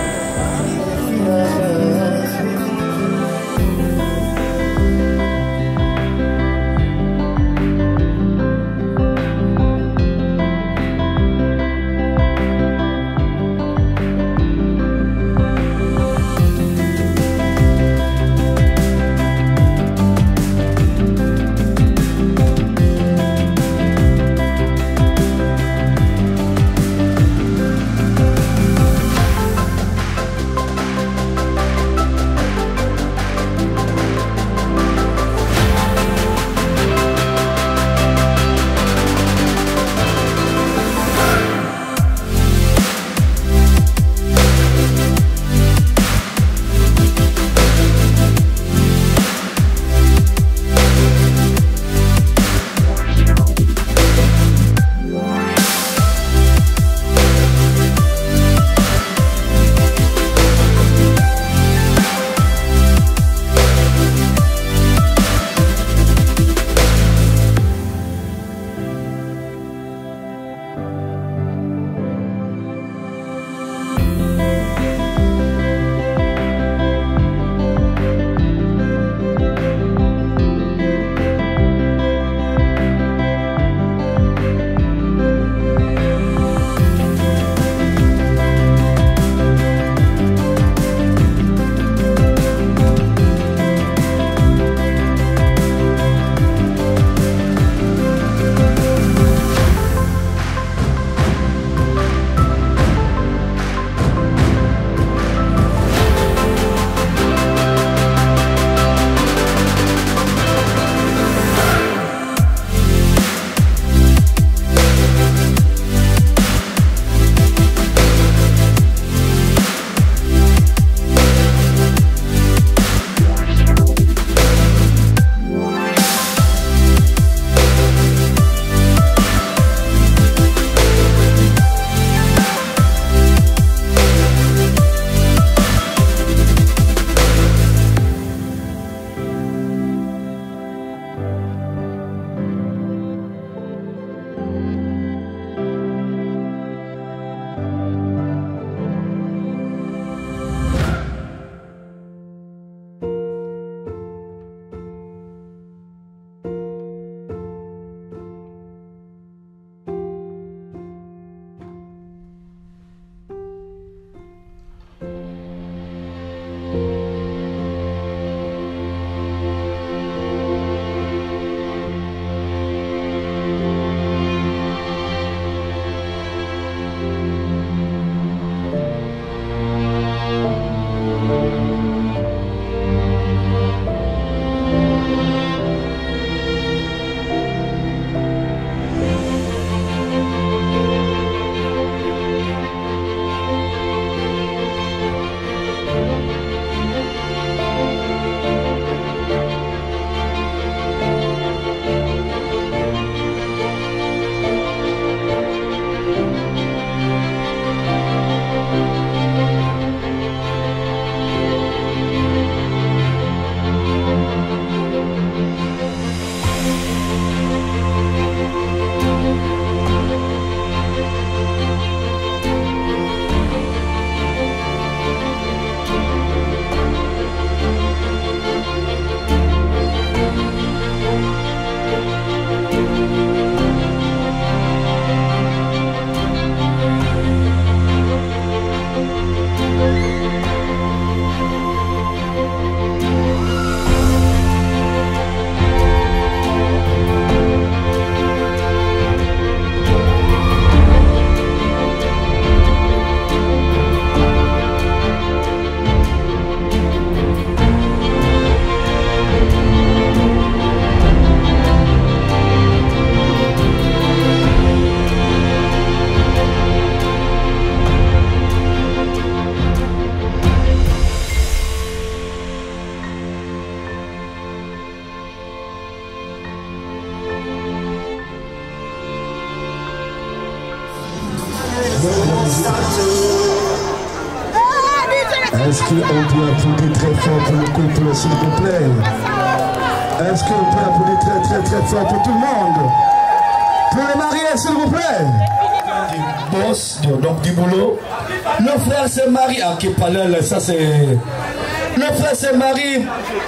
Est-ce qu'on peut applaudir très fort pour le couple, s'il vous plaît? Est-ce qu'on peut applaudir très très très fort pour tout le monde? Pour les mariés, s'il vous plaît? Boss, donc du boulot. Le frère se marie. Ah, qui parle, ça c'est. Le frère se marie.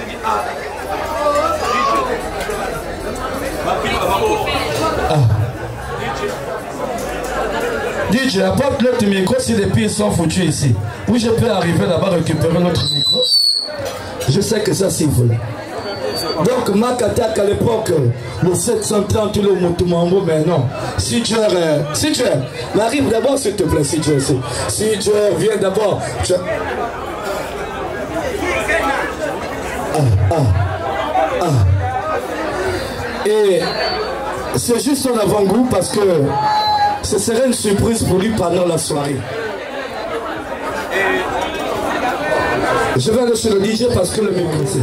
Ah. D J, apporte l'autre micro si les pieds sont foutus ici. Oui, je peux arriver là-bas récupérer notre micro. Je sais que ça c'est vous. Donc, Mac attaque à l'époque, le sept cent trente, le Motumambo, mais non. Si tu es. Si tu es. Arrive d'abord, s'il te plaît, si tu es. Si tu es, viens d'abord. Tu... Ah, ah, ah. Et c'est juste un avant-goût parce que ce serait une surprise pour lui pendant la soirée. Je vais aller chez le D J parce que le micro c'est.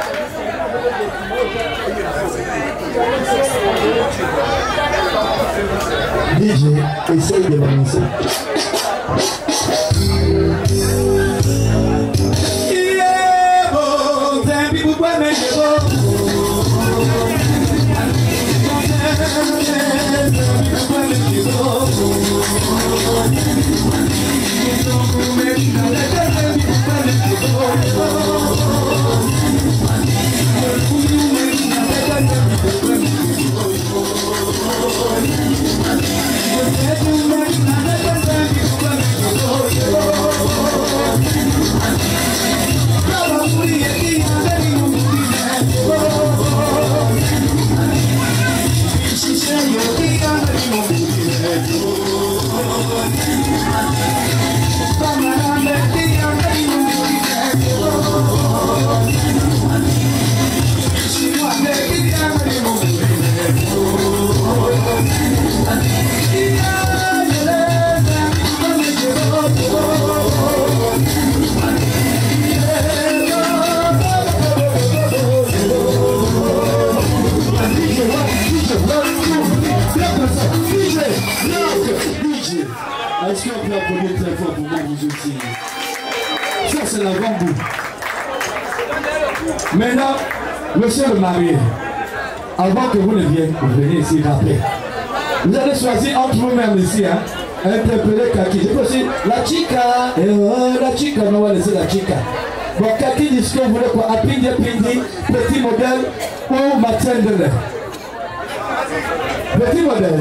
D J, essaye de balancer. Yeah, bon, t'es un petit peu mais c'est bon. Est-ce qu'on peut applaudir très fort pour moi vous aussi? Ça c'est l'avant-goût. Maintenant, monsieur le marié, avant que vous ne veniez, vous venez ici rappeler. Vous allez choisir entre vous-même ici, hein, interpeller Kaki. Je peux aussi la chica, et euh, la chica, on va laisser la chica. Bon, Kaki dit ce que vous voulez quoi, Apindi, Apindi, petit modèle ou Matendele. Petit modèle.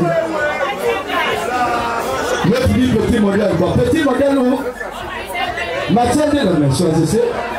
L'autre dit petit modèle. Bon, petit modèle ou Matendele, mais choisissez.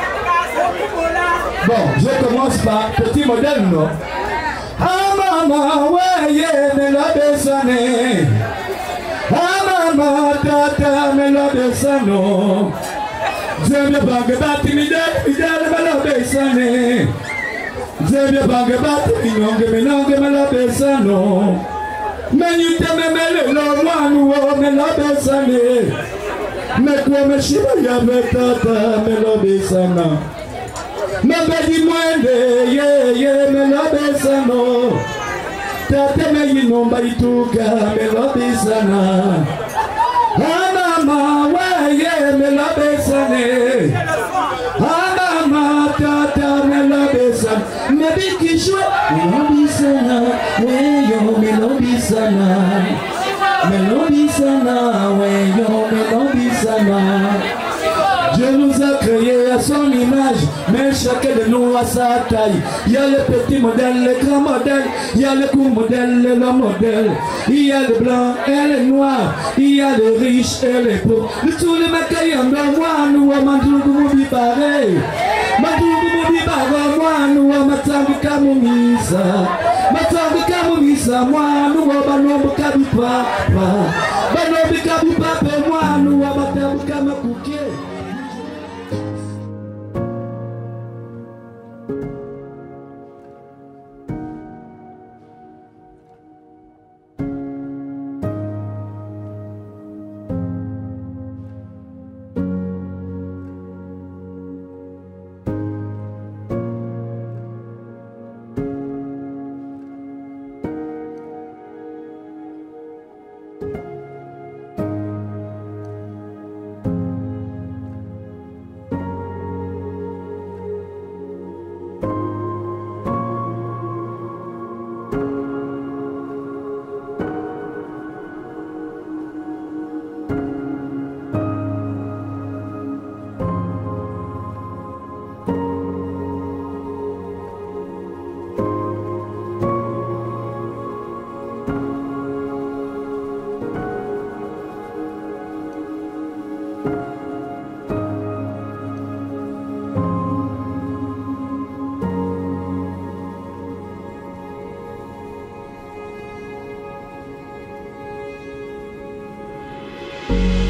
Bon, je commence par petit modèle, non? Ah maman, ouais, me la besane. Ah maman, tata, me la besano. J'aime bien bague bati, mi dal, mi dal, me la besane. J'aime bien bague bati, mi nongue, mi nongue, me la besano. Mais you te me me le moi, nous, me la besane. Mais quoi, me chiba, y'avait tata, me la besana. Me bedi mwende, ye, ye, me la besano. Tate me yinomba ituka, me la besana. Anama, we, ye, me la besane. Anama, tata, me la besana. Me bikishwe, me la besana. We, yo, me la besana. Me la besana, we, yo, me la besana. Dieu nous a créés à son image, mais chacun de nous a sa taille. Il y a le petit modèle, le grand modèle, il y a le court modèle, le long modèle. Il y a le blanc et le noir, il y a le riche et les pauvres. Tous les macailles en moi, nous avons mandou de pareil. Mandou de pareil, moi, nous avons matangu kamumisa. Matangu kamumisa, moi, nous avons banombo kabipa. Banombo kabipa, moi, nous avons matangu kamakuke. you.